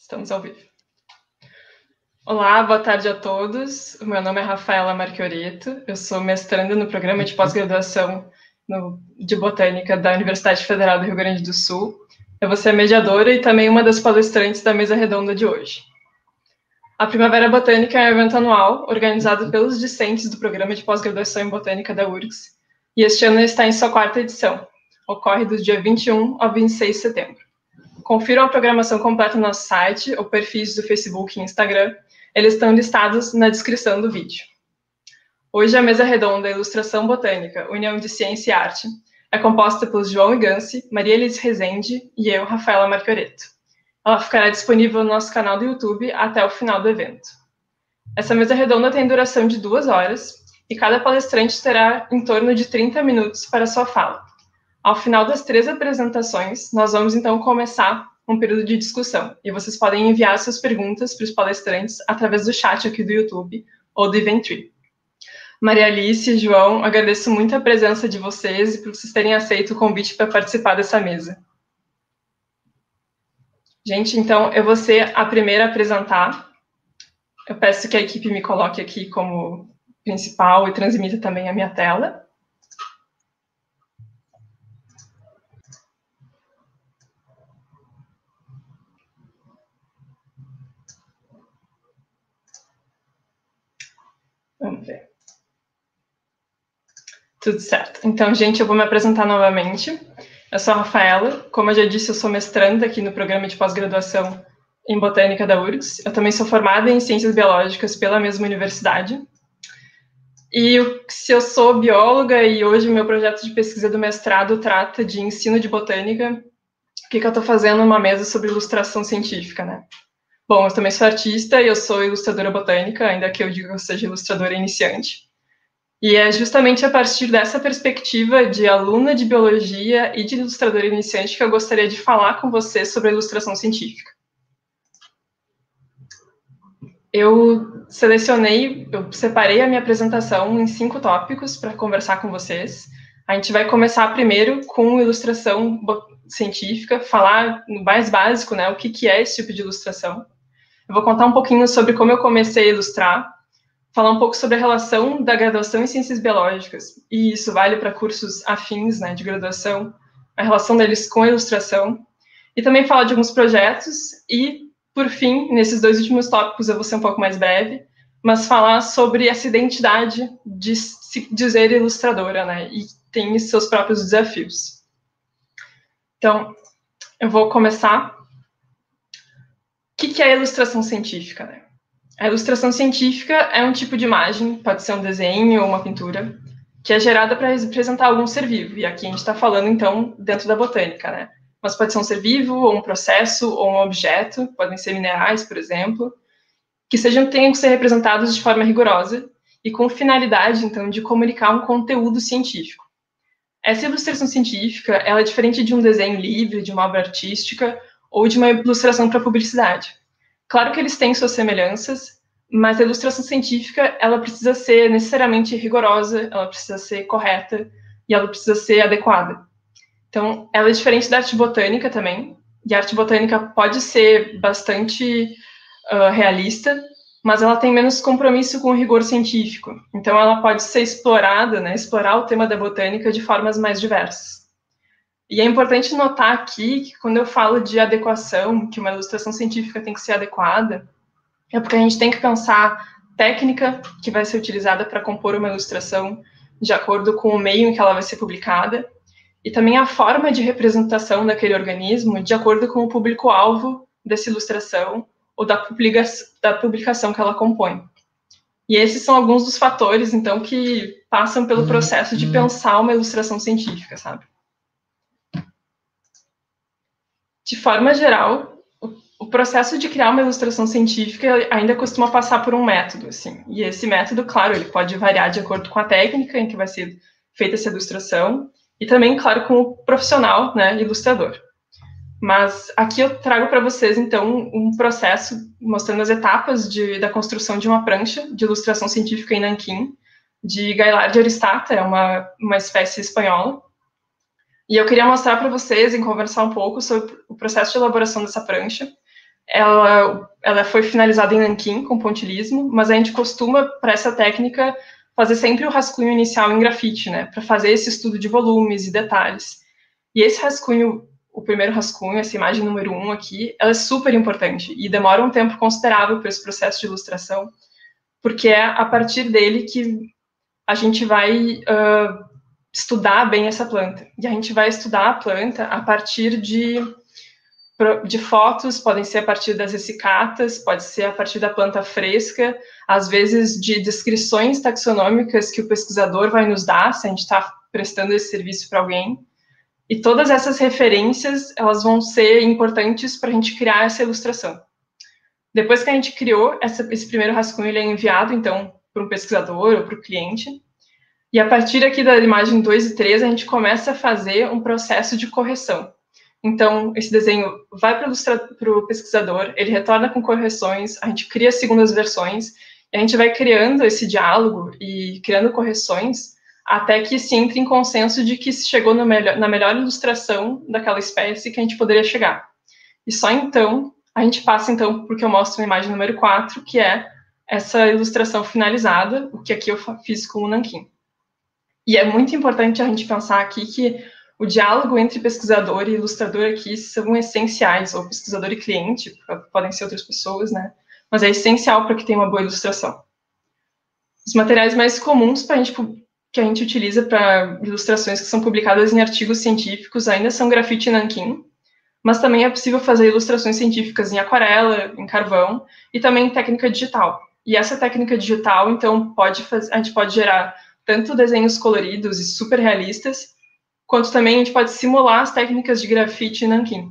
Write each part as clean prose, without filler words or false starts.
Estamos ao vivo. Olá, boa tarde a todos. O meu nome é Rafaela Marchioretto, eu sou mestranda no programa de pós-graduação de Botânica da Universidade Federal do Rio Grande do Sul. Eu vou ser a mediadora e também uma das palestrantes da mesa redonda de hoje. A Primavera Botânica é um evento anual organizado pelos discentes do programa de pós-graduação em Botânica da URGS, e este ano está em sua 4ª edição. Ocorre do dia 21 ao 26 de setembro. Confiram a programação completa no nosso site ou perfis do Facebook e Instagram. Eles estão listados na descrição do vídeo. Hoje a mesa redonda Ilustração Botânica, União de Ciência e Arte, é composta pelos João Iganci, Maria Elis Rezende e eu, Rafaela Marchioretto. Ela ficará disponível no nosso canal do YouTube até o final do evento. Essa mesa redonda tem duração de 2 horas e cada palestrante terá em torno de 30 minutos para sua fala. Ao final das 3 apresentações, nós vamos então começar um período de discussão, e vocês podem enviar suas perguntas para os palestrantes através do chat aqui do YouTube ou do Eventbrite. Maria Alice e João, agradeço muito a presença de vocês e por vocês terem aceito o convite para participar dessa mesa. Gente, então eu vou ser a primeira a apresentar. Eu peço que a equipe me coloque aqui como principal e transmita também a minha tela. Vamos ver. Tudo certo. Então, gente, eu vou me apresentar novamente. Eu sou a Rafaela. Como eu já disse, eu sou mestranda aqui no programa de pós-graduação em Botânica da URGS. Eu também sou formada em Ciências Biológicas pela mesma universidade. E se eu sou bióloga e hoje o meu projeto de pesquisa do mestrado trata de ensino de botânica, o que eu estou fazendo numa mesa sobre ilustração científica, né? Bom, eu também sou artista e eu sou ilustradora botânica, ainda que eu diga que eu seja ilustradora iniciante. E é justamente a partir dessa perspectiva de aluna de biologia e de ilustradora iniciante que eu gostaria de falar com você sobre a ilustração científica. Eu separei a minha apresentação em 5 tópicos para conversar com vocês. A gente vai começar primeiro com ilustração científica, falar no mais básico, né, o que é esse tipo de ilustração. Eu vou contar um pouquinho sobre como eu comecei a ilustrar, falar um pouco sobre a relação da graduação em Ciências Biológicas, e isso vale para cursos afins, né, de graduação, a relação deles com a ilustração, e também falar de alguns projetos, e, por fim, nesses 2 últimos tópicos eu vou ser um pouco mais breve, mas falar sobre essa identidade de se dizer ilustradora, né, e tem seus próprios desafios. Então, eu vou começar. O que é a ilustração científica, né? A ilustração científica é um tipo de imagem, pode ser um desenho ou uma pintura, que é gerada para representar algum ser vivo. E aqui a gente está falando, então, dentro da botânica, né? Mas pode ser um ser vivo, ou um processo, ou um objeto, podem ser minerais, por exemplo, que tenham que ser representados de forma rigorosa e com finalidade, então, de comunicar um conteúdo científico. Essa ilustração científica, ela é diferente de um desenho livre, de uma obra artística, ou de uma ilustração para publicidade. Claro que eles têm suas semelhanças, mas a ilustração científica, ela precisa ser necessariamente rigorosa, ela precisa ser correta e ela precisa ser adequada. Então, ela é diferente da arte botânica também, e a arte botânica pode ser bastante realista, mas ela tem menos compromisso com o rigor científico. Então, ela pode ser explorada, né, explorar o tema da botânica de formas mais diversas. E é importante notar aqui que quando eu falo de adequação, que uma ilustração científica tem que ser adequada, é porque a gente tem que pensar técnica que vai ser utilizada para compor uma ilustração de acordo com o meio em que ela vai ser publicada, e também a forma de representação daquele organismo de acordo com o público-alvo dessa ilustração ou da publicação que ela compõe. E esses são alguns dos fatores, então, que passam pelo processo de pensar uma ilustração científica, sabe? De forma geral, o processo de criar uma ilustração científica ainda costuma passar por um método, assim. E esse método, claro, ele pode variar de acordo com a técnica em que vai ser feita essa ilustração e também, claro, com o profissional, né, ilustrador. Mas aqui eu trago para vocês, então, um processo mostrando as etapas da construção de uma prancha de ilustração científica em Nanquim, de Gaillard de Aristata, é uma espécie espanhola. E eu queria mostrar para vocês e conversar um pouco sobre o processo de elaboração dessa prancha, ela foi finalizada em nanquim, com pontilhismo, mas a gente costuma, para essa técnica, fazer sempre o rascunho inicial em grafite, né, para fazer esse estudo de volumes e detalhes. E esse rascunho, o primeiro rascunho, essa imagem número 1 aqui, ela é super importante e demora um tempo considerável para esse processo de ilustração, porque é a partir dele que a gente vai estudar bem essa planta. E a gente vai estudar a planta a partir de fotos, podem ser a partir das essicatas, pode ser a partir da planta fresca, às vezes de descrições taxonômicas que o pesquisador vai nos dar, se a gente está prestando esse serviço para alguém. E todas essas referências, elas vão ser importantes para a gente criar essa ilustração. Depois que a gente criou esse primeiro rascunho, ele é enviado, então, para um pesquisador ou para o cliente. E a partir aqui da imagem 2 e 3, a gente começa a fazer um processo de correção. Então, esse desenho vai para o pesquisador, ele retorna com correções, a gente cria segundas versões, e a gente vai criando esse diálogo e criando correções até que se entre em consenso de que se chegou na melhor ilustração daquela espécie que a gente poderia chegar. E só então, a gente passa então porque eu mostro a imagem número 4, que é essa ilustração finalizada, o que aqui eu fiz com o nanquim. E é muito importante a gente pensar aqui que o diálogo entre pesquisador e ilustrador aqui são essenciais, ou pesquisador e cliente, podem ser outras pessoas, né? Mas é essencial para que tenha uma boa ilustração. Os materiais mais comuns que a gente utiliza para ilustrações que são publicadas em artigos científicos ainda são grafite e nanquim, mas também é possível fazer ilustrações científicas em aquarela, em carvão, e também em técnica digital. E essa técnica digital, então, a gente pode gerar tanto desenhos coloridos e super realistas, quanto também a gente pode simular as técnicas de grafite e nanquim.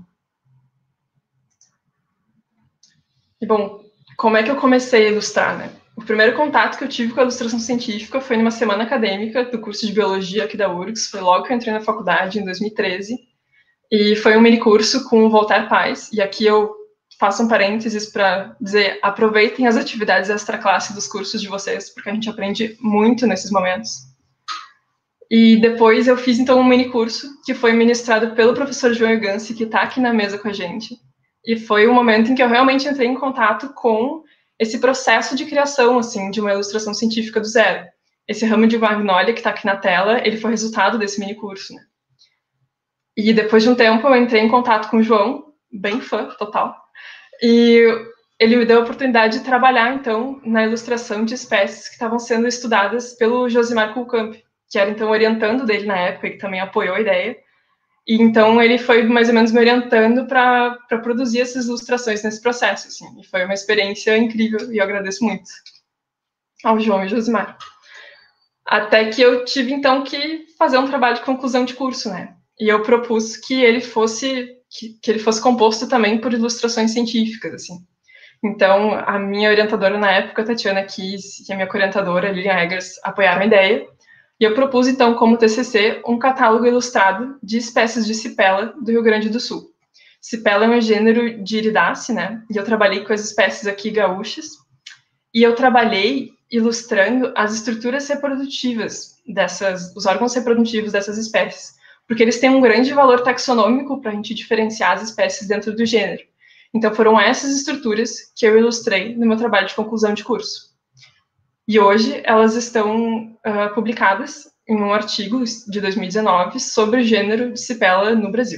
E, bom, como é que eu comecei a ilustrar, né? O primeiro contato que eu tive com a ilustração científica foi numa semana acadêmica do curso de Biologia aqui da URGS, foi logo que eu entrei na faculdade, em 2013, e foi um minicurso com o Voltaire Paz, e aqui eu faço um parênteses para dizer, aproveitem as atividades extra-classe dos cursos de vocês, porque a gente aprende muito nesses momentos. E depois eu fiz, então, um minicurso que foi ministrado pelo professor João Gansi, que está aqui na mesa com a gente. E foi um momento em que eu realmente entrei em contato com esse processo de criação, assim, de uma ilustração científica do zero. Esse ramo de magnólia que está aqui na tela, ele foi resultado desse minicurso, né? E depois de um tempo eu entrei em contato com o João, bem fã, total. E ele me deu a oportunidade de trabalhar, então, na ilustração de espécies que estavam sendo estudadas pelo Josimar Kuhlkamp, que era, então, orientando dele na época, e que também apoiou a ideia. E, então, ele foi mais ou menos me orientando para produzir essas ilustrações nesse processo, assim. E foi uma experiência incrível, e eu agradeço muito ao João e ao Josimar. Até que eu tive, então, que fazer um trabalho de conclusão de curso, né? E eu propus que ele fosse composto também por ilustrações científicas, assim. Então, a minha orientadora na época, Tatiana Kiss, e a minha orientadora, Lilian Eggers, apoiaram a ideia. E eu propus, então, como TCC, um catálogo ilustrado de espécies de cipela do Rio Grande do Sul. Cipela é um gênero de iridácea, né? E eu trabalhei com as espécies aqui gaúchas. E eu trabalhei ilustrando as estruturas reprodutivas os órgãos reprodutivos dessas espécies, porque eles têm um grande valor taxonômico para a gente diferenciar as espécies dentro do gênero. Então, foram essas estruturas que eu ilustrei no meu trabalho de conclusão de curso. E hoje elas estão publicadas em um artigo de 2019 sobre o gênero de cipela no Brasil.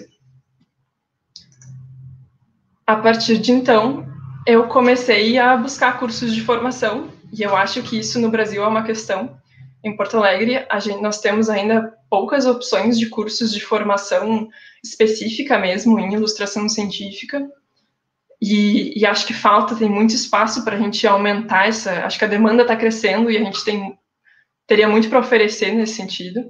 A partir de então, eu comecei a buscar cursos de formação, e eu acho que isso no Brasil é uma questão. Em Porto Alegre, nós temos ainda poucas opções de cursos de formação específica mesmo em ilustração científica, e acho que tem muito espaço para a gente aumentar acho que a demanda está crescendo e a gente teria muito para oferecer nesse sentido.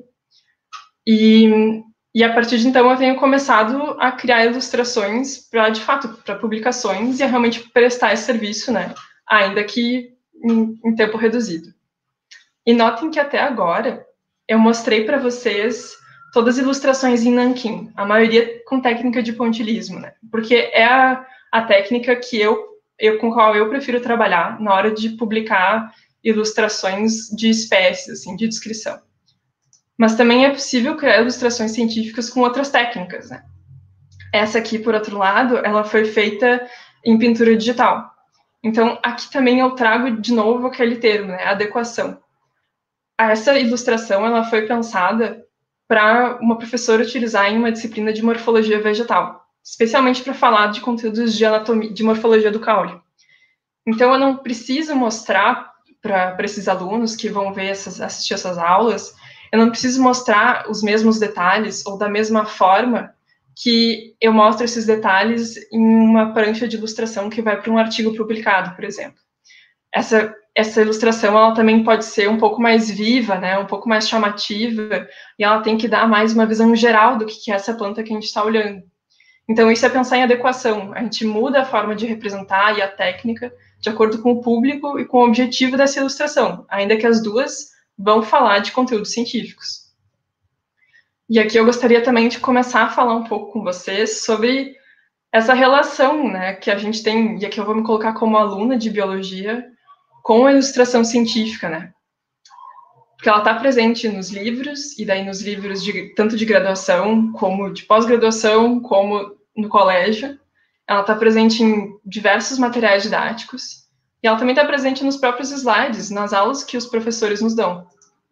E a partir de então eu tenho começado a criar ilustrações de fato, para publicações e a realmente prestar esse serviço, né? Ainda que em tempo reduzido. E notem que até agora eu mostrei para vocês todas as ilustrações em nanquim, a maioria com técnica de pontilhismo, né? Porque é a técnica com a qual eu prefiro trabalhar na hora de publicar ilustrações de espécies, assim, de descrição. Mas também é possível criar ilustrações científicas com outras técnicas, né? Essa aqui, por outro lado, ela foi feita em pintura digital. Então, aqui também eu trago de novo aquele termo, né, adequação. Essa ilustração ela foi pensada para uma professora utilizar em uma disciplina de morfologia vegetal, especialmente para falar de conteúdos de anatomia, de morfologia do caule. Então, eu não preciso mostrar para esses alunos que vão ver assistir essas aulas, eu não preciso mostrar os mesmos detalhes ou da mesma forma que eu mostro esses detalhes em uma prancha de ilustração que vai para um artigo publicado, por exemplo. Essa ilustração ela também pode ser um pouco mais viva, né, um pouco mais chamativa, e ela tem que dar mais uma visão geral do que é essa planta que a gente está olhando. Então, isso é pensar em adequação. A gente muda a forma de representar e a técnica de acordo com o público e com o objetivo dessa ilustração, ainda que as duas vão falar de conteúdos científicos. E aqui eu gostaria também de começar a falar um pouco com vocês sobre essa relação, né, que a gente tem, e aqui eu vou me colocar como aluna de biologia, com a ilustração científica, né? Porque ela está presente nos livros, e daí nos livros tanto de graduação, como de pós-graduação, como no colégio. Ela está presente em diversos materiais didáticos, e ela também está presente nos próprios slides, nas aulas que os professores nos dão.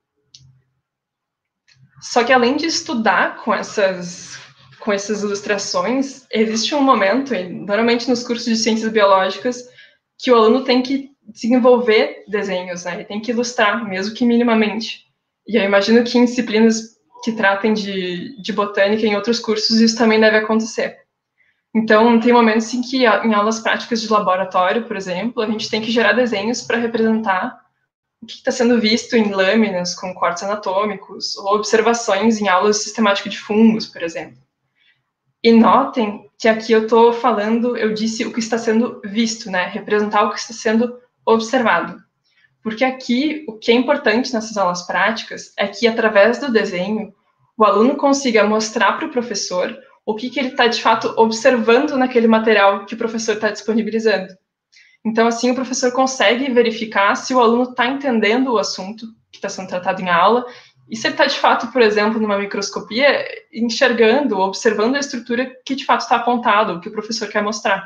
Só que além de estudar com essas ilustrações, existe um momento, normalmente nos cursos de ciências biológicas, que o aluno tem que desenvolver desenhos, né? Ele tem que ilustrar, mesmo que minimamente. E eu imagino que em disciplinas que tratem de botânica, em outros cursos, isso também deve acontecer. Então, tem momentos em que, em aulas práticas de laboratório, por exemplo, a gente tem que gerar desenhos para representar o que está sendo visto em lâminas com cortes anatômicos, ou observações em aulas de sistemática de fungos, por exemplo. E notem que aqui eu estou falando, eu disse o que está sendo visto, né? Representar o que está sendo observado. Porque aqui, o que é importante nessas aulas práticas é que, através do desenho, o aluno consiga mostrar para o professor o que ele está, de fato, observando naquele material que o professor está disponibilizando. Então, assim, o professor consegue verificar se o aluno está entendendo o assunto que está sendo tratado em aula e se ele está, de fato, por exemplo, numa microscopia, enxergando, observando a estrutura que, de fato, está apontado, o que o professor quer mostrar.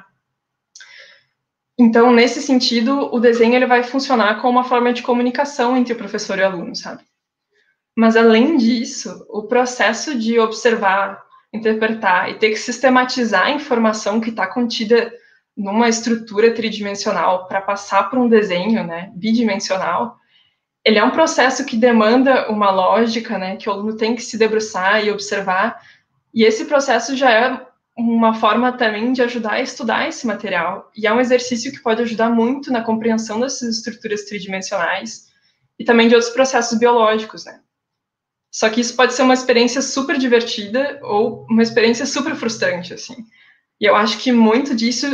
Então, nesse sentido, o desenho ele vai funcionar como uma forma de comunicação entre o professor e o aluno, sabe? Mas, além disso, o processo de observar, interpretar e ter que sistematizar a informação que está contida numa estrutura tridimensional para passar por um desenho, né, bidimensional, ele é um processo que demanda uma lógica, né, que o aluno tem que se debruçar e observar, e esse processo já é uma forma também de ajudar a estudar esse material, e é um exercício que pode ajudar muito na compreensão dessas estruturas tridimensionais, e também de outros processos biológicos, né. Só que isso pode ser uma experiência super divertida, ou uma experiência super frustrante, assim. E eu acho que muito disso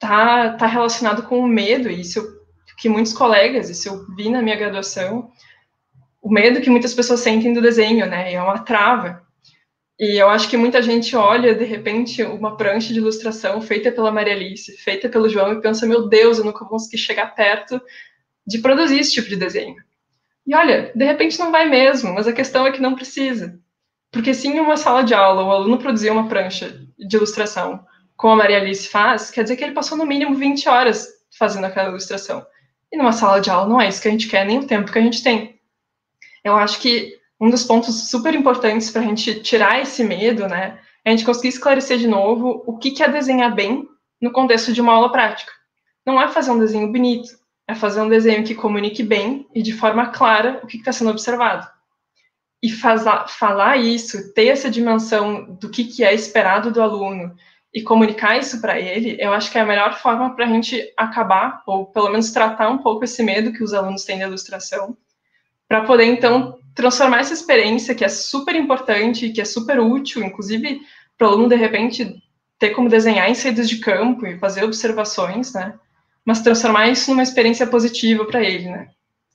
tá relacionado com o medo, e isso que muitos colegas, isso eu vi na minha graduação, o medo que muitas pessoas sentem do desenho, né, é uma trava. E eu acho que muita gente olha, de repente, uma prancha de ilustração feita pela Maria Alice, feita pelo João, e pensa, meu Deus, eu nunca vou conseguir chegar perto de produzir esse tipo de desenho. E olha, de repente não vai mesmo, mas a questão é que não precisa. Porque se em uma sala de aula o aluno produzir uma prancha de ilustração, como a Maria Alice faz, quer dizer que ele passou no mínimo 20 horas fazendo aquela ilustração. E numa sala de aula não é isso que a gente quer, nem o tempo que a gente tem. Eu acho que um dos pontos super importantes para a gente tirar esse medo, né, é a gente conseguir esclarecer de novo o que é desenhar bem no contexto de uma aula prática. Não é fazer um desenho bonito, é fazer um desenho que comunique bem e de forma clara o que está sendo observado. E falar isso, ter essa dimensão do que é esperado do aluno e comunicar isso para ele, eu acho que é a melhor forma para a gente acabar, ou pelo menos tratar um pouco esse medo que os alunos têm da ilustração, para poder, então, transformar essa experiência, que é super importante, que é super útil, inclusive para o aluno, de repente, ter como desenhar em saídas de campo e fazer observações, né? Mas transformar isso numa experiência positiva para ele, né?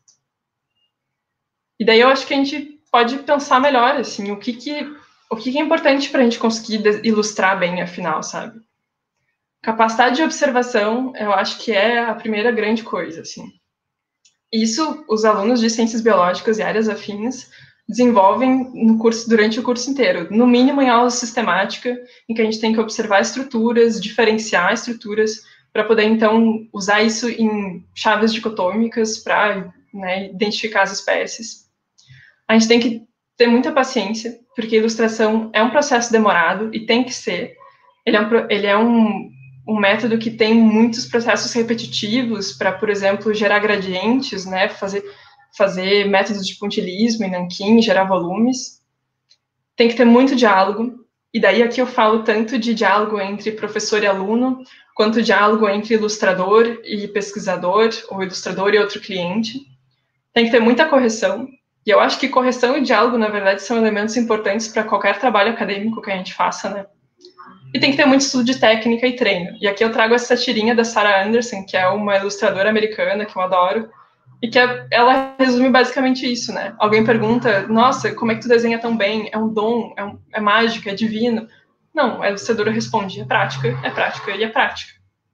E daí eu acho que a gente pode pensar melhor, assim, o que é importante para a gente conseguir ilustrar bem, afinal, sabe? Capacidade de observação, eu acho que é a primeira grande coisa, assim. Isso, os alunos de ciências biológicas e áreas afins desenvolvem no curso, durante o curso inteiro, no mínimo em aula sistemática, em que a gente tem que observar estruturas, diferenciar estruturas, para poder, então, usar isso em chaves dicotômicas para, né, identificar as espécies. A gente tem que ter muita paciência, porque a ilustração é um processo demorado e tem que ser. Ele é um método que tem muitos processos repetitivos para, por exemplo, gerar gradientes, né, fazer métodos de pontilhismo em Nankin, gerar volumes. Tem que ter muito diálogo, e daí aqui eu falo tanto de diálogo entre professor e aluno, quanto diálogo entre ilustrador e pesquisador, ou ilustrador e outro cliente. Tem que ter muita correção, e eu acho que correção e diálogo, na verdade, são elementos importantes para qualquer trabalho acadêmico que a gente faça, né? E tem que ter muito estudo de técnica e treino. E aqui eu trago essa tirinha da Sarah Anderson, que é uma ilustradora americana que eu adoro, e que ela resume basicamente isso, né? Alguém pergunta, nossa, como é que tu desenha tão bem? É um dom? É mágica? É divino? Não, a ilustradora responde, é prática e é prática.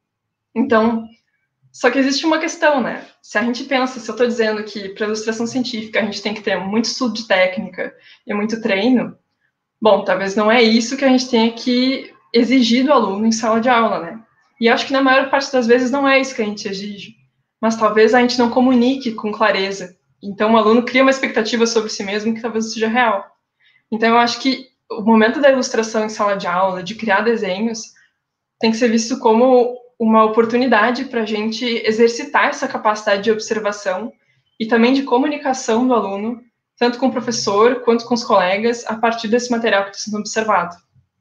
Então, só que existe uma questão, né? Se a gente pensa, se eu estou dizendo que para ilustração científica a gente tem que ter muito estudo de técnica e muito treino, bom, talvez não é isso que a gente tenha que exigir do aluno em sala de aula, né? E acho que na maior parte das vezes não é isso que a gente exige, mas talvez a gente não comunique com clareza. Então o aluno cria uma expectativa sobre si mesmo que talvez seja real. Então eu acho que o momento da ilustração em sala de aula, de criar desenhos, tem que ser visto como uma oportunidade para a gente exercitar essa capacidade de observação e também de comunicação do aluno, tanto com o professor quanto com os colegas, a partir desse material que está sendo observado.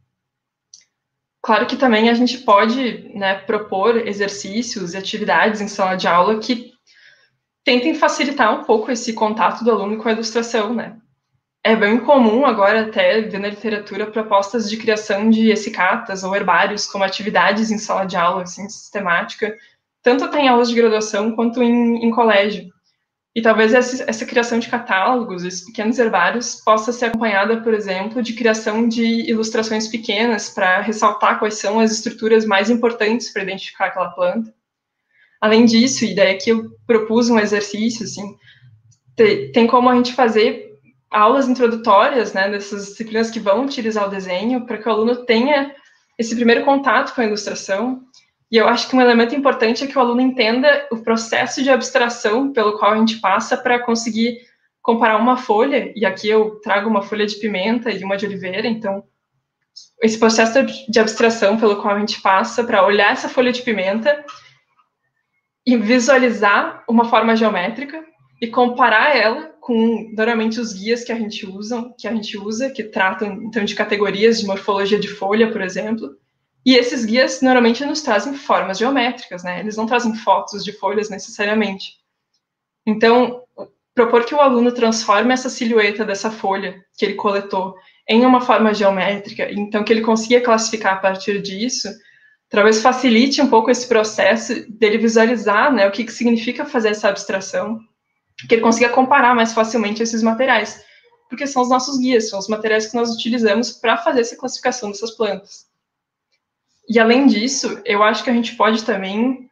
Claro que também a gente pode, né, propor exercícios e atividades em sala de aula que tentem facilitar um pouco esse contato do aluno com a ilustração, né? É bem comum agora até ver na literatura propostas de criação de essicatas ou herbários como atividades em sala de aula, assim, sistemática, tanto até em aulas de graduação quanto em colégio. E talvez essa criação de catálogos, esses pequenos herbários, possa ser acompanhada, por exemplo, de criação de ilustrações pequenas para ressaltar quais são as estruturas mais importantes para identificar aquela planta. Além disso, e daí aqui eu propus um exercício, assim, tem como a gente fazer aulas introdutórias, né, dessas disciplinas que vão utilizar o desenho, para que o aluno tenha esse primeiro contato com a ilustração. E eu acho que um elemento importante é que o aluno entenda o processo de abstração pelo qual a gente passa para conseguir comparar uma folha, e aqui eu trago uma folha de pimenta e uma de oliveira, então esse processo de abstração pelo qual a gente passa para olhar essa folha de pimenta e visualizar uma forma geométrica e comparar ela com, normalmente, os guias que a gente usa, que tratam, então, de categorias de morfologia de folha, por exemplo. E esses guias, normalmente, nos trazem formas geométricas, né? Eles não trazem fotos de folhas, necessariamente. Então, propor que o aluno transforme essa silhueta dessa folha que ele coletou em uma forma geométrica, então que ele consiga classificar a partir disso, talvez facilite um pouco esse processo dele visualizar, né, o que significa fazer essa abstração, que ele consiga comparar mais facilmente esses materiais, porque são os nossos guias, são os materiais que nós utilizamos para fazer essa classificação dessas plantas. E além disso, eu acho que a gente pode também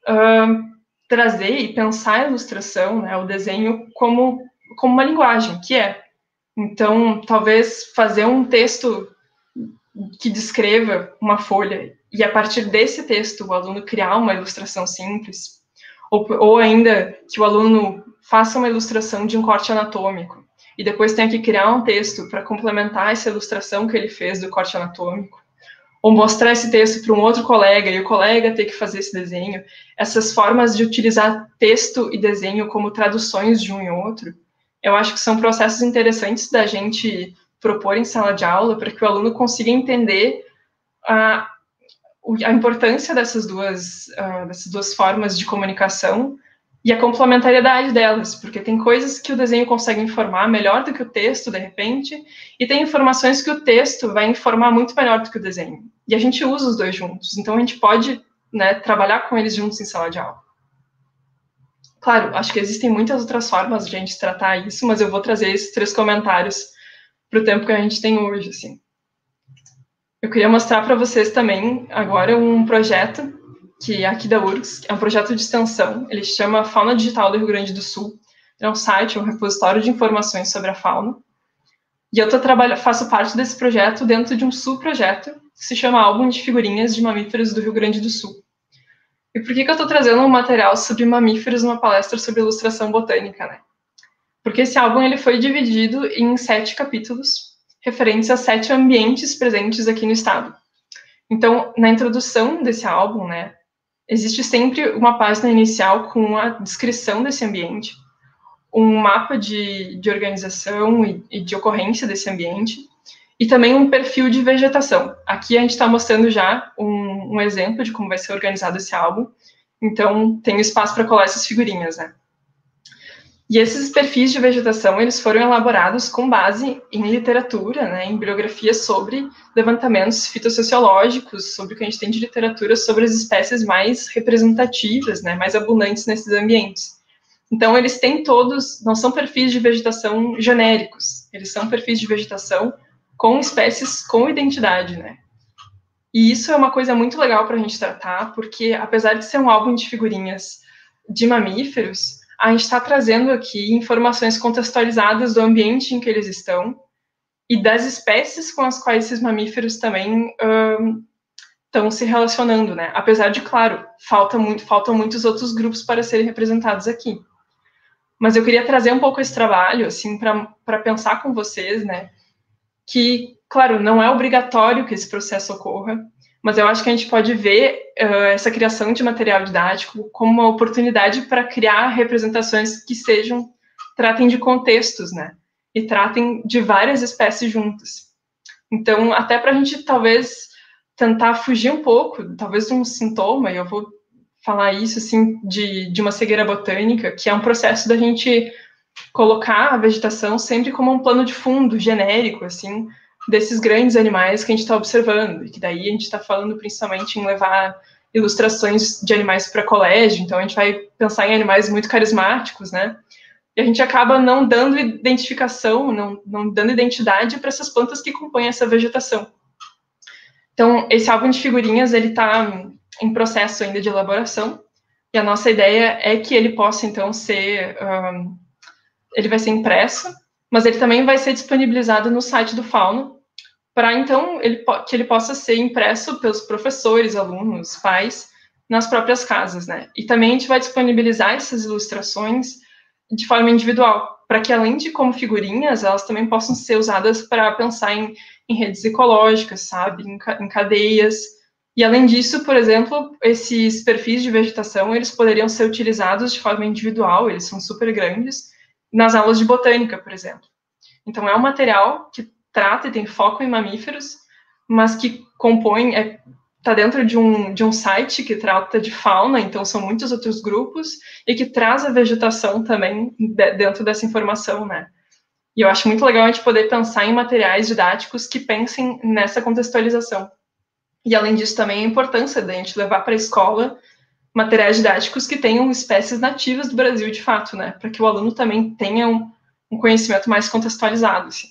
trazer e pensar a ilustração, né, o desenho, como uma linguagem, que é. Então, talvez fazer um texto que descreva uma folha, e a partir desse texto o aluno criar uma ilustração simples, ou ainda que o aluno faça uma ilustração de um corte anatômico, e depois tenha que criar um texto para complementar essa ilustração que ele fez do corte anatômico, ou mostrar esse texto para um outro colega, e o colega ter que fazer esse desenho. Essas formas de utilizar texto e desenho como traduções de um e outro, eu acho que são processos interessantes da gente propor em sala de aula, para que o aluno consiga entender a importância dessas duas formas de comunicação e a complementariedade delas, porque tem coisas que o desenho consegue informar melhor do que o texto, de repente, e tem informações que o texto vai informar muito melhor do que o desenho. E a gente usa os dois juntos, então a gente pode, né, trabalhar com eles juntos em sala de aula. Claro, acho que existem muitas outras formas de a gente tratar isso, mas eu vou trazer esses 3 comentários para o tempo que a gente tem hoje, assim. Eu queria mostrar para vocês também, agora, um projeto que é aqui da URGS, é um projeto de extensão, ele se chama Fauna Digital do Rio Grande do Sul. É um site, um repositório de informações sobre a fauna. E eu faço parte desse projeto dentro de um subprojeto que se chama Álbum de Figurinhas de Mamíferos do Rio Grande do Sul. E por que eu estou trazendo um material sobre mamíferos numa palestra sobre ilustração botânica, né? Porque esse álbum ele foi dividido em 7 capítulos, referentes a 7 ambientes presentes aqui no estado. Então, na introdução desse álbum, né, existe sempre uma página inicial com a descrição desse ambiente, um mapa de organização e de ocorrência desse ambiente, e também um perfil de vegetação. Aqui a gente está mostrando já um exemplo de como vai ser organizado esse álbum, então tem espaço para colar essas figurinhas, né? E esses perfis de vegetação, eles foram elaborados com base em literatura, né, em biografias sobre levantamentos fitossociológicos, sobre o que a gente tem de literatura sobre as espécies mais representativas, né, mais abundantes nesses ambientes. Então, eles têm todos, não são perfis de vegetação genéricos, eles são perfis de vegetação com espécies com identidade, né. E isso é uma coisa muito legal para a gente tratar, porque apesar de ser um álbum de figurinhas de mamíferos, a gente está trazendo aqui informações contextualizadas do ambiente em que eles estão e das espécies com as quais esses mamíferos também estão se relacionando, né? Apesar de, claro, faltam muitos outros grupos para serem representados aqui. Mas eu queria trazer um pouco esse trabalho, assim, para pensar com vocês, né? Que, claro, não é obrigatório que esse processo ocorra, mas eu acho que a gente pode ver essa criação de material didático como uma oportunidade para criar representações que tratem de contextos, né? E tratem de várias espécies juntas. Então, até para a gente, talvez, tentar fugir um pouco, talvez, de um sintoma, e eu vou falar isso, assim, de uma cegueira botânica, que é um processo da gente colocar a vegetação sempre como um plano de fundo genérico, assim, desses grandes animais que a gente está observando, e que daí a gente está falando principalmente em levar ilustrações de animais para colégio, então a gente vai pensar em animais muito carismáticos, né? E a gente acaba não dando identificação, não dando identidade para essas plantas que compõem essa vegetação. Então, esse álbum de figurinhas, ele está em processo ainda de elaboração, e a nossa ideia é que ele possa, então, ele vai ser impresso, mas ele também vai ser disponibilizado no site do Fauno, para então que ele possa ser impresso pelos professores, alunos, pais, nas próprias casas, né? E também a gente vai disponibilizar essas ilustrações de forma individual, para que além de como figurinhas, elas também possam ser usadas para pensar em redes ecológicas, sabe? Em cadeias. E além disso, por exemplo, esses perfis de vegetação, eles poderiam ser utilizados de forma individual, eles são super grandes, nas aulas de botânica, por exemplo. Então, é um material que trata e tem foco em mamíferos, mas que compõe, está dentro de um site que trata de fauna, então são muitos outros grupos, e que traz a vegetação também dentro dessa informação, né? E eu acho muito legal a gente poder pensar em materiais didáticos que pensem nessa contextualização. E, além disso, também a importância da gente levar para a escola materiais didáticos que tenham espécies nativas do Brasil, de fato, né? Para que o aluno também tenha um conhecimento mais contextualizado, assim.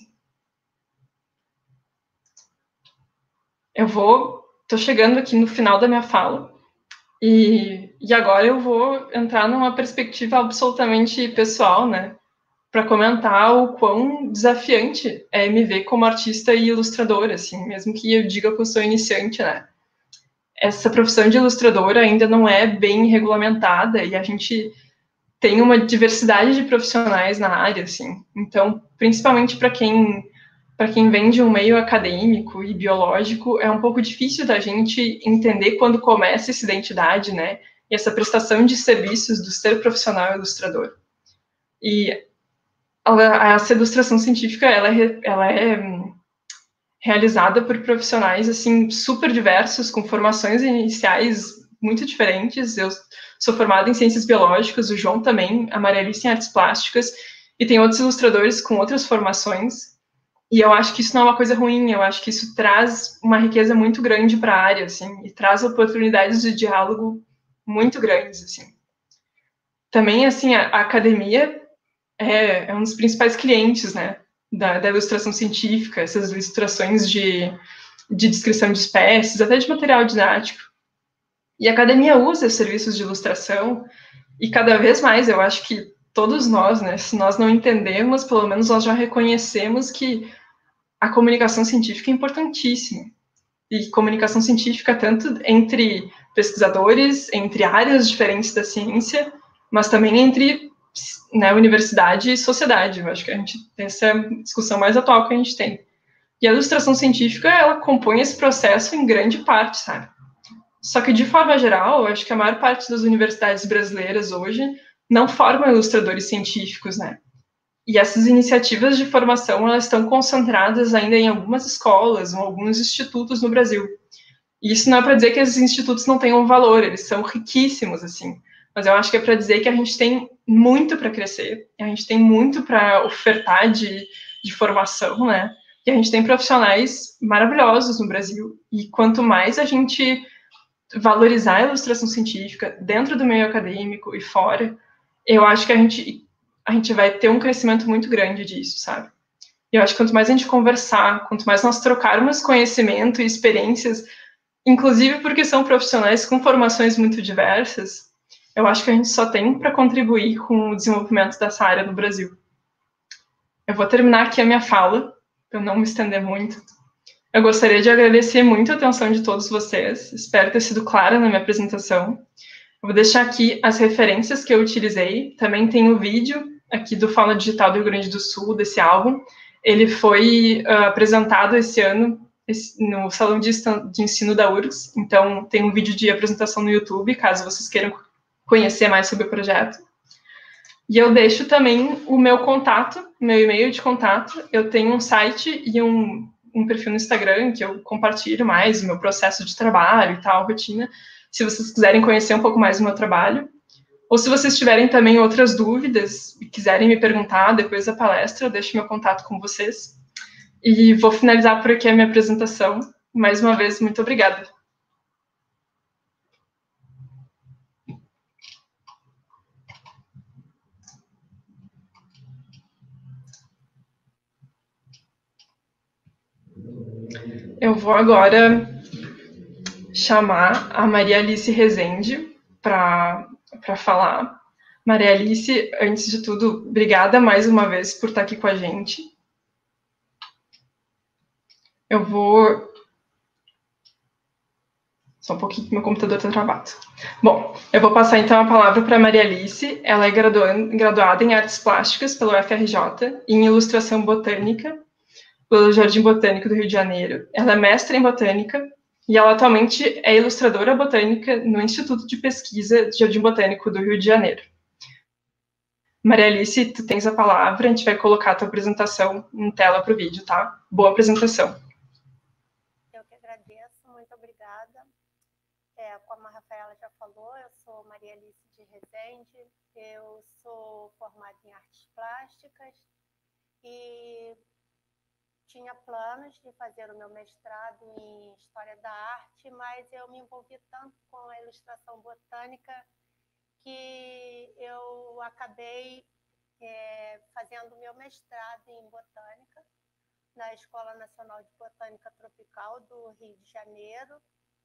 Estou chegando aqui no final da minha fala, e agora eu vou entrar numa perspectiva absolutamente pessoal, né? Para comentar o quão desafiante é me ver como artista e ilustradora, assim, mesmo que eu diga que eu sou iniciante, né? Essa profissão de ilustradora ainda não é bem regulamentada e a gente tem uma diversidade de profissionais na área, assim. Então, principalmente para quem vem de um meio acadêmico e biológico, é um pouco difícil da gente entender quando começa essa identidade, né? E essa prestação de serviços do ser profissional ilustrador. E essa ilustração científica, ela é realizada por profissionais, assim, super diversos, com formações iniciais muito diferentes. Eu sou formada em ciências biológicas, o João também, a Maria Alice em artes plásticas, e tem outros ilustradores com outras formações. E eu acho que isso não é uma coisa ruim, eu acho que isso traz uma riqueza muito grande para a área, assim, e traz oportunidades de diálogo muito grandes, assim. Também, assim, a academia é um dos principais clientes, né, da ilustração científica, essas ilustrações de descrição de espécies, até de material didático. E a academia usa serviços de ilustração, e cada vez mais eu acho que todos nós, né, se nós não entendemos, pelo menos nós já reconhecemos que a comunicação científica é importantíssima. E comunicação científica tanto entre pesquisadores, entre áreas diferentes da ciência, mas também entre, né, universidade e sociedade. Eu acho que a gente tem essa discussão mais atual que a gente tem. E a ilustração científica, ela compõe esse processo em grande parte, sabe? Só que, de forma geral, eu acho que a maior parte das universidades brasileiras hoje não formam ilustradores científicos, né? E essas iniciativas de formação, elas estão concentradas ainda em algumas escolas, ou alguns institutos no Brasil. E isso não é para dizer que esses institutos não tenham valor, eles são riquíssimos, assim. Mas eu acho que é para dizer que a gente tem muito para crescer, a gente tem muito para ofertar de formação, né? E a gente tem profissionais maravilhosos no Brasil. E quanto mais a gente valorizar a ilustração científica dentro do meio acadêmico e fora, eu acho que a gente vai ter um crescimento muito grande disso, sabe? E eu acho que quanto mais a gente conversar, quanto mais nós trocarmos conhecimento e experiências, inclusive porque são profissionais com formações muito diversas, eu acho que a gente só tem para contribuir com o desenvolvimento dessa área no Brasil. Eu vou terminar aqui a minha fala, para eu não me estender muito. Eu gostaria de agradecer muito a atenção de todos vocês. Espero ter sido clara na minha apresentação. Eu vou deixar aqui as referências que eu utilizei. Também tem o vídeo aqui do Fauna Digital do Rio Grande do Sul, desse álbum. Ele foi apresentado esse ano no Salão de Ensino da URGS. Então, tem um vídeo de apresentação no YouTube, caso vocês queiram conhecer mais sobre o projeto. E eu deixo também o meu contato, meu e-mail de contato. Eu tenho um site e um perfil no Instagram que eu compartilho mais o meu processo de trabalho e tal, rotina, se vocês quiserem conhecer um pouco mais do meu trabalho. Ou se vocês tiverem também outras dúvidas e quiserem me perguntar depois da palestra, eu deixo meu contato com vocês. E vou finalizar por aqui a minha apresentação. Mais uma vez, muito obrigada. Eu vou agora chamar a Maria Alice Rezende para falar. Maria Alice, antes de tudo, obrigada mais uma vez por estar aqui com a gente. Eu vou... Só um pouquinho que meu computador está travado. Bom, eu vou passar então a palavra para a Maria Alice. Ela é graduada em Artes Plásticas pelo UFRJ e em Ilustração Botânica pelo Jardim Botânico do Rio de Janeiro. Ela é mestra em Botânica e ela atualmente é ilustradora botânica no Instituto de Pesquisa do Jardim Botânico do Rio de Janeiro. Maria Alice, tu tens a palavra, a gente vai colocar a tua apresentação em tela para o vídeo, tá? Boa apresentação. Eu que agradeço, muito obrigada. Como a Rafaela já falou, eu sou Maria Alice de Rezende, eu sou formada em artes plásticas e tinha planos de fazer o meu mestrado em História da Arte, mas eu me envolvi tanto com a ilustração botânica que eu acabei fazendo o meu mestrado em Botânica na Escola Nacional de Botânica Tropical do Rio de Janeiro.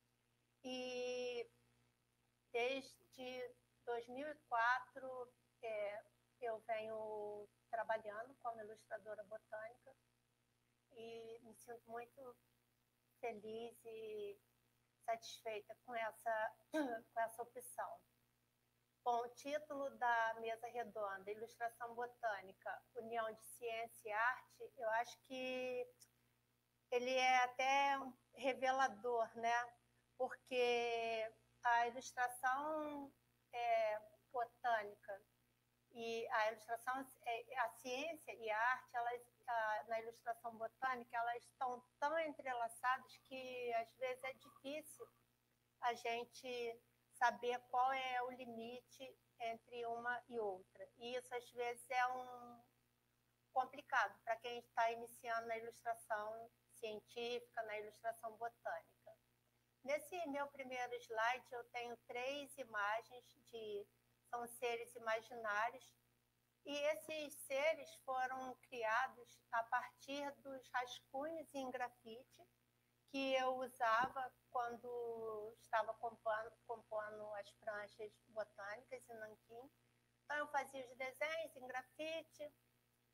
E desde 2004 eu venho trabalhando como ilustradora botânica e me sinto muito feliz e satisfeita com essa opção. Bom, o título da mesa redonda, Ilustração Botânica, União de Ciência e Arte, eu acho que ele é até revelador, né? Porque a ilustração botânica e a ilustração, a ciência e a arte, na ilustração botânica, elas estão tão entrelaçadas que às vezes é difícil a gente saber qual é o limite entre uma e outra. E isso às vezes é complicado para quem está iniciando na ilustração científica, na ilustração botânica. Nesse meu primeiro slide, eu tenho 3 imagens são seres imaginários, e esses seres foram criados a partir dos rascunhos em grafite que eu usava quando estava compondo as pranchas botânicas em nanquim. Então, eu fazia os desenhos em grafite,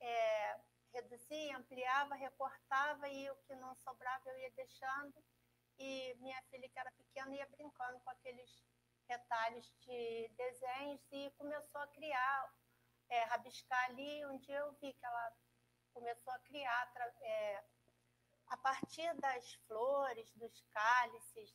reduzia, ampliava, recortava, e o que não sobrava eu ia deixando. e minha filha, que era pequena, ia brincando com aqueles retalhos de desenhos e começou a criar, rabiscar ali. Um dia eu vi que ela começou a criar a partir das flores, dos cálices,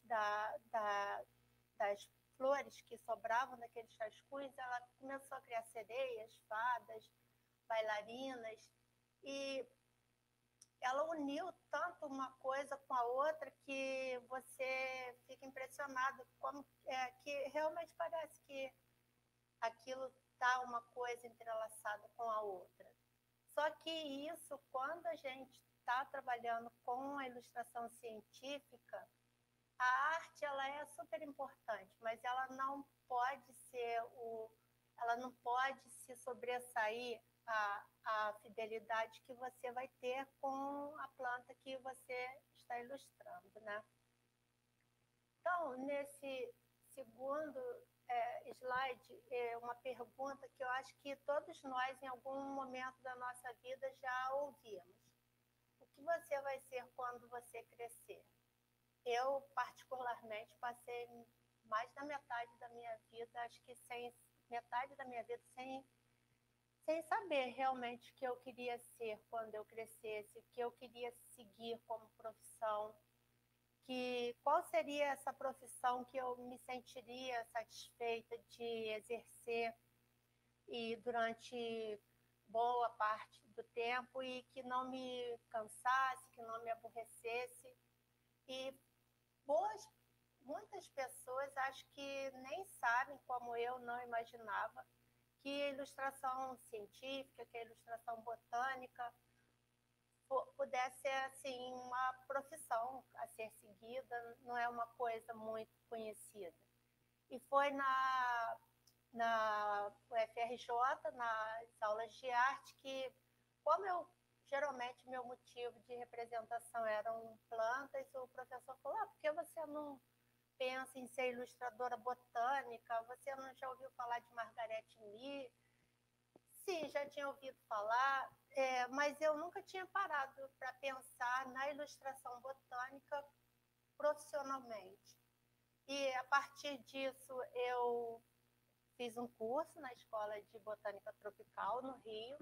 das flores que sobravam daqueles rascunhos. Ela começou a criar sereias, fadas, bailarinas, e ela uniu tanto uma coisa com a outra que você fica impressionado como que realmente parece que aquilo está uma coisa entrelaçada com a outra. Só que isso, quando a gente está trabalhando com a ilustração científica, a arte ela é super importante, mas ela não pode ela não pode se sobressair a fidelidade que você vai ter com a planta que você está ilustrando, né? Então, nesse segundo slide, uma pergunta que eu acho que todos nós, em algum momento da nossa vida, já ouvimos. O que você vai ser quando você crescer? Eu, particularmente, passei mais da metade da minha vida, acho que metade da minha vida sem saber realmente o que eu queria ser quando eu crescesse, o que eu queria seguir como profissão, qual seria essa profissão que eu me sentiria satisfeita de exercer e durante boa parte do tempo e que não me cansasse, que não me aborrecesse. E muitas pessoas acho que nem sabem, como eu não imaginava, que a ilustração científica, que a ilustração botânica pudesse ser assim uma profissão a ser seguida, não é uma coisa muito conhecida. E foi na UFRJ, nas aulas de arte, que, como geralmente meu motivo de representação eram plantas, o professor falou: por que você não pensa em ser ilustradora botânica? Você não já ouviu falar de Margaret Mee? Sim, já tinha ouvido falar, mas eu nunca tinha parado para pensar na ilustração botânica profissionalmente. E a partir disso eu fiz um curso na Escola de Botânica Tropical no Rio,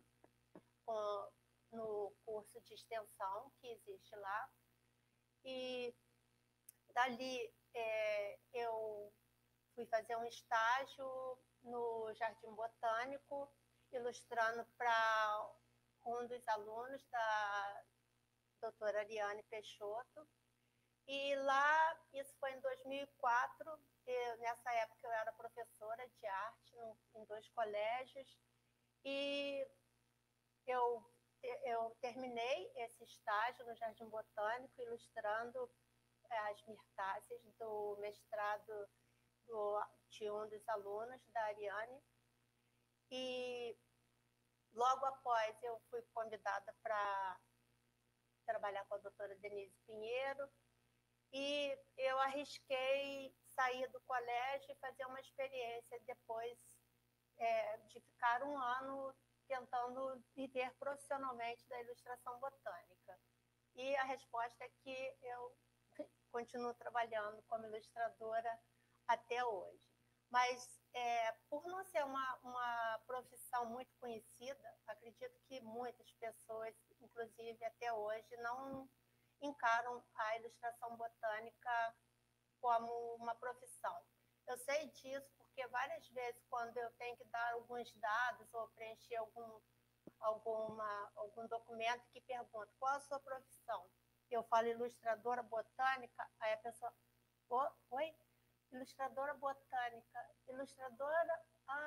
no curso de extensão que existe lá. E dali eu fui fazer um estágio no Jardim Botânico, ilustrando para um dos alunos da doutora Ariane Peixoto. E lá, isso foi em 2004, nessa época eu era professora de arte em 2 colégios, e eu terminei esse estágio no Jardim Botânico, ilustrando as mirtáceas do mestrado de um dos alunos, da Ariane. E logo após eu fui convidada para trabalhar com a doutora Denise Pinheiro, e eu arrisquei sair do colégio e fazer uma experiência depois de ficar um ano tentando viver profissionalmente da ilustração botânica. E a resposta é que eu continuo trabalhando como ilustradora até hoje. Mas, por não ser uma profissão muito conhecida, acredito que muitas pessoas, inclusive até hoje, não encaram a ilustração botânica como uma profissão. Eu sei disso porque várias vezes, quando eu tenho que dar alguns dados ou preencher algum documento que pergunta qual a sua profissão, eu falo ilustradora botânica, aí a pessoa: oi? Ilustradora botânica, ilustradora,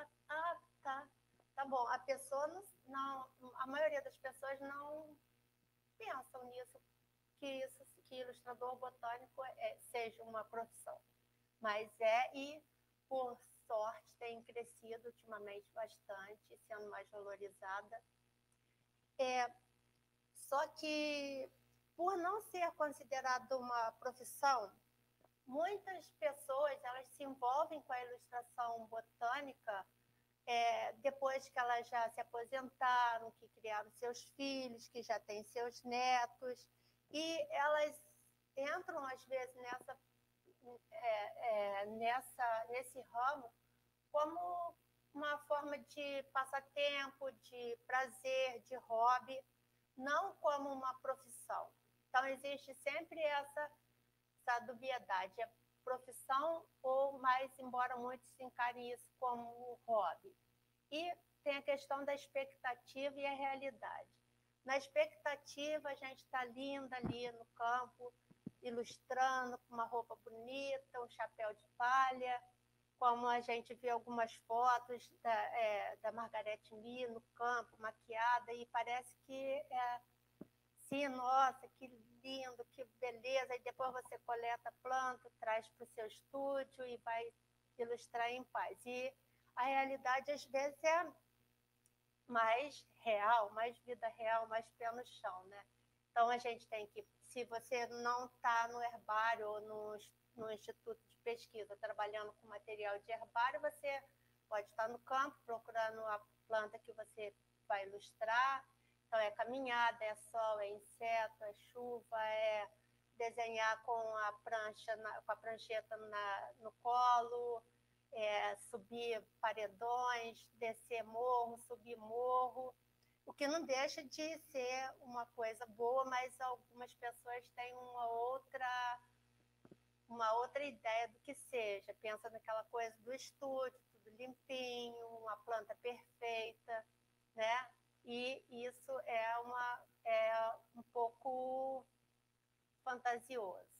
tá bom. A pessoa a maioria das pessoas não pensam nisso, que ilustrador botânico seja uma profissão, mas e por sorte tem crescido ultimamente bastante, sendo mais valorizada. Só que, por não ser considerado uma profissão, muitas pessoas elas se envolvem com a ilustração botânica depois que elas já se aposentaram, que criaram seus filhos, que já têm seus netos, e elas entram, às vezes, nesse ramo como uma forma de passatempo, de prazer, de hobby, não como uma profissão. Então, existe sempre essa dubiedade, é profissão ou mais, embora muitos encarem isso como hobby. E tem a questão da expectativa e a realidade. Na expectativa, a gente está linda ali no campo, ilustrando com uma roupa bonita, um chapéu de palha, como a gente vê algumas fotos da Margareth Mee no campo, maquiada, e parece que sim, nossa, que lindo, que beleza. E depois você coleta a planta, traz para o seu estúdio e vai ilustrar em paz. E a realidade, às vezes, é mais real, mais vida real, mais pé no chão, né? Então, a gente tem que, se você não está no herbário ou no instituto de pesquisa trabalhando com material de herbário, você pode estar no campo procurando a planta que você vai ilustrar. Então, é caminhada, é sol, é inseto, é chuva, é desenhar com a prancha, com a prancheta no colo, subir paredões, descer morro, subir morro, o que não deixa de ser uma coisa boa, mas algumas pessoas têm uma outra ideia do que seja. Pensa naquela coisa do estúdio, tudo limpinho, uma planta perfeita, né? E isso é um pouco fantasioso.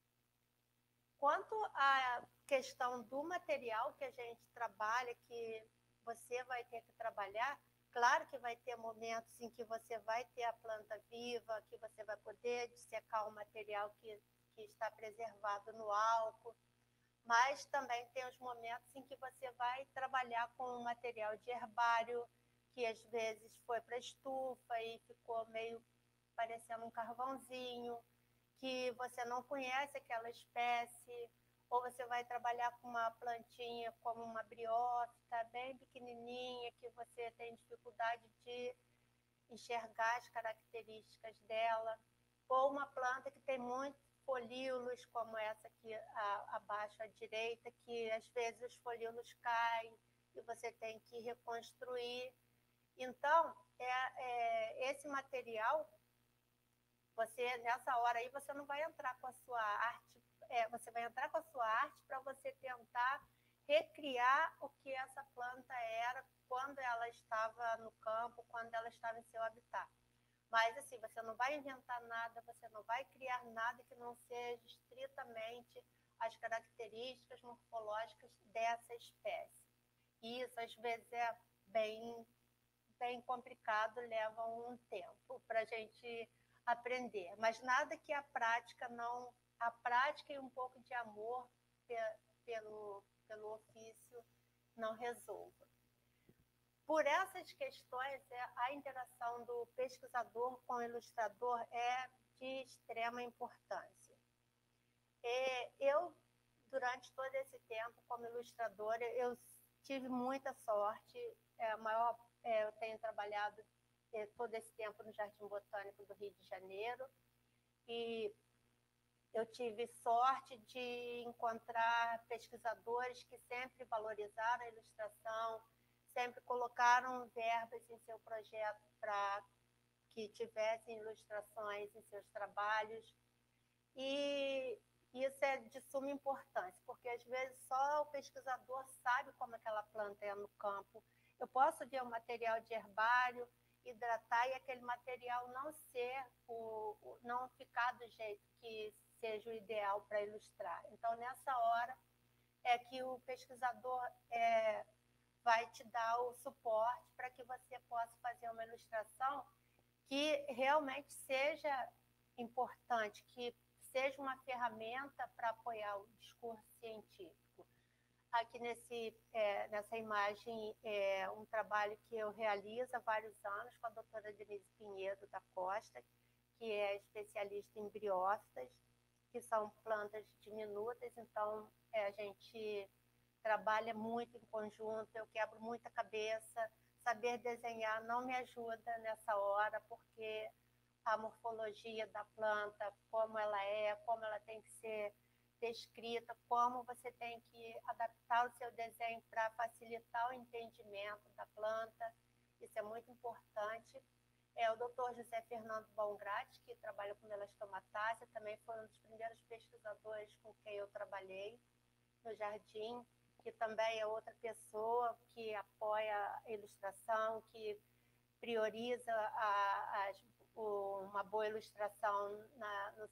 Quanto à questão do material que a gente trabalha, que você vai ter que trabalhar, claro que vai ter momentos em que você vai ter a planta viva, que você vai poder dissecar o material que está preservado no álcool, mas também tem os momentos em que você vai trabalhar com um material de herbário, que às vezes foi para a estufa e ficou meio parecendo um carvãozinho, que você não conhece aquela espécie, ou você vai trabalhar com uma plantinha como uma briófita, bem pequenininha, que você tem dificuldade de enxergar as características dela, ou uma planta que tem muitos folíolos, como essa aqui abaixo à direita, que às vezes os folíolos caem e você tem que reconstruir. Então, esse material, você nessa hora aí você não vai entrar com a sua arte, você vai entrar com a sua arte para você tentar recriar o que essa planta era quando ela estava no campo, quando ela estava em seu habitat. Mas assim, você não vai inventar nada, você não vai criar nada que não seja estritamente as características morfológicas dessa espécie. E isso às vezes é bem complicado, leva um tempo para a gente aprender, mas nada que a prática e um pouco de amor pelo ofício não resolva. Por essas questões, a interação do pesquisador com o ilustrador é de extrema importância. Eu, durante todo esse tempo como ilustradora, eu tive muita sorte, eu tenho trabalhado todo esse tempo no Jardim Botânico do Rio de Janeiro, e eu tive sorte de encontrar pesquisadores que sempre valorizaram a ilustração, sempre colocaram verbas em seu projeto para que tivessem ilustrações em seus trabalhos. E isso é de suma importância, porque às vezes só o pesquisador sabe como aquela planta é no campo. Eu posso ver o material de herbário, hidratar e aquele material não ficar do jeito que seja o ideal para ilustrar. Então, nessa hora é que o pesquisador vai te dar o suporte para que você possa fazer uma ilustração que realmente seja importante, que seja uma ferramenta para apoiar o discurso científico. Aqui nessa imagem é um trabalho que eu realizo há vários anos com a doutora Denise Pinheiro da Costa, que é especialista em briófitas, que são plantas diminutas, então a gente trabalha muito em conjunto, eu quebro muita cabeça, saber desenhar não me ajuda nessa hora, porque a morfologia da planta, como ela tem que ser descrita, como você tem que adaptar o seu desenho para facilitar o entendimento da planta. Isso é muito importante. O Dr. José Fernando Baumgart, que trabalha com melastomatácea, também foi um dos primeiros pesquisadores com quem eu trabalhei no jardim, que também é outra pessoa que apoia a ilustração, que prioriza uma boa ilustração no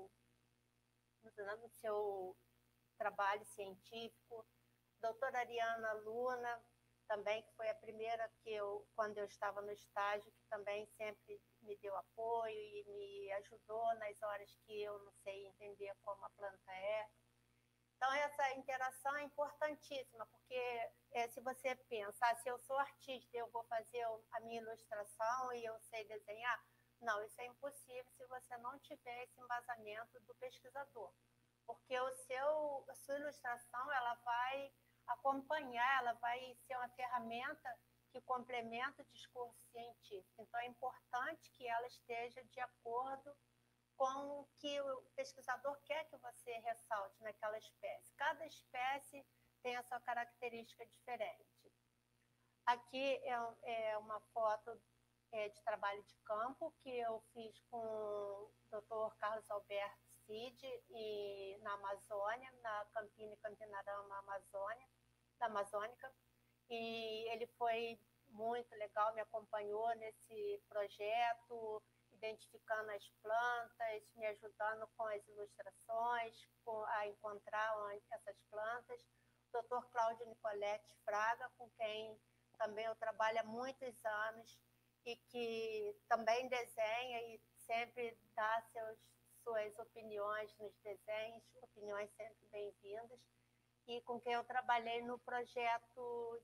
seu trabalho científico. Doutora Ariana Luna, também, que foi a primeira quando eu estava no estágio, que também sempre me deu apoio e me ajudou nas horas que eu não sei entender como a planta é. Então, essa interação é importantíssima, porque se você pensar, se eu sou artista e eu vou fazer a minha ilustração e eu sei desenhar, não, isso é impossível se você não tiver esse embasamento do pesquisador. Porque a sua ilustração ela vai acompanhar, ela vai ser uma ferramenta que complementa o discurso científico. Então, é importante que ela esteja de acordo com o que o pesquisador quer que você ressalte naquela espécie. Cada espécie tem a sua característica diferente. Aqui é uma foto de trabalho de campo que eu fiz com o Dr. Carlos Alberto Cid na Amazônia, na Campina e Campinarama Amazônica. E ele foi muito legal, me acompanhou nesse projeto, identificando as plantas, me ajudando com as ilustrações, a encontrar essas plantas. O Dr. Cláudio Nicoletti Fraga, com quem também eu trabalho há muitos anos e que também desenha e sempre dá suas opiniões nos desenhos, opiniões sempre bem-vindas, e com quem eu trabalhei no projeto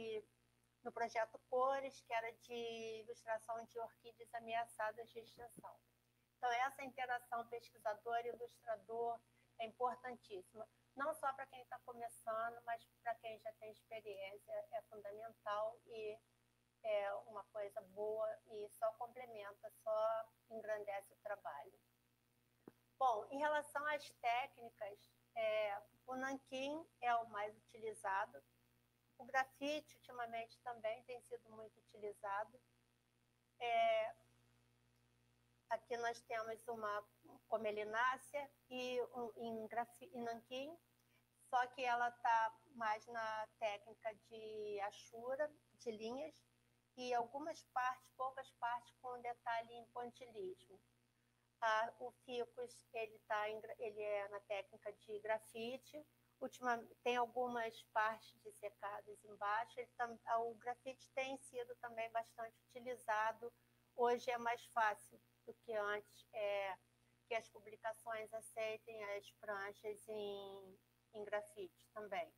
Cores, que era de ilustração de orquídeas ameaçadas de extinção. Então, essa interação pesquisador-ilustrador é importantíssima, não só para quem está começando, mas para quem já tem experiência, é fundamental e é uma coisa boa e só complementa, só engrandece o trabalho. Bom, em relação às técnicas, o nanquim é o mais utilizado. O grafite, ultimamente, também tem sido muito utilizado. Aqui nós temos uma comelinácea em nanquim, só que ela está mais na técnica de achura, de linhas, e algumas partes, poucas partes, com detalhe em pontilhismo. O ficus, ele é na técnica de grafite. Tem algumas partes de secadas embaixo. O grafite tem sido também bastante utilizado. Hoje é mais fácil do que antes, que as publicações aceitem as pranchas em grafite também.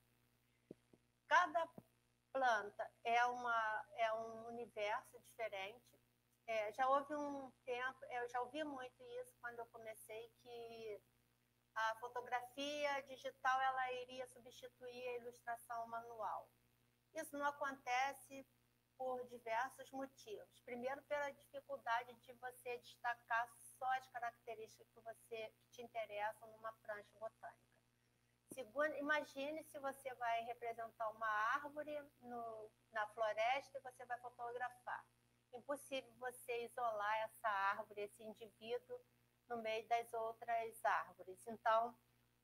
Cada planta é um universo diferente. Já houve um tempo, eu já ouvi muito isso quando eu comecei, que a fotografia digital ela iria substituir a ilustração manual. Isso não acontece por diversos motivos. Primeiro, pela dificuldade de você destacar só as características que te interessam numa prancha botânica. Segundo, imagine se você vai representar uma árvore na floresta e você vai fotografar. Impossível você isolar essa árvore, esse indivíduo, no meio das outras árvores. Então,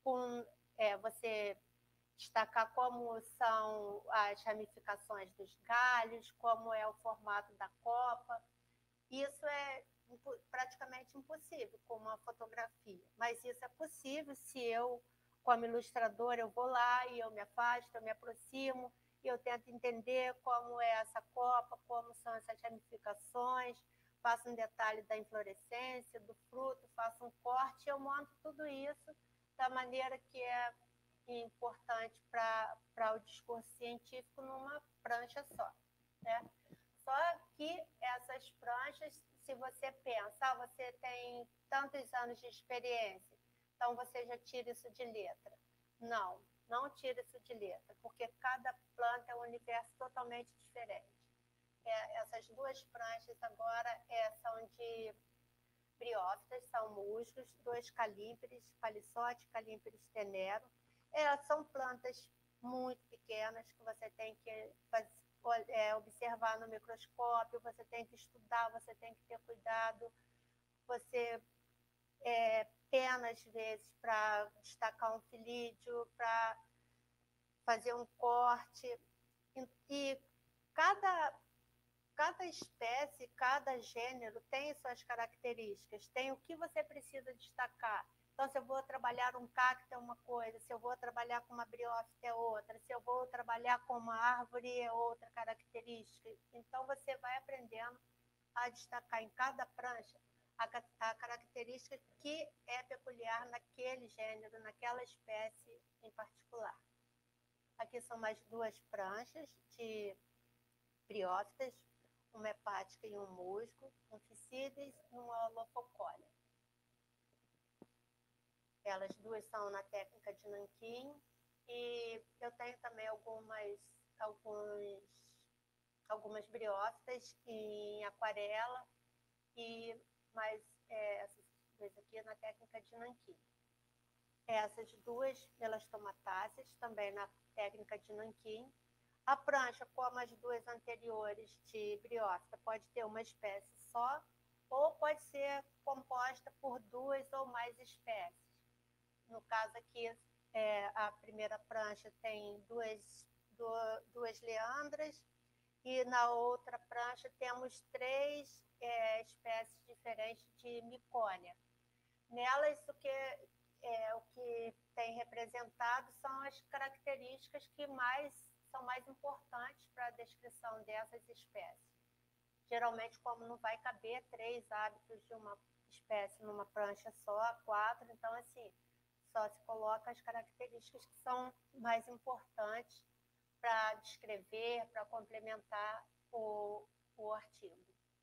você destacar como são as ramificações dos galhos, como é o formato da copa, isso é praticamente impossível com uma fotografia. Mas isso é possível se eu, como ilustradora, eu vou lá e eu me afasto, eu me aproximo, e eu tento entender como é essa copa, como são essas ramificações, faço um detalhe da inflorescência, do fruto, faço um corte, e eu monto tudo isso da maneira que é importante para o discurso científico numa prancha só, né? Só que essas pranchas, se você pensa, você tem tantos anos de experiência, então você já tira isso de letra. Não, não tira isso de letra, porque cada planta é um universo totalmente diferente. Essas duas pranchas agora são de briófitas, são musgos, 2 calíperes, palissote, calíperes tenero. Elas são plantas muito pequenas que você tem que observar no microscópio, você tem que estudar, você tem que ter cuidado, você pena às vezes para destacar um filídeo, para fazer um corte, e cada espécie, cada gênero tem suas características, tem o que você precisa destacar. Então, se eu vou trabalhar um cacto é uma coisa, se eu vou trabalhar com uma briófita é outra, se eu vou trabalhar com uma árvore é outra característica. Então, você vai aprendendo a destacar em cada prancha a característica que é peculiar naquele gênero, naquela espécie em particular. Aqui são mais 2 pranchas de briófitas, uma hepática e um musgo, um Phycides e uma Holofocólia. Elas 2 são na técnica de nanquim, e eu tenho também algumas briófitas em aquarela, mas essas 2 aqui na técnica de nanquim. Essas 2 elastomatáceas, também na técnica de nanquim. A prancha, como as 2 anteriores de briófita, pode ter uma espécie só, ou pode ser composta por 2 ou mais espécies. No caso aqui, a primeira prancha tem duas leandras, e na outra prancha temos 3 espécies diferentes de micônia. Nelas, o que tem representado são as características que são mais importantes para a descrição dessas espécies. Geralmente, como não vai caber 3 hábitos de uma espécie numa prancha só, 4, então, assim, só se coloca as características que são mais importantes para descrever, para complementar o artigo.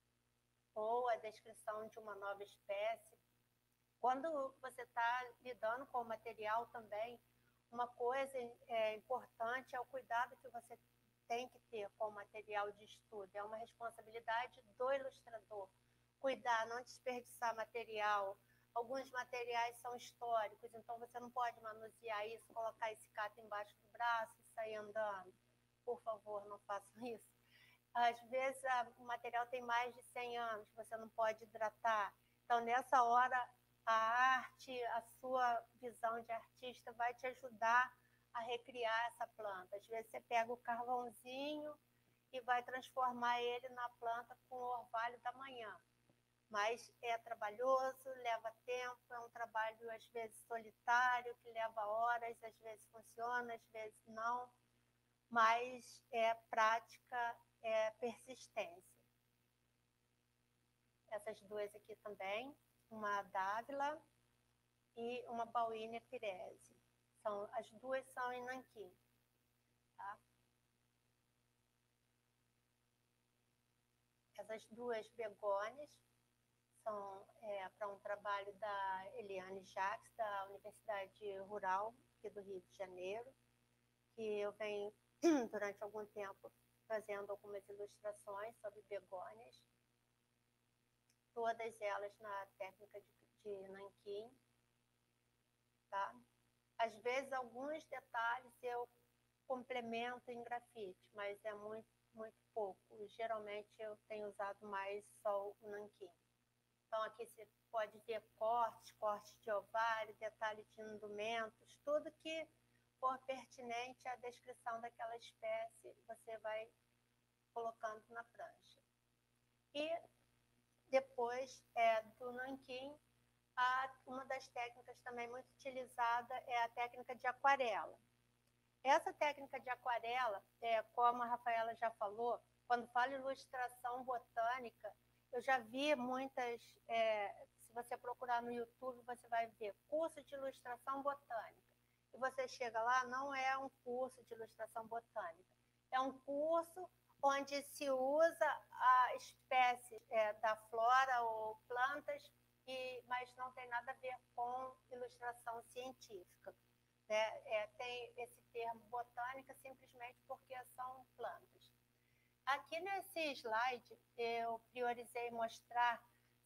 Ou a descrição de uma nova espécie. Quando você está lidando com o material também, uma coisa importante é o cuidado que você tem que ter com o material de estudo. É uma responsabilidade do ilustrador. Cuidar, não desperdiçar material. Alguns materiais são históricos, então você não pode manusear isso, colocar esse cato embaixo do braço e sair andando. Por favor, não façam isso. Às vezes o material tem mais de 100 anos, você não pode hidratar. Então, nessa hora, a arte, a sua visão de artista vai te ajudar a recriar essa planta. Às vezes você pega o carvãozinho e vai transformar ele na planta com o orvalho da manhã. Mas é trabalhoso, leva tempo, é um trabalho às vezes solitário, que leva horas, às vezes funciona, às vezes não, mas é prática, é persistência. Essas 2 aqui também, uma Dávila e uma Bauhinia pirese. As 2 são em nanquim. Tá? Essas 2 begônias são para um trabalho da Eliane Jacques, da Universidade Rural aqui do Rio de Janeiro, que eu venho, durante algum tempo, fazendo algumas ilustrações sobre begônias, todas elas na técnica de nanquim. Tá? Às vezes, alguns detalhes eu complemento em grafite, mas é muito, muito pouco. Geralmente, eu tenho usado mais só o nanquim. Então, aqui você pode ver corte de ovário, detalhe de indumentos, tudo que for pertinente à descrição daquela espécie, você vai colocando na prancha. E depois do nanquim, uma das técnicas também muito utilizada é a técnica de aquarela. Essa técnica de aquarela, como a Rafaela já falou, quando fala ilustração botânica, eu já vi muitas, se você procurar no YouTube, você vai ver curso de ilustração botânica. E você chega lá, não é um curso de ilustração botânica, é um curso onde se usa a espécie da flora ou plantas, mas não tem nada a ver com ilustração científica. Né? Tem esse termo botânica simplesmente porque são plantas. Aqui nesse slide, eu priorizei mostrar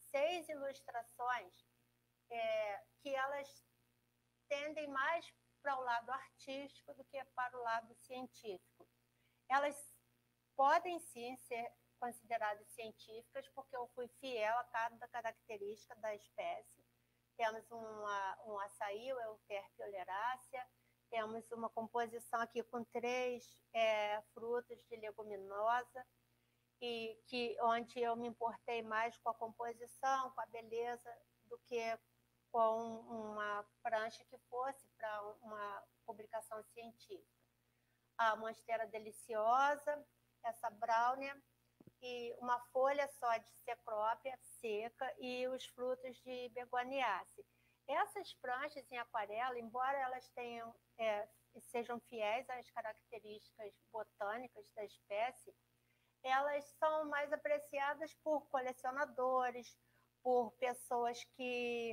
6 ilustrações que elas tendem mais para o lado artístico do que para o lado científico. Elas podem sim ser consideradas científicas, porque eu fui fiel a cada característica da espécie. Temos um açaí, o Euterpe oleracea, temos uma composição aqui com 3 frutos de leguminosa, onde eu me importei mais com a composição, com a beleza, do que com uma prancha que fosse para uma publicação científica. A monstera deliciosa, essa brownia, e uma folha só de cecrópia seca e os frutos de begoniaceae. Essas pranchas em aquarela, embora elas sejam fiéis às características botânicas da espécie, elas são mais apreciadas por colecionadores, por pessoas que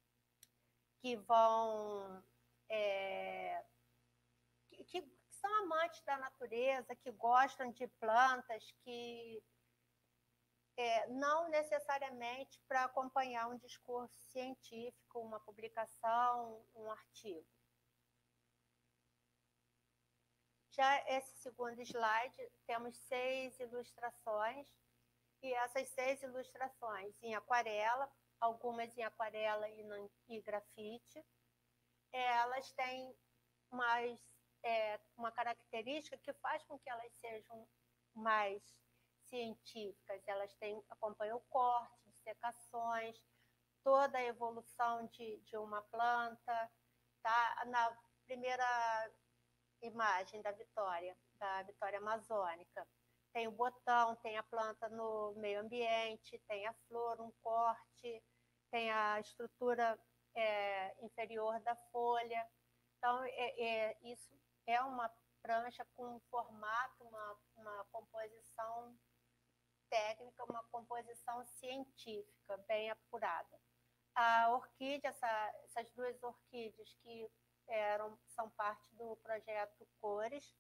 vão... que são amantes da natureza, que gostam de plantas, que não necessariamente para acompanhar um discurso científico, uma publicação, um artigo. Já esse segundo slide, temos 6 ilustrações, e essas 6 ilustrações em aquarela, algumas em aquarela e grafite, elas têm uma característica que faz com que elas sejam mais científicas. Elas acompanham o corte, dissecações, toda a evolução de uma planta. Tá? Na primeira imagem da Vitória amazônica, tem o botão, tem a planta no meio ambiente, tem a flor, um corte, tem a estrutura inferior da folha. Então, isso é uma prancha com um formato, uma composição técnica, uma composição científica bem apurada. A orquídea, essas 2 orquídeas que são parte do projeto Cores,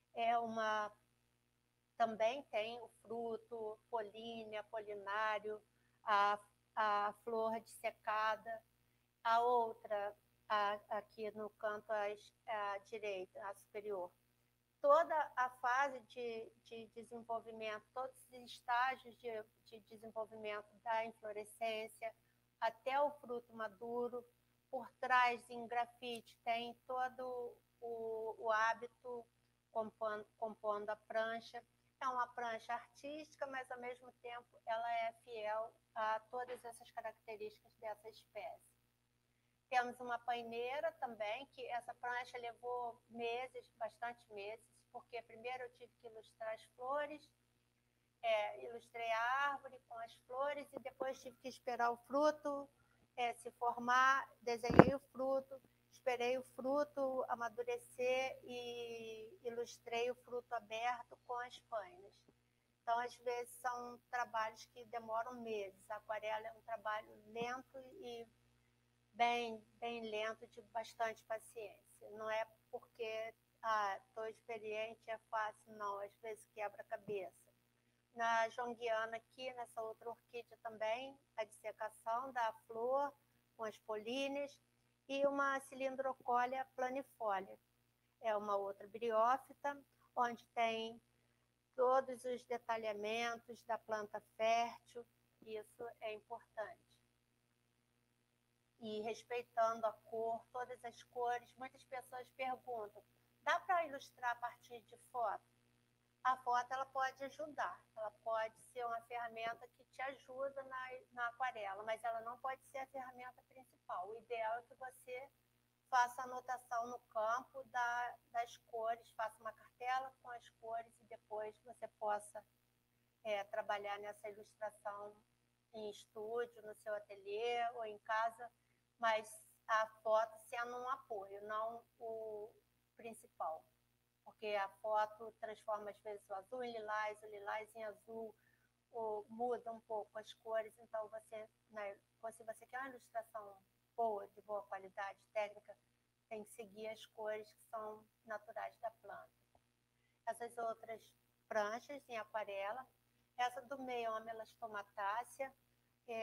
também tem o fruto, polínea, polinário, a flor dissecada. A outra, aqui no canto à direita, à superior, toda a fase de desenvolvimento, todos os estágios de desenvolvimento da inflorescência, até o fruto maduro. Por trás, em grafite, tem todo o hábito compondo a prancha. É uma prancha artística, mas, ao mesmo tempo, ela é fiel a todas essas características dessa espécie. Temos uma paineira também, que essa prancha levou meses, bastante meses, porque primeiro eu tive que ilustrar as flores, ilustrei a árvore com as flores, e depois tive que esperar o fruto se formar, desenhei o fruto, esperei o fruto amadurecer e ilustrei o fruto aberto com as painas. Então, às vezes, são trabalhos que demoram meses. A aquarela é um trabalho lento e bem lento, de bastante paciência. Não é porque estou experiente, é fácil, não. Às vezes quebra a cabeça. Na jonguiana aqui, nessa outra orquídea também, a dissecação da flor com as políneas, e uma cilindrocólia planifolia. É uma outra briófita, onde tem todos os detalhamentos da planta fértil. Isso é importante. E respeitando a cor, todas as cores. Muitas pessoas perguntam, dá para ilustrar a partir de foto? A foto ela pode ajudar, ela pode ser uma ferramenta que te ajuda na aquarela, mas ela não pode ser a ferramenta principal. O ideal é que você faça anotação no campo das cores, faça uma cartela com as cores e depois você possa trabalhar nessa ilustração em estúdio, no seu ateliê ou em casa, mas a foto sendo um apoio, não o principal. Porque a foto transforma, às vezes, o azul em lilás, o lilás em azul, ou muda um pouco as cores. Então, se você quer uma ilustração boa, de boa qualidade técnica, tem que seguir as cores que são naturais da planta. Essas outras pranchas em aquarela, essa do meio, a Melastomatácea,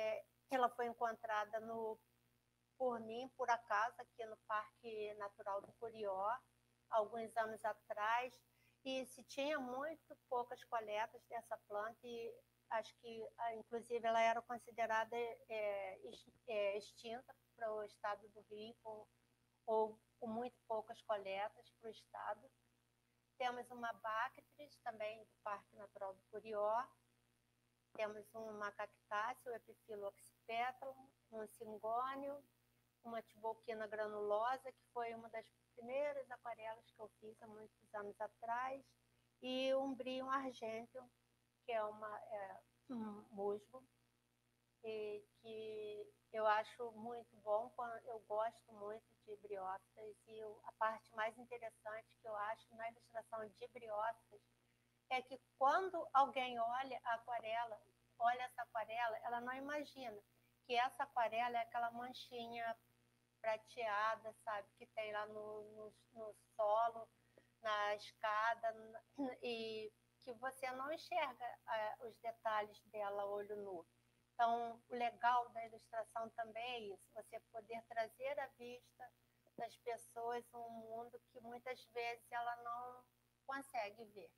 ela foi encontrada por mim, por acaso, aqui no Parque Natural do Curió, alguns anos atrás, e se tinha muito poucas coletas dessa planta, e acho que, inclusive, ela era considerada extinta para o estado do Rio, ou com muito poucas coletas para o estado. Temos uma Bactris, também do Parque Natural do Curió. Temos uma cactácea, o Epiphyllum oxypetalum, um cingônio, uma tibolquina granulosa, que foi uma das primeiras aquarelas que eu fiz há muitos anos atrás, e um Bryum argenteum, que é um musgo, e que eu acho muito bom, eu gosto muito de briófitas, e a parte mais interessante que eu acho na ilustração de briófitas é que quando alguém olha essa aquarela, ela não imagina que essa aquarela é aquela manchinha prateada, sabe, que tem lá no solo, na escada, e que você não enxerga os detalhes dela a olho nu. Então, o legal da ilustração também é isso, você poder trazer à vista das pessoas um mundo que muitas vezes ela não consegue ver.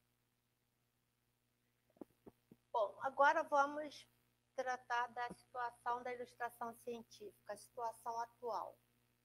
Bom, agora vamos tratar da situação da ilustração científica, a situação atual.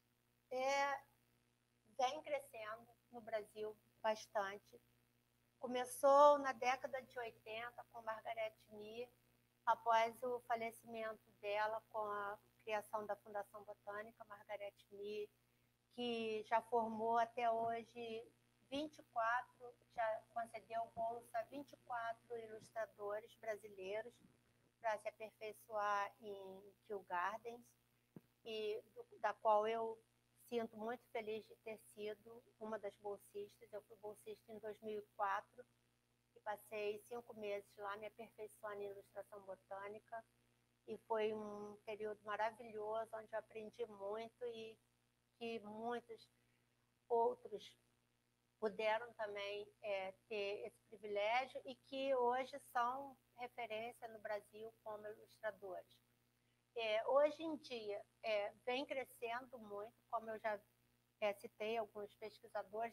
Vem crescendo no Brasil bastante. Começou na década de 80 com Margaret Mead, após o falecimento dela com a criação da Fundação Botânica Margaret Mead, que já formou até hoje 24, já concedeu bolsa a 24 ilustradores brasileiros para se aperfeiçoar em Kew Gardens, e da qual eu sinto muito feliz de ter sido uma das bolsistas. Eu fui bolsista em 2004 e passei 5 meses lá me aperfeiçoando em ilustração botânica, e foi um período maravilhoso, onde eu aprendi muito e que muitos outros puderam também ter esse privilégio, e que hoje são referência no Brasil como ilustradores. Hoje em dia, vem crescendo muito, como eu já citei alguns pesquisadores,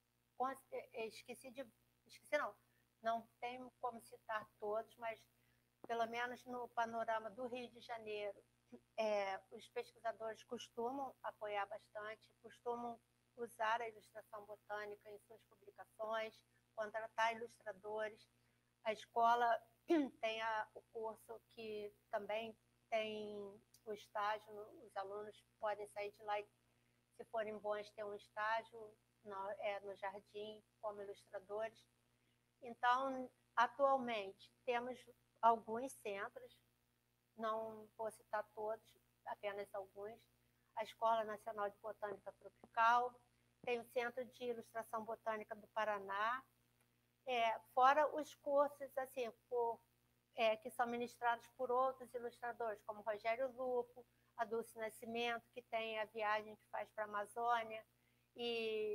não tenho como citar todos, mas pelo menos no panorama do Rio de Janeiro, os pesquisadores costumam apoiar bastante, costumam usar a ilustração botânica em suas publicações, contratar ilustradores. A escola tem o curso que também tem o estágio, os alunos podem sair de lá e, se forem bons, ter um estágio no jardim como ilustradores. Então, atualmente, temos alguns centros, não vou citar todos, apenas alguns. A Escola Nacional de Botânica Tropical, tem o Centro de Ilustração Botânica do Paraná, fora os cursos assim, que são ministrados por outros ilustradores, como Rogério Lupo, a Dulce Nascimento, que tem a viagem que faz para a Amazônia, e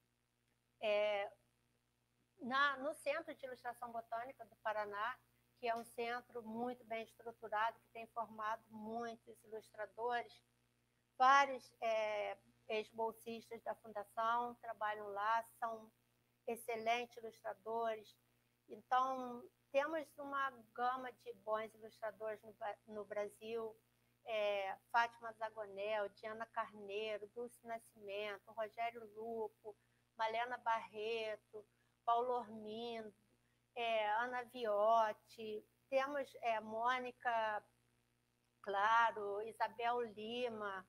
no Centro de Ilustração Botânica do Paraná, que é um centro muito bem estruturado, que tem formado muitos ilustradores, vários ex-bolsistas da Fundação trabalham lá, são excelentes ilustradores. Então, temos uma gama de bons ilustradores no Brasil, Fátima Zagonel, Diana Carneiro, Dulce Nascimento, Rogério Lupo, Malena Barreto, Paulo Ormindo, Ana Viotti, temos Mônica Claro, Isabel Lima,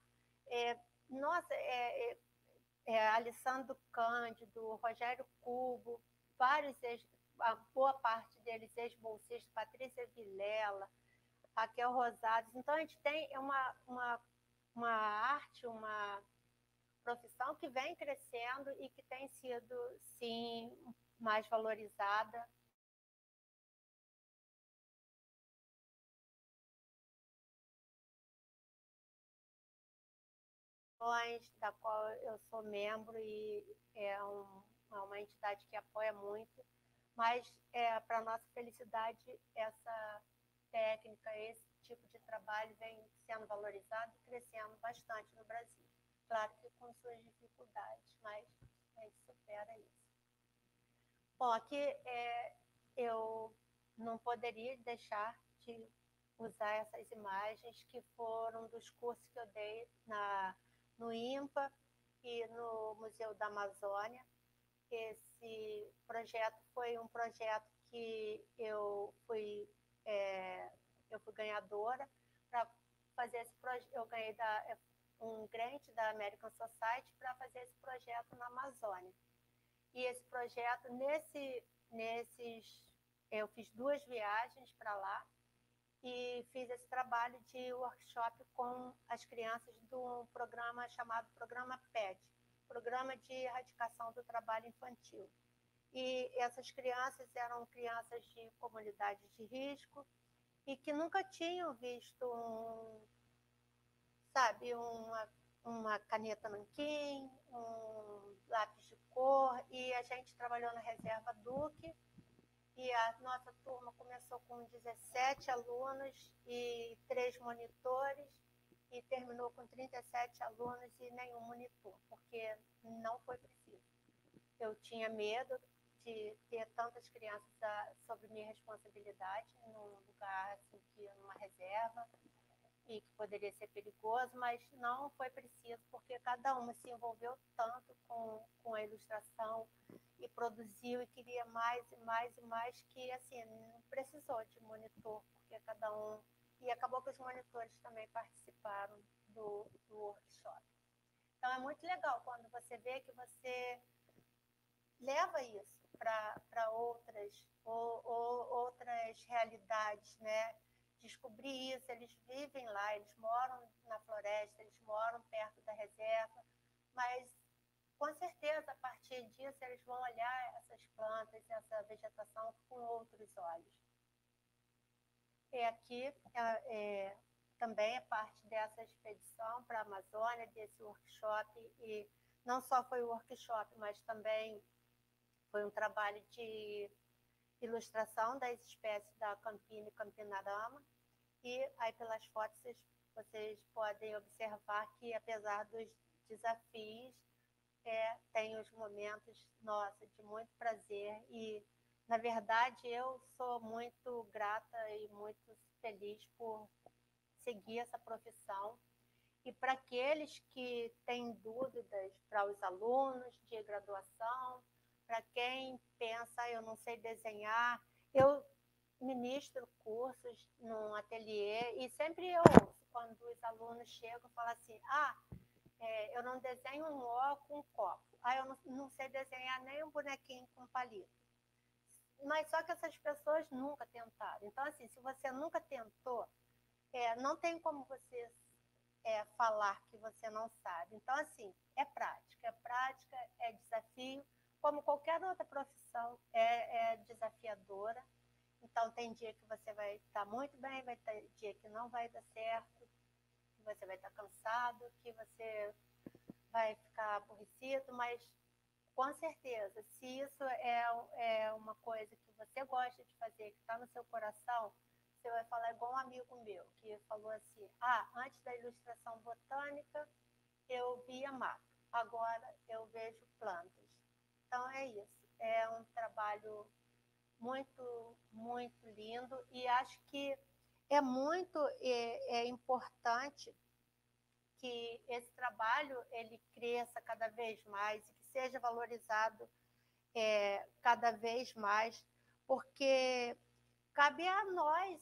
Alessandro Cândido, Rogério Cubo, a boa parte deles ex-bolsistas, Patrícia Vilela, Raquel Rosades. Então, a gente tem uma arte, uma profissão que vem crescendo e que tem sido, sim, mais valorizada. Da qual eu sou membro, e é uma entidade que apoia muito, mas para nossa felicidade, essa técnica, esse tipo de trabalho vem sendo valorizado e crescendo bastante no Brasil. Claro que com suas dificuldades, mas a gente supera isso. Bom, aqui eu não poderia deixar de usar essas imagens que foram dos cursos que eu dei no IMPA e no Museu da Amazônia. Esse projeto foi um projeto que eu fui ganhadora para fazer esse projeto. Eu ganhei um grant da American Society para fazer esse projeto na Amazônia. E esse projeto, eu fiz 2 viagens para lá e fiz esse trabalho de workshop com as crianças de um programa chamado Programa PET, Programa de Erradicação do Trabalho Infantil. E essas crianças eram crianças de comunidades de risco e que nunca tinham visto uma caneta nanquim, um lápis de cor, e a gente trabalhou na Reserva Duque, e a nossa turma começou com 17 alunos e 3 monitores, e terminou com 37 alunos e nenhum monitor, porque não foi preciso. Eu tinha medo de ter tantas crianças sob minha responsabilidade, num lugar assim, numa reserva, e que poderia ser perigoso, mas não foi preciso, porque cada uma se envolveu tanto com a ilustração e produziu e queria mais e mais e mais, que assim, não precisou de monitor, porque cada um... E acabou que os monitores também participaram do workshop. Então é muito legal quando você vê que você leva isso para outras realidades, né? Descobrir isso, eles vivem lá, eles moram na floresta, eles moram perto da reserva, mas com certeza a partir disso eles vão olhar essas plantas, essa vegetação com outros olhos. E aqui também é parte dessa expedição para a Amazônia, desse workshop, e não só foi o workshop, mas também foi um trabalho de ilustração das espécies da Campina e Campinarama. E aí, pelas fotos, vocês podem observar que, apesar dos desafios, tem os momentos, nossa, de muito prazer. E, na verdade, eu sou muito grata e muito feliz por seguir essa profissão. E para aqueles que têm dúvidas, para os alunos de graduação, para quem pensa, eu não sei desenhar, eu ministro cursos num ateliê e sempre eu ouço quando os alunos chegam e falam assim, eu não desenho um O com um copo, eu não sei desenhar nem um bonequinho com palito. Mas só que essas pessoas nunca tentaram. Então, assim, se você nunca tentou, não tem como você falar que você não sabe. Então, assim, é prática, é desafio, como qualquer outra profissão, é desafiadora. Então, tem dia que você vai estar muito bem, vai ter dia que não vai dar certo, que você vai estar cansado, que você vai ficar aborrecido, mas, com certeza, se isso é uma coisa que você gosta de fazer, que está no seu coração, você vai falar igual um amigo meu, que falou assim, antes da ilustração botânica, eu via mato, agora eu vejo plantas. Então, é isso. É um trabalho muito, muito lindo e acho que é muito importante que esse trabalho ele cresça cada vez mais e que seja valorizado cada vez mais, porque cabe a nós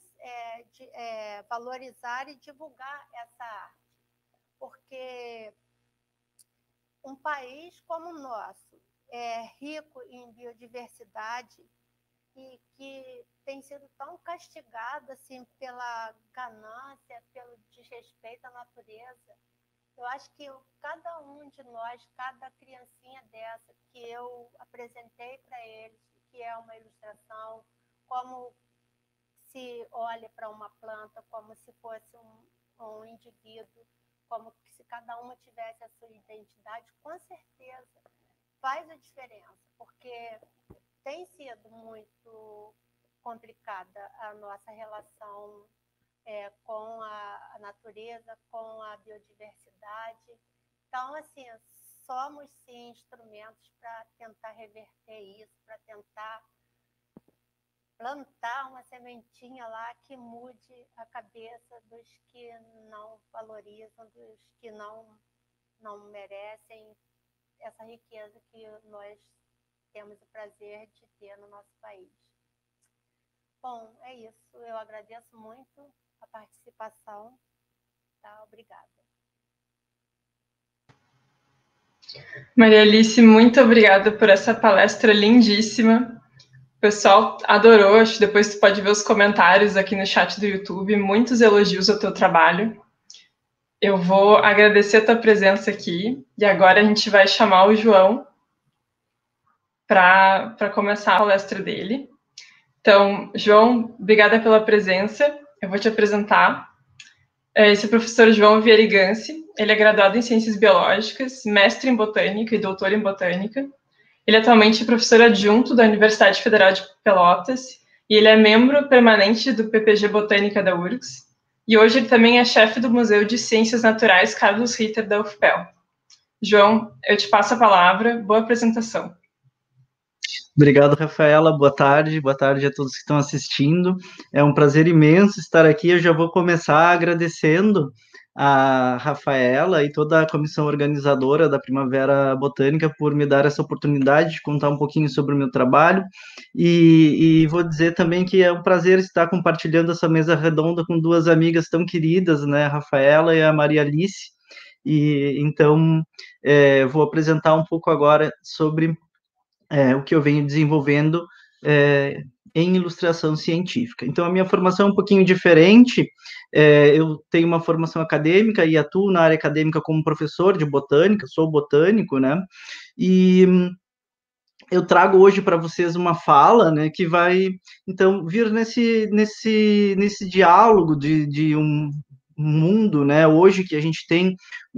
valorizar e divulgar essa arte, porque um país como o nosso é rico em biodiversidade e que tem sido tão castigado assim, pela ganância, pelo desrespeito à natureza. Eu acho que cada um de nós, cada criancinha dessa que eu apresentei para eles, que é uma ilustração, como se olha para uma planta, como se fosse um indivíduo, como se cada uma tivesse a sua identidade, com certeza faz a diferença, porque tem sido muito complicada a nossa relação com a natureza, com a biodiversidade. Então, assim, somos sim instrumentos para tentar reverter isso, para tentar plantar uma sementinha lá que mude a cabeça dos que não valorizam, dos que não merecem essa riqueza que nós temos o prazer de ter no nosso país. Bom, é isso. Eu agradeço muito a participação. Tá? Obrigada. Maria Alice, muito obrigada por essa palestra lindíssima. O pessoal adorou, acho que depois tu pode ver os comentários aqui no chat do YouTube, muitos elogios ao teu trabalho. Eu vou agradecer a tua presença aqui, e agora a gente vai chamar o João para começar a palestra dele. Então, João, obrigada pela presença. Eu vou te apresentar. Esse é o professor João Vieira Ganci. Ele é graduado em Ciências Biológicas, mestre em Botânica e doutor em Botânica. Ele atualmente é professor adjunto da Universidade Federal de Pelotas e ele é membro permanente do PPG Botânica da URGS. E hoje ele também é chefe do Museu de Ciências Naturais Carlos Ritter da UFPEL. João, eu te passo a palavra. Boa apresentação. Obrigado, Rafaela. Boa tarde a todos que estão assistindo. É um prazer imenso estar aqui. Eu já vou começar agradecendo a Rafaela e toda a comissão organizadora da Primavera Botânica por me dar essa oportunidade de contar um pouquinho sobre o meu trabalho e vou dizer também que é um prazer estar compartilhando essa mesa redonda com duas amigas tão queridas, né, a Rafaela e a Maria Alice, e então vou apresentar um pouco agora sobre o que eu venho desenvolvendo em ilustração científica. Então, a minha formação é um pouquinho diferente. Eu tenho uma formação acadêmica e atuo na área acadêmica como professor de botânica, sou botânico, né? E eu trago hoje para vocês uma fala, né, que vai, então, vir nesse diálogo de um mundo, né, hoje que a gente tem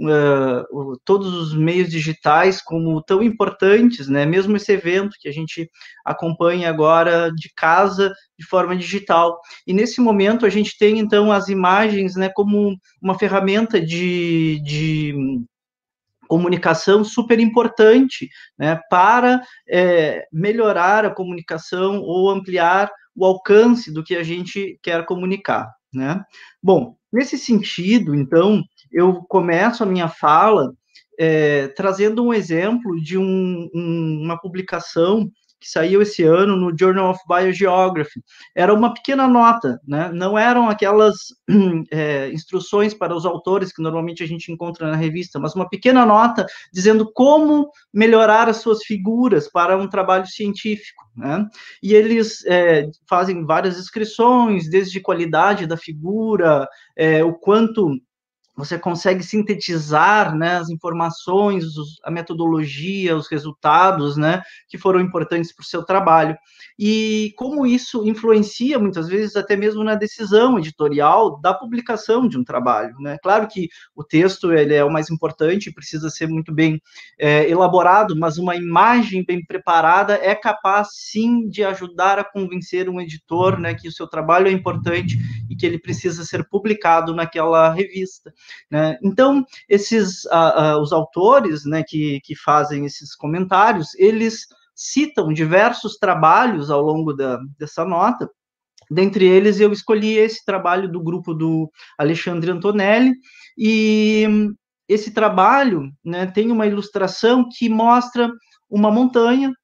todos os meios digitais como tão importantes, né, mesmo esse evento que a gente acompanha agora de casa, de forma digital. E nesse momento a gente tem, então, as imagens, né, como uma ferramenta de comunicação super importante, né, para melhorar a comunicação ou ampliar o alcance do que a gente quer comunicar, né? Bom, nesse sentido, então, eu começo a minha fala trazendo um exemplo de uma publicação que saiu esse ano no Journal of Biogeography. Era uma pequena nota, né? Não eram aquelas instruções para os autores que normalmente a gente encontra na revista, mas uma pequena nota dizendo como melhorar as suas figuras para um trabalho científico, né? E eles fazem várias descrições, desde qualidade da figura, o quanto você consegue sintetizar, né, as informações, a metodologia, os resultados, né, que foram importantes para o seu trabalho. E como isso influencia, muitas vezes, até mesmo na decisão editorial da publicação de um trabalho, né? Claro que o texto ele é o mais importante, precisa ser muito bem elaborado, mas uma imagem bem preparada é capaz, sim, de ajudar a convencer um editor, né, que o seu trabalho é importante e que ele precisa ser publicado naquela revista. Né? Então, os autores, né, que fazem esses comentários, eles citam diversos trabalhos ao longo dessa nota. Dentre eles, eu escolhi esse trabalho do grupo do Alexandre Antonelli, e esse trabalho, né, tem uma ilustração que mostra uma montanha,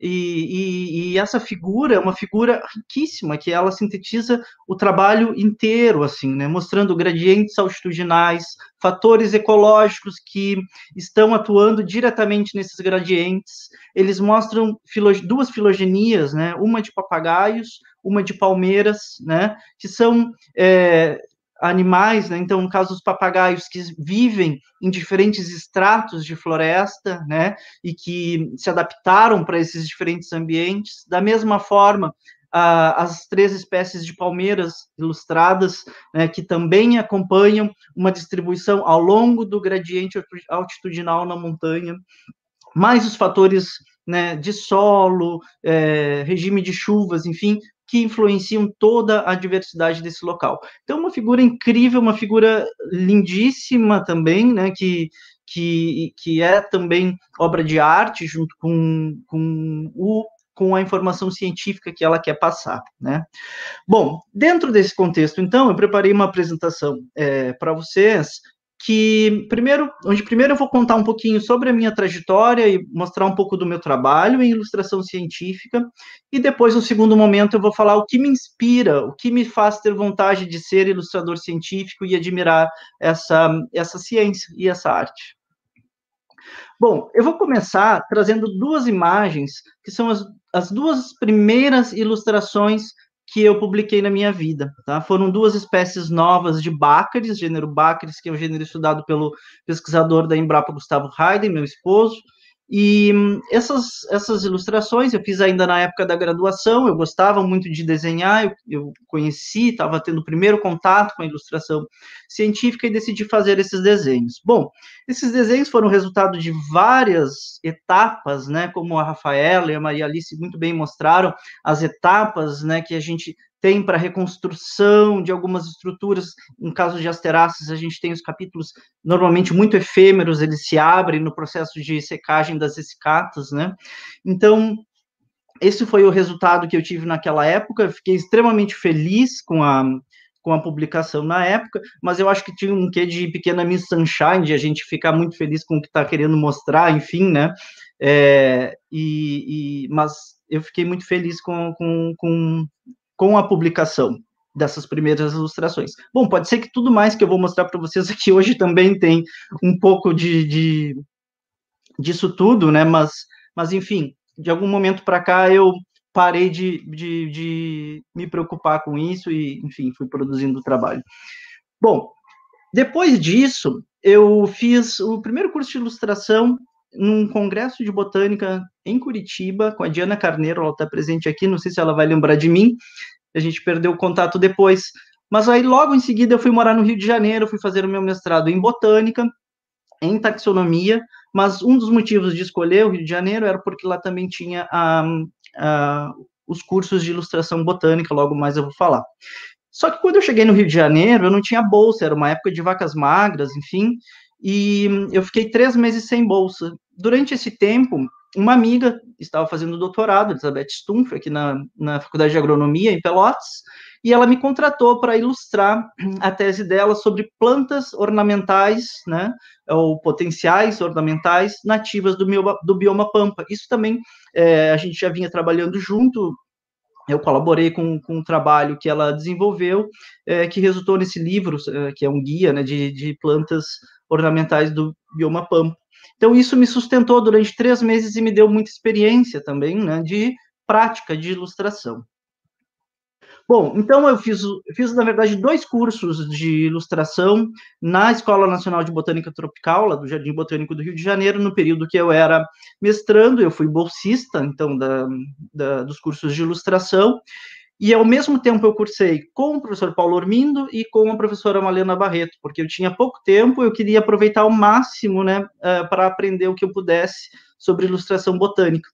e essa figura é uma figura riquíssima, que ela sintetiza o trabalho inteiro, assim, né, mostrando gradientes altitudinais, fatores ecológicos que estão atuando diretamente nesses gradientes. Eles mostram duas filogenias, né, uma de papagaios, uma de palmeiras, né, que são animais, né? Então, no caso dos papagaios, que vivem em diferentes estratos de floresta, né, e que se adaptaram para esses diferentes ambientes. Da mesma forma, as 3 espécies de palmeiras ilustradas, né, que também acompanham uma distribuição ao longo do gradiente altitudinal na montanha, mais os fatores, né, de solo, regime de chuvas, enfim, que influenciam toda a diversidade desse local. Então, uma figura incrível, uma figura lindíssima também, né, que é também obra de arte, junto com a informação científica que ela quer passar, né? Bom, dentro desse contexto, então, eu preparei uma apresentação para vocês, onde primeiro eu vou contar um pouquinho sobre a minha trajetória e mostrar um pouco do meu trabalho em ilustração científica, e depois, no segundo momento, eu vou falar o que me inspira, o que me faz ter vontade de ser ilustrador científico e admirar essa ciência e essa arte. Bom, eu vou começar trazendo duas imagens, que são as duas primeiras ilustrações que eu publiquei na minha vida, tá? Foram duas espécies novas de bácaris, gênero bácaris, que é um gênero estudado pelo pesquisador da Embrapa, Gustavo Hayden, meu esposo, e essas ilustrações eu fiz ainda na época da graduação. Eu gostava muito de desenhar, eu conheci, estava tendo o primeiro contato com a ilustração científica e decidi fazer esses desenhos. Bom, esses desenhos foram resultado de várias etapas, né, como a Rafaela e a Maria Alice muito bem mostraram, as etapas, né, que a gente tem para reconstrução de algumas estruturas. Em caso de asteráceas, a gente tem os capítulos normalmente muito efêmeros, eles se abrem no processo de secagem das escatas, né? Então, esse foi o resultado que eu tive naquela época. Fiquei extremamente feliz com a publicação na época, mas eu acho que tinha um quê de pequena Miss Sunshine, de a gente ficar muito feliz com o que está querendo mostrar, enfim, né? Mas eu fiquei muito feliz com a publicação dessas primeiras ilustrações. Bom, pode ser que tudo mais que eu vou mostrar para vocês aqui hoje também tem um pouco disso tudo, né? Mas enfim, de algum momento para cá eu parei de me preocupar com isso e, enfim, fui produzindo o trabalho. Bom, depois disso, eu fiz o primeiro curso de ilustração num congresso de botânica em Curitiba, com a Diana Carneiro. Ela está presente aqui, não sei se ela vai lembrar de mim, a gente perdeu o contato depois, mas aí logo em seguida eu fui morar no Rio de Janeiro, fui fazer o meu mestrado em botânica, em taxonomia, mas um dos motivos de escolher o Rio de Janeiro era porque lá também tinha os cursos de ilustração botânica, logo mais eu vou falar. Só que quando eu cheguei no Rio de Janeiro, eu não tinha bolsa, era uma época de vacas magras, enfim, e eu fiquei 3 meses sem bolsa. Durante esse tempo, uma amiga estava fazendo doutorado, Elizabeth Stumpf, aqui na Faculdade de Agronomia, em Pelotas, e ela me contratou para ilustrar a tese dela sobre plantas ornamentais, né, ou potenciais ornamentais nativas do bioma Pampa. Isso também a gente já vinha trabalhando junto. Eu colaborei com um trabalho que ela desenvolveu, que resultou nesse livro, que é um guia, né, de plantas ornamentais do bioma Pampa. Então, isso me sustentou durante 3 meses e me deu muita experiência também, né, de prática de ilustração. Bom, então eu fiz, na verdade, 2 cursos de ilustração na Escola Nacional de Botânica Tropical, lá do Jardim Botânico do Rio de Janeiro, no período que eu era mestrando. Eu fui bolsista, então, dos cursos de ilustração, e ao mesmo tempo eu cursei com o professor Paulo Ormindo e com a professora Malena Barreto, porque eu tinha pouco tempo, eu queria aproveitar ao máximo, né, para aprender o que eu pudesse sobre ilustração botânica.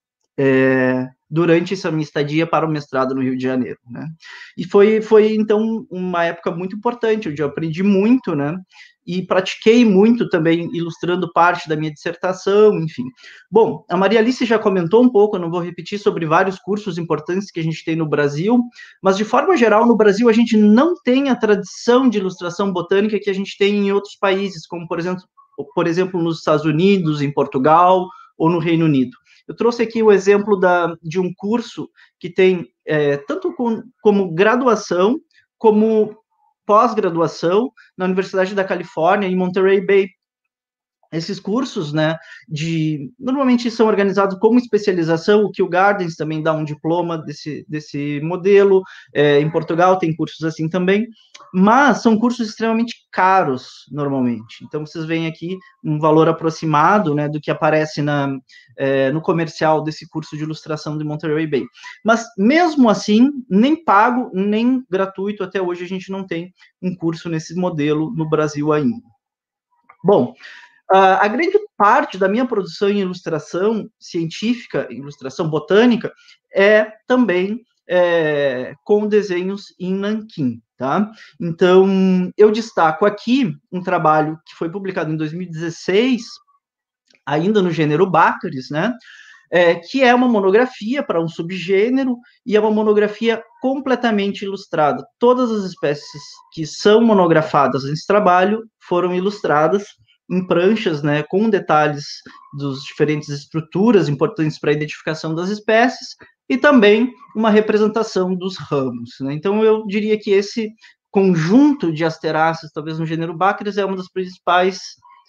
Durante essa minha estadia para o mestrado no Rio de Janeiro, né? E foi então uma época muito importante, onde eu aprendi muito, né? E pratiquei muito também, ilustrando parte da minha dissertação, enfim. Bom, a Maria Alice já comentou um pouco, eu não vou repetir, sobre vários cursos importantes que a gente tem no Brasil, mas de forma geral, no Brasil, a gente não tem a tradição de ilustração botânica que a gente tem em outros países, como, por exemplo, nos Estados Unidos, em Portugal ou no Reino Unido. Eu trouxe aqui o exemplo de um curso que tem tanto como graduação, como pós-graduação, na Universidade da Califórnia, em Monterey Bay. Esses cursos, né, normalmente são organizados como especialização. O Kew Gardens também dá um diploma desse modelo, em Portugal tem cursos assim também, mas são cursos extremamente caros, normalmente. Então, vocês veem aqui um valor aproximado, né, do que aparece no comercial desse curso de ilustração de Monterey Bay. Mas, mesmo assim, nem pago, nem gratuito, até hoje a gente não tem um curso nesse modelo no Brasil ainda. Bom, a grande parte da minha produção em ilustração científica, ilustração botânica, é também com desenhos em nanquim, tá? Então, eu destaco aqui um trabalho que foi publicado em 2016, ainda no gênero Bácaris, né? Que é uma monografia para um subgênero e é uma monografia completamente ilustrada. Todas as espécies que são monografadas nesse trabalho foram ilustradas em pranchas, né, com detalhes dos diferentes estruturas importantes para a identificação das espécies e também uma representação dos ramos, né? Então, eu diria que esse conjunto de asteráceas, talvez no gênero Bácaris, é uma das principais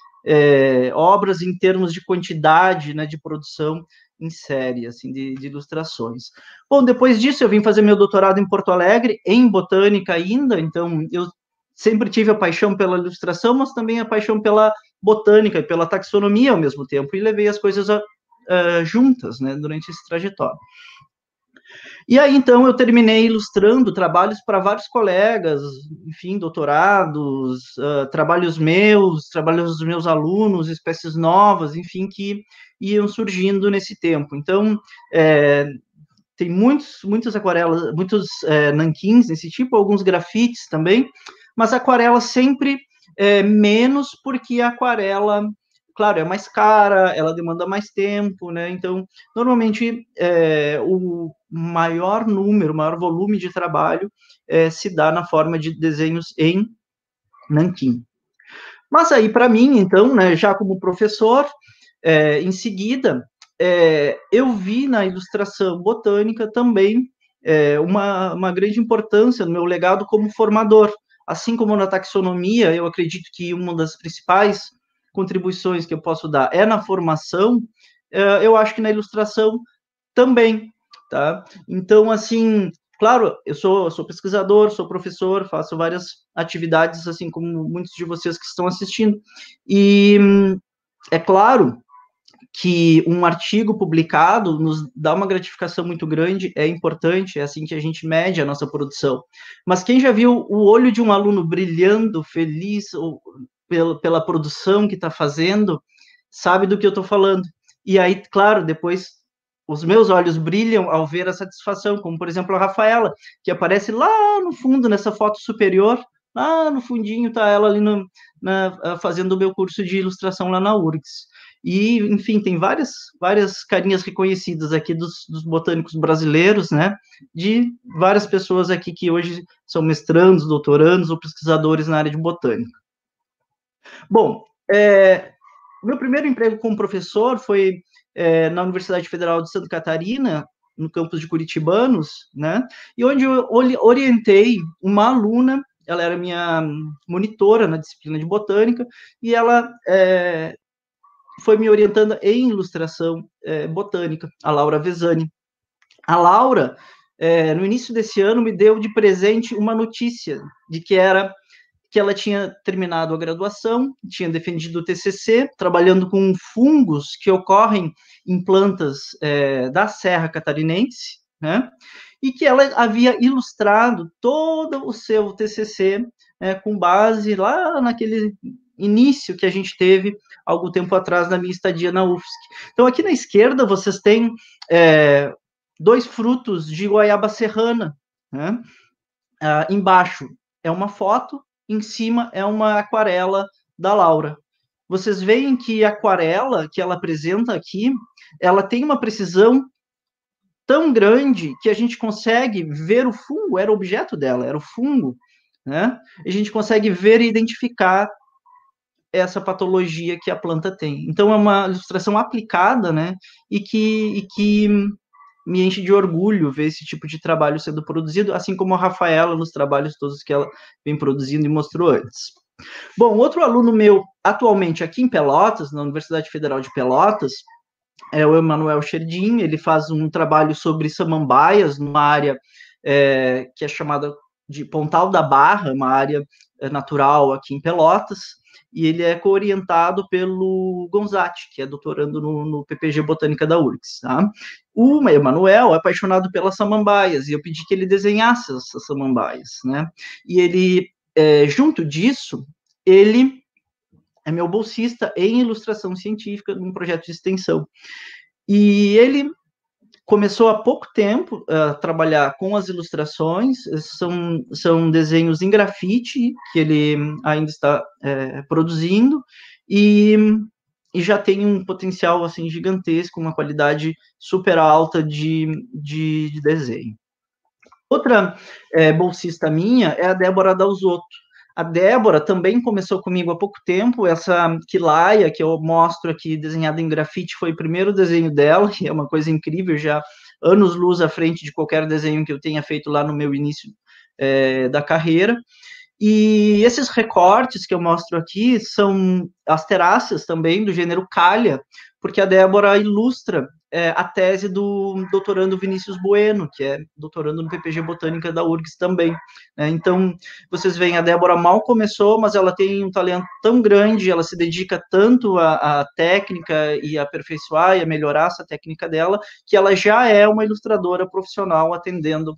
obras em termos de quantidade, né, de produção em série, assim, de ilustrações. Bom, depois disso eu vim fazer meu doutorado em Porto Alegre, em botânica ainda, então eu sempre tive a paixão pela ilustração, mas também a paixão pela botânica e pela taxonomia ao mesmo tempo, e levei as coisas juntas, né, durante esse trajetório. E aí, então, eu terminei ilustrando trabalhos para vários colegas, enfim, doutorados, trabalhos dos meus alunos, espécies novas, enfim, que iam surgindo nesse tempo. Então, tem muitas aquarelas, muitos nanquins desse tipo, alguns grafites também, mas aquarela sempre menos, porque a aquarela, claro, é mais cara, ela demanda mais tempo, né? Então, normalmente, o maior volume de trabalho se dá na forma de desenhos em nanquim. Mas aí, para mim, então, né, já como professor, em seguida, eu vi na ilustração botânica também uma grande importância no meu legado como formador. Assim como na taxonomia, eu acredito que uma das principais contribuições que eu posso dar é na formação, eu acho que na ilustração também, tá? Então, assim, claro, eu sou pesquisador, sou professor, faço várias atividades, assim como muitos de vocês que estão assistindo, e é claro que um artigo publicado nos dá uma gratificação muito grande, é importante, é assim que a gente mede a nossa produção. Mas quem já viu o olho de um aluno brilhando, feliz pela produção que está fazendo, sabe do que eu estou falando. E aí, claro, depois os meus olhos brilham ao ver a satisfação, como, por exemplo, a Rafaela, que aparece lá no fundo, nessa foto superior, lá no fundinho, está ela ali fazendo o meu curso de ilustração lá na URGS. E, enfim, tem várias carinhas reconhecidas aqui dos botânicos brasileiros, né, de várias pessoas aqui que hoje são mestrandos, doutorandos ou pesquisadores na área de botânica. Bom, meu primeiro emprego como professor foi na Universidade Federal de Santa Catarina, no campus de Curitibanos, né, e onde eu orientei uma aluna, ela era minha monitora na disciplina de botânica, e ela foi me orientando em ilustração botânica, a Laura Vesani. A Laura, no início desse ano, me deu de presente uma notícia de que ela tinha terminado a graduação, tinha defendido o TCC, trabalhando com fungos que ocorrem em plantas da Serra Catarinense, né? E que ela havia ilustrado todo o seu TCC com base lá naquele início que a gente teve algum tempo atrás na minha estadia na UFSC. Então, aqui na esquerda, vocês têm 2 frutos de goiaba serrana, né? Embaixo é uma foto, em cima é uma aquarela da Laura. Vocês veem que a aquarela que ela apresenta aqui, ela tem uma precisão tão grande que a gente consegue ver o fungo, era o objeto dela, era o fungo, né? E a gente consegue ver e identificar essa patologia que a planta tem. Então, é uma ilustração aplicada, né? E que me enche de orgulho ver esse tipo de trabalho sendo produzido, assim como a Rafaela nos trabalhos todos que ela vem produzindo e mostrou antes. Bom, outro aluno meu, atualmente aqui em Pelotas, na Universidade Federal de Pelotas, é o Emanuel Scherdim. Ele faz um trabalho sobre samambaias, numa área que é chamada de Pontal da Barra, uma área natural aqui em Pelotas, e ele é co-orientado pelo Gonzatti, que é doutorando no PPG Botânica da URGS, tá? O Emanuel é apaixonado pelas samambaias, e eu pedi que ele desenhasse essas samambaias, né? E ele, junto disso, ele é meu bolsista em ilustração científica num projeto de extensão. E ele começou há pouco tempo a trabalhar com as ilustrações, são desenhos em grafite, que ele ainda está produzindo, e já tem um potencial assim gigantesco, uma qualidade super alta de desenho. Outra bolsista minha é a Débora Dalzotto. A Débora também começou comigo há pouco tempo. Essa quilaia que eu mostro aqui, desenhada em grafite, foi o primeiro desenho dela, que é uma coisa incrível, já anos-luz à frente de qualquer desenho que eu tenha feito lá no meu início da carreira. E esses recortes que eu mostro aqui são as teráceas também, do gênero Calha, porque a Débora ilustra a tese do doutorando Vinícius Bueno, que é doutorando no PPG Botânica da URGS também. Então, vocês veem, a Débora mal começou, mas ela tem um talento tão grande, ela se dedica tanto à técnica e a aperfeiçoar e a melhorar essa técnica dela, que ela já é uma ilustradora profissional atendendo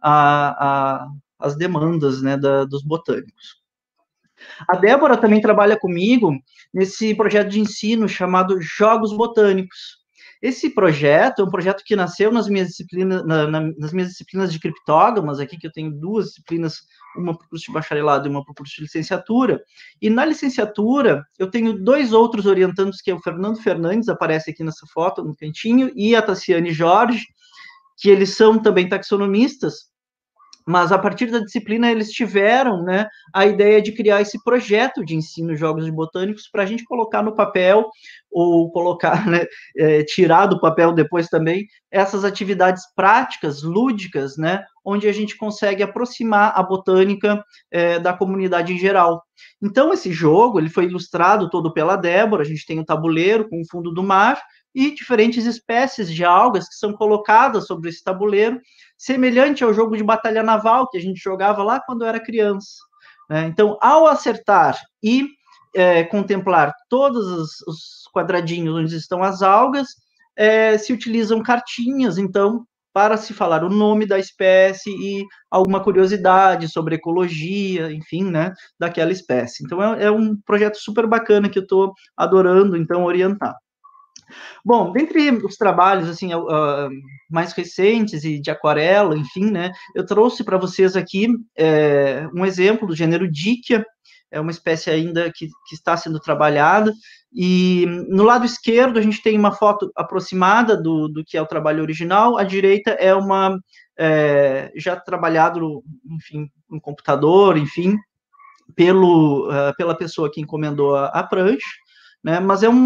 as demandas, né, dos botânicos. A Débora também trabalha comigo nesse projeto de ensino chamado Jogos Botânicos. Esse projeto é um projeto que nasceu nas minhas disciplinas de criptógamas, aqui que eu tenho 2 disciplinas, uma para o curso de bacharelado e uma para o curso de licenciatura, e na licenciatura eu tenho 2 outros orientandos, que é o Fernando Fernandes, aparece aqui nessa foto, no cantinho, e a Tassiane Jorge, que eles são também taxonomistas, mas a partir da disciplina eles tiveram, né, a ideia de criar esse projeto de ensino Jogos de Botânicos para a gente colocar no papel, ou colocar, né, tirar do papel depois também, essas atividades práticas, lúdicas, né, onde a gente consegue aproximar a botânica da comunidade em geral. Então, esse jogo, ele foi ilustrado todo pela Débora, a gente tem um tabuleiro com o fundo do mar, e diferentes espécies de algas que são colocadas sobre esse tabuleiro, semelhante ao jogo de batalha naval que a gente jogava lá quando era criança. Então, ao acertar e contemplar todos os quadradinhos onde estão as algas, se utilizam cartinhas, então, para se falar o nome da espécie e alguma curiosidade sobre ecologia, enfim, né, daquela espécie. Então, é um projeto super bacana que eu estou adorando, então, orientar. Bom, dentre os trabalhos assim mais recentes e de aquarela, enfim, né, eu trouxe para vocês aqui um exemplo do gênero Díquia, é uma espécie ainda que está sendo trabalhada, e no lado esquerdo a gente tem uma foto aproximada do que é o trabalho original, à direita é uma já trabalhado, enfim, no computador, enfim, pela pessoa que encomendou a prancha, né, mas é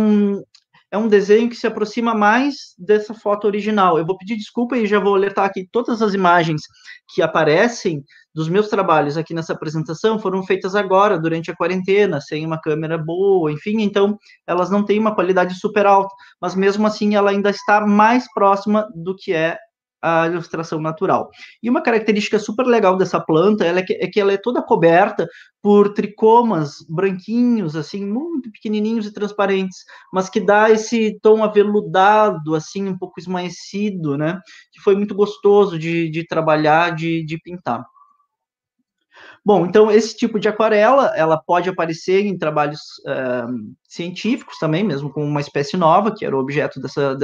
um desenho que se aproxima mais dessa foto original. Eu vou pedir desculpa e já vou alertar aqui, todas as imagens que aparecem dos meus trabalhos aqui nessa apresentação foram feitas agora, durante a quarentena, sem uma câmera boa, enfim, então elas não têm uma qualidade super alta, mas mesmo assim ela ainda está mais próxima do que é a ilustração natural. E uma característica super legal dessa planta é que ela é toda coberta por tricomas branquinhos, assim, muito pequenininhos e transparentes, mas que dá esse tom aveludado, assim, um pouco esmaecido, né? Que foi muito gostoso de trabalhar, de pintar. Bom, então, esse tipo de aquarela, ela pode aparecer em trabalhos científicos também, mesmo com uma espécie nova, que era o objeto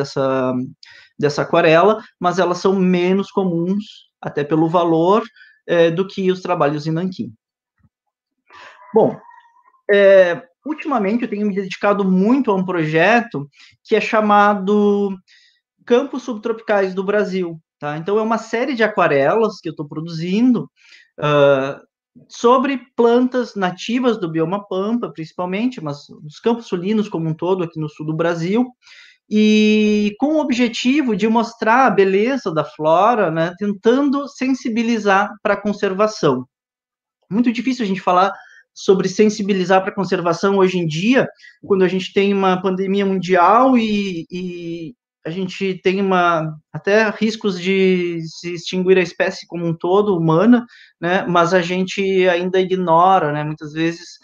dessa aquarela, mas elas são menos comuns, até pelo valor, do que os trabalhos em nanquim. Bom, ultimamente eu tenho me dedicado muito a um projeto que é chamado Campos Subtropicais do Brasil. Tá? Então, é uma série de aquarelas que eu estou produzindo sobre plantas nativas do bioma Pampa, principalmente, mas dos campos sulinos como um todo, aqui no sul do Brasil, e com o objetivo de mostrar a beleza da flora, né, tentando sensibilizar para a conservação. Muito difícil a gente falar sobre sensibilizar para a conservação hoje em dia, quando a gente tem uma pandemia mundial e a gente tem até riscos de se extinguir a espécie como um todo, humana, né, mas a gente ainda ignora, né, muitas vezes,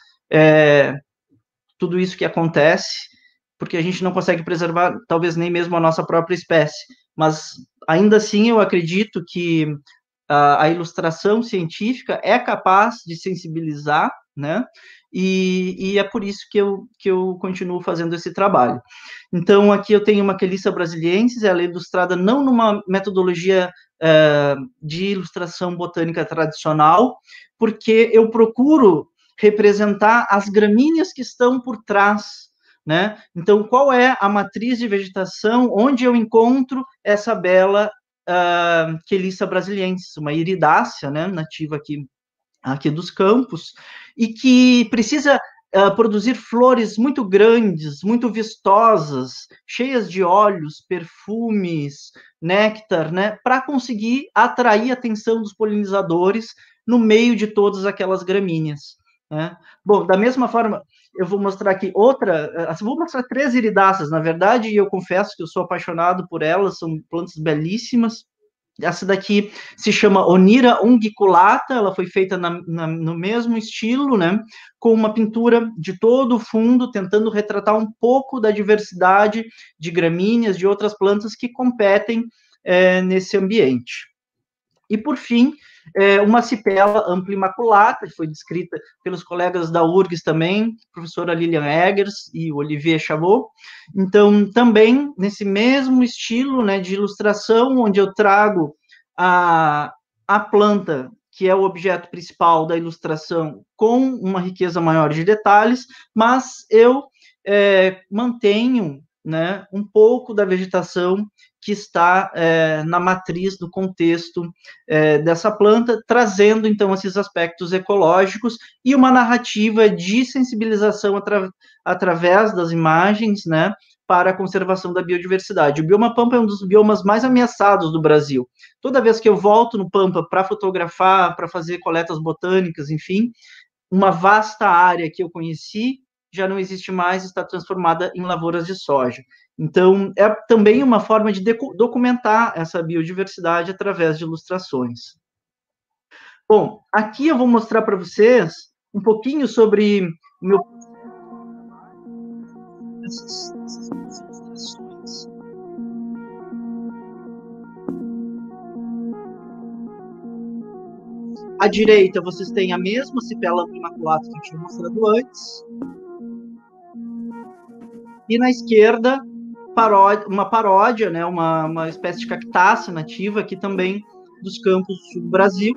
tudo isso que acontece, porque a gente não consegue preservar, talvez nem mesmo a nossa própria espécie, mas ainda assim eu acredito que a ilustração científica é capaz de sensibilizar, né, e é por isso que eu continuo fazendo esse trabalho. Então, aqui eu tenho uma Quelícia brasiliensis, ela é ilustrada não numa metodologia de ilustração botânica tradicional, porque eu procuro representar as gramíneas que estão por trás, né? Então, qual é a matriz de vegetação onde eu encontro essa bela Quelícia brasiliensis, uma iridácea, né, nativa aqui dos campos, e que precisa produzir flores muito grandes, muito vistosas, cheias de óleos, perfumes, néctar, né, para conseguir atrair a atenção dos polinizadores no meio de todas aquelas gramíneas, né? Bom, da mesma forma, eu vou mostrar aqui vou mostrar 3 iridáceas, na verdade, e eu confesso que eu sou apaixonado por elas, são plantas belíssimas. Essa daqui se chama Onira unguiculata, ela foi feita no mesmo estilo, né, com uma pintura de todo o fundo, tentando retratar um pouco da diversidade de gramíneas, de outras plantas que competem nesse ambiente. E, por fim, uma cipela ampla imaculata, que foi descrita pelos colegas da URGS também, professora Lilian Eggers e Olivier Chavot. Então, também nesse mesmo estilo, né, de ilustração, onde eu trago a planta, que é o objeto principal da ilustração, com uma riqueza maior de detalhes, mas eu mantenho, né, um pouco da vegetação que está na matriz do contexto dessa planta, trazendo, então, esses aspectos ecológicos e uma narrativa de sensibilização através das imagens, né, para a conservação da biodiversidade. O bioma Pampa é um dos biomas mais ameaçados do Brasil. Toda vez que eu volto no Pampa para fotografar, para fazer coletas botânicas, enfim, uma vasta área que eu conheci já não existe mais, está transformada em lavouras de soja. Então, é também uma forma de documentar essa biodiversidade através de ilustrações. Bom, aqui eu vou mostrar para vocês um pouquinho sobre o meu... essas ilustrações. À direita, vocês têm a mesma cipela imaculata que eu tinha mostrado antes. E na esquerda, uma paródia, né, uma espécie de cactácea nativa aqui também dos campos do Brasil.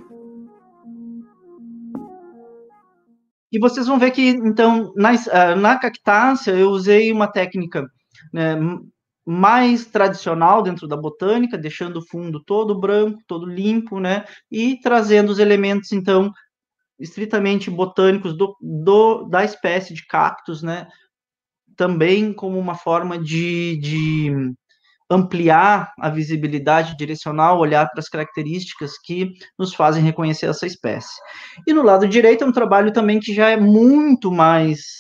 E vocês vão ver que, então, na cactácea, eu usei uma técnica, né, mais tradicional dentro da botânica, deixando o fundo todo branco, todo limpo, né, e trazendo os elementos, então, estritamente botânicos da espécie de cactus, né, também como uma forma de ampliar a visibilidade, direcionar o olhar para as características que nos fazem reconhecer essa espécie. E no lado direito é um trabalho também que já é muito mais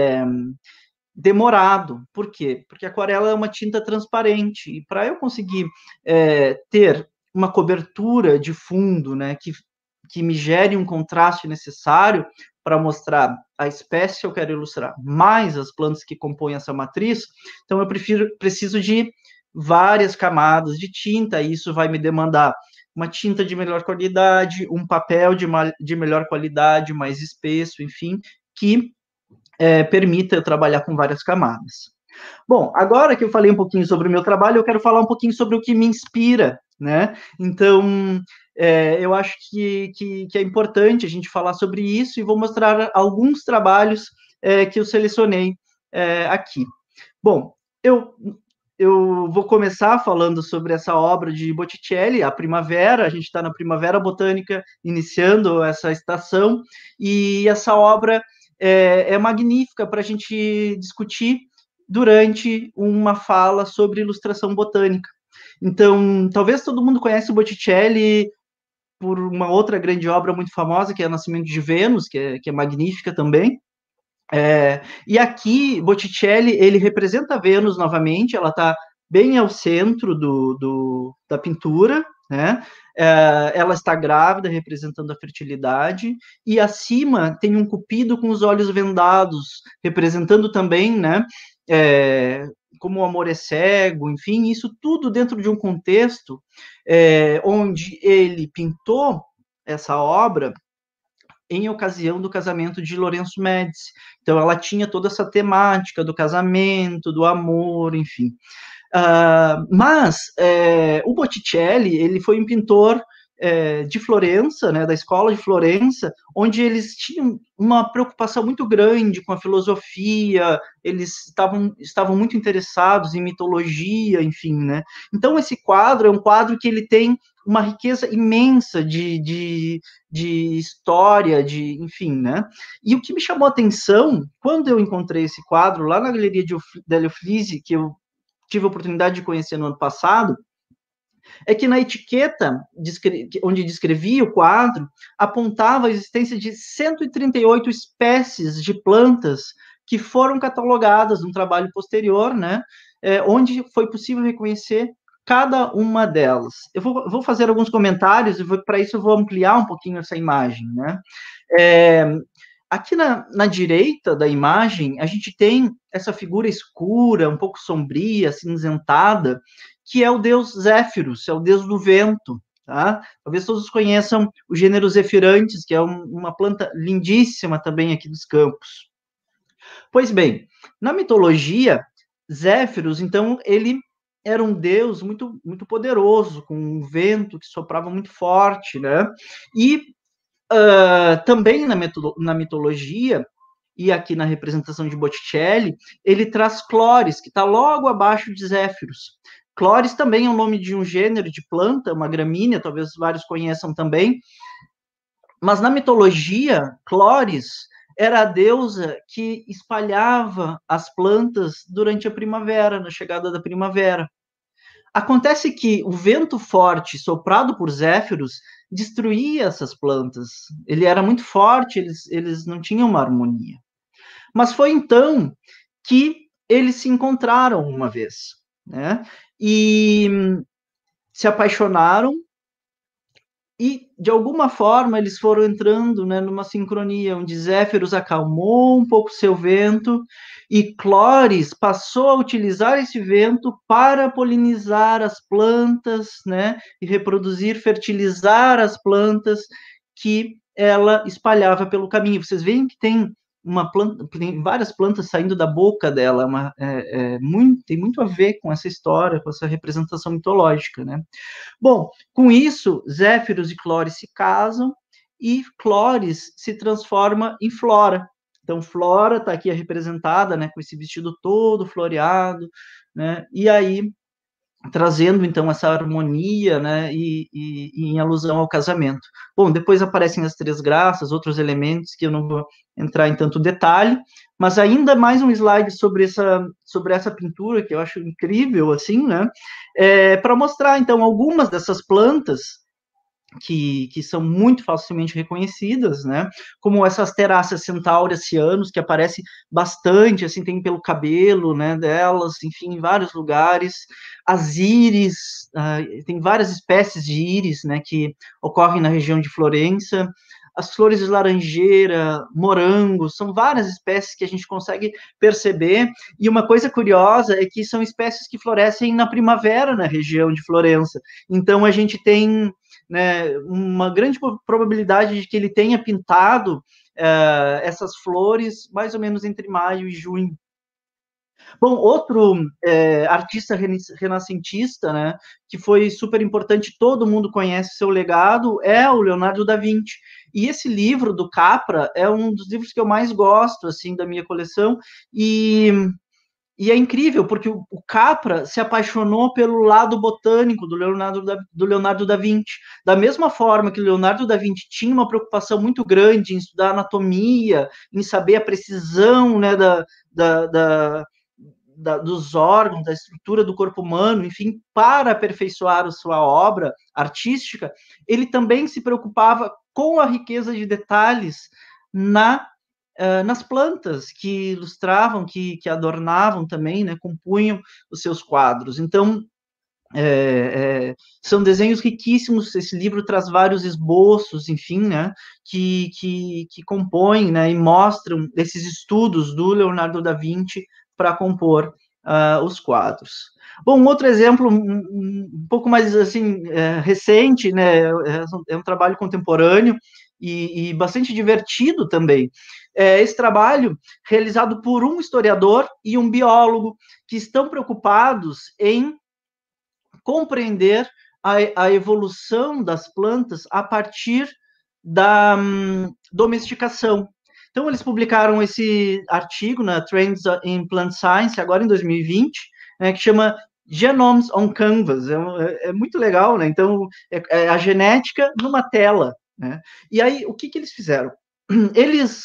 demorado. Por quê? Porque a aquarela é uma tinta transparente, e para eu conseguir ter uma cobertura de fundo, né, que me gere um contraste necessário para mostrar a espécie que eu quero ilustrar, mais as plantas que compõem essa matriz, então eu preciso de várias camadas de tinta, e isso vai me demandar uma tinta de melhor qualidade, um papel de melhor qualidade, mais espesso, enfim, que permita eu trabalhar com várias camadas. Bom, agora que eu falei um pouquinho sobre o meu trabalho, eu quero falar um pouquinho sobre o que me inspira, né? Então, eu acho que é importante a gente falar sobre isso, e vou mostrar alguns trabalhos que eu selecionei aqui. Bom, eu vou começar falando sobre essa obra de Botticelli, A Primavera. A gente está na Primavera Botânica, iniciando essa estação, e essa obra é magnífica para a gente discutir durante uma fala sobre ilustração botânica. Então, talvez todo mundo conhece o Botticelli por uma outra grande obra muito famosa, que é O Nascimento de Vênus, que é magnífica também. E aqui, Botticelli, ele representa Vênus novamente, ela está bem ao centro da pintura, né? Ela está grávida, representando a fertilidade, e acima tem um cupido com os olhos vendados, representando também, né, como o amor é cego, enfim, isso tudo dentro de um contexto onde ele pintou essa obra em ocasião do casamento de Lorenzo Médici. Então, ela tinha toda essa temática do casamento, do amor, enfim. Mas o Botticelli, ele foi um pintor de Florença, né, da escola de Florença, onde eles tinham uma preocupação muito grande com a filosofia, eles estavam muito interessados em mitologia, enfim, né? Então, esse quadro é um quadro que ele tem uma riqueza imensa de história, enfim, né? E o que me chamou a atenção, quando eu encontrei esse quadro lá na Galeria de Delio Uffizi, que eu tive a oportunidade de conhecer no ano passado, é que na etiqueta onde descrevia o quadro, apontava a existência de 138 espécies de plantas que foram catalogadas num trabalho posterior, né, onde foi possível reconhecer cada uma delas. Eu vou fazer alguns comentários, e para isso eu vou ampliar um pouquinho essa imagem, né. Aqui na direita da imagem, a gente tem essa figura escura, um pouco sombria, cinzentada, que é o deus Zéfiros, é o deus do vento, tá? Talvez todos conheçam o gênero Zefirantes, que é uma planta lindíssima também aqui dos campos. Pois bem, na mitologia, Zéfiros, então, ele era um deus muito, muito poderoso, com um vento que soprava muito forte, né? E também na mitologia, e aqui na representação de Botticelli, ele traz Clóris, que está logo abaixo de Zéfiros. Clóris também é o nome de um gênero de planta, uma gramínea, talvez vários conheçam também. Mas na mitologia, Clóris era a deusa que espalhava as plantas durante a primavera, na chegada da primavera. Acontece que o vento forte soprado por Zéfiros destruía essas plantas. Ele era muito forte, eles não tinham uma harmonia. Mas foi então que eles se encontraram uma vez, né? E se apaixonaram e, de alguma forma, eles foram entrando, né, numa sincronia, onde Zéfiros acalmou um pouco seu vento e Clóris passou a utilizar esse vento para polinizar as plantas, né, e reproduzir, fertilizar as plantas que ela espalhava pelo caminho. Vocês veem que tem tem várias plantas saindo da boca dela, tem muito a ver com essa história, com essa representação mitológica, né? Bom, com isso, Zéfiros e Clóris se casam e Clóris se transforma em Flora. Então, Flora está aqui representada, né, com esse vestido todo floreado, né, e aí trazendo, então, essa harmonia, né, e em alusão ao casamento. Bom, depois aparecem as três graças, outros elementos que eu não vou entrar em tanto detalhe, mas ainda mais um slide sobre essa pintura, que eu acho incrível, assim, né, para mostrar, então, algumas dessas plantas que são muito facilmente reconhecidas, né, como essas Terráceas centaureas cianos, que aparecem bastante, assim, tem pelo cabelo, né, delas, enfim, em vários lugares, as íris, tem várias espécies de íris, né, que ocorrem na região de Florença, as flores de laranjeira, morango, são várias espécies que a gente consegue perceber, e uma coisa curiosa é que são espécies que florescem na primavera na região de Florença, então a gente tem, né, uma grande probabilidade de que ele tenha pintado essas flores mais ou menos entre maio e junho. Bom, outro artista renascentista, né, que foi super importante, todo mundo conhece seu legado, é o Leonardo da Vinci. E esse livro do Capra é um dos livros que eu mais gosto, assim, da minha coleção, e é incrível, porque o Capra se apaixonou pelo lado botânico do Leonardo da Vinci. Da mesma forma que o Leonardo da Vinci tinha uma preocupação muito grande em estudar anatomia, em saber a precisão, né, dos órgãos, da estrutura do corpo humano, enfim, para aperfeiçoar a sua obra artística, ele também se preocupava com a riqueza de detalhes nas plantas que ilustravam, que adornavam também, né, compunham os seus quadros. Então, são desenhos riquíssimos, esse livro traz vários esboços, enfim, né, que compõem, né, e mostram esses estudos do Leonardo da Vinci para compor os quadros. Bom, um outro exemplo, um pouco mais, assim, recente, né, é um trabalho contemporâneo, e bastante divertido também. Esse trabalho realizado por um historiador e um biólogo que estão preocupados em compreender a evolução das plantas a partir da domesticação. Então, eles publicaram esse artigo na Trends in Plant Science, agora em 2020, né, que chama Genomes on Canvas. É muito legal, né? Então, é a genética numa tela, né? E aí, o que eles fizeram? Eles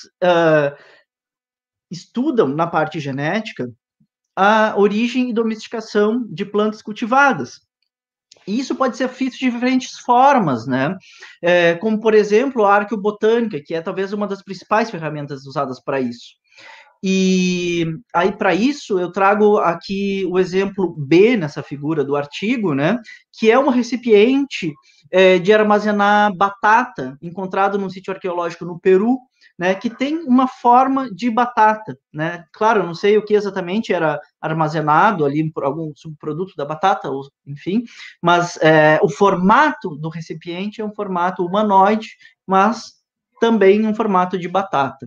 estudam, na parte genética, a origem e domesticação de plantas cultivadas. E isso pode ser feito de diferentes formas, né? Como, por exemplo, a arqueobotânica, que é talvez uma das principais ferramentas usadas para isso. E aí, para isso, eu trago aqui o exemplo B nessa figura do artigo, né? Que é um recipiente de armazenar batata, encontrado num sítio arqueológico no Peru, né, que tem uma forma de batata, né? Claro, eu não sei o que exatamente era armazenado ali por algum subproduto da batata, ou, enfim, mas o formato do recipiente é um formato humanoide, mas também um formato de batata.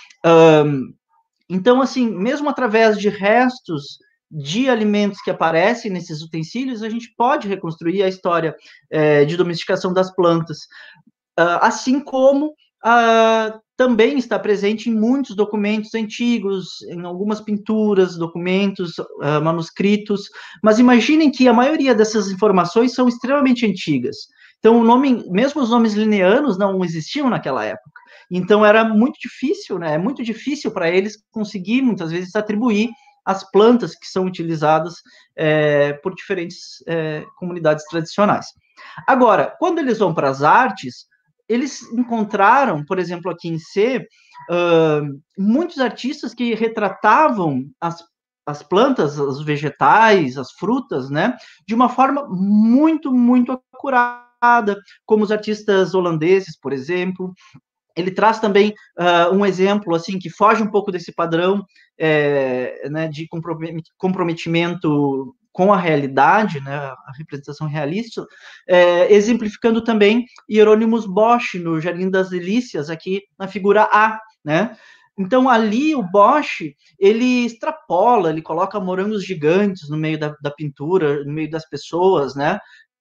Então, assim, mesmo através de restos de alimentos que aparecem nesses utensílios, a gente pode reconstruir a história de domesticação das plantas, assim como também está presente em muitos documentos antigos, em algumas pinturas, documentos, manuscritos, mas imaginem que a maioria dessas informações são extremamente antigas. Então, mesmo os nomes lineanos não existiam naquela época. Então, era muito difícil, né? É muito difícil para eles conseguir, muitas vezes, atribuir as plantas que são utilizadas por diferentes comunidades tradicionais. Agora, quando eles vão para as artes, eles encontraram, por exemplo, aqui em C, muitos artistas que retratavam as plantas, os vegetais, as frutas, né, de uma forma muito, muito acurada, como os artistas holandeses, por exemplo. Ele traz também um exemplo assim que foge um pouco desse padrão né, de comprometimento com a realidade, né, a representação realista, exemplificando também Hieronymus Bosch no Jardim das Delícias, aqui na figura A, né? Então, ali, o Bosch, ele extrapola, ele coloca morangos gigantes no meio da pintura, no meio das pessoas, né?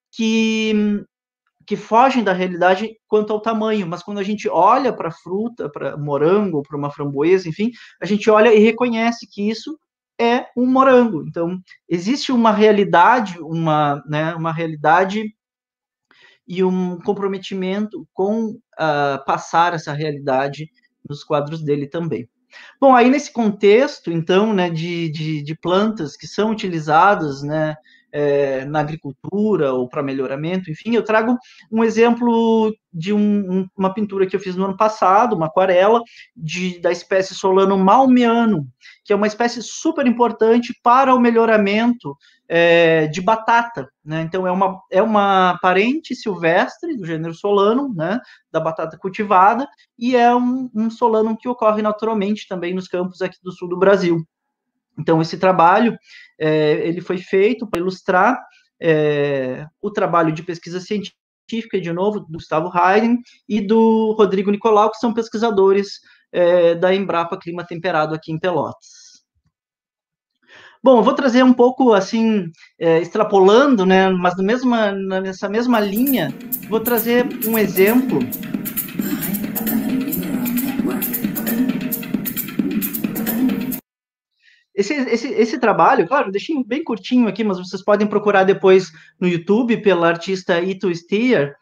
Que fogem da realidade quanto ao tamanho, mas quando a gente olha para a fruta, para morango, para uma framboesa, enfim, a gente olha e reconhece que isso é um morango. Então, existe uma realidade, uma realidade e um comprometimento com passar essa realidade nos quadros dele também. Bom, aí nesse contexto, então, né, de plantas que são utilizadas, né, na agricultura ou para melhoramento, enfim, eu trago um exemplo de uma pintura que eu fiz no ano passado, uma aquarela, da espécie Solanum malmeanum, que é uma espécie super importante para o melhoramento de batata, né? Então, é uma parente silvestre do gênero Solanum, né, da batata cultivada, e é um Solanum que ocorre naturalmente também nos campos aqui do sul do Brasil. Então, esse trabalho, ele foi feito para ilustrar o trabalho de pesquisa científica, de novo, do Gustavo Hayden e do Rodrigo Nicolau, que são pesquisadores da Embrapa Clima Temperado aqui em Pelotas. Bom, eu vou trazer um pouco, assim, extrapolando, né, mas nessa mesma linha, vou trazer um exemplo. Esse trabalho, claro, deixei bem curtinho aqui, mas vocês podem procurar depois no YouTube pela artista Ito Stier,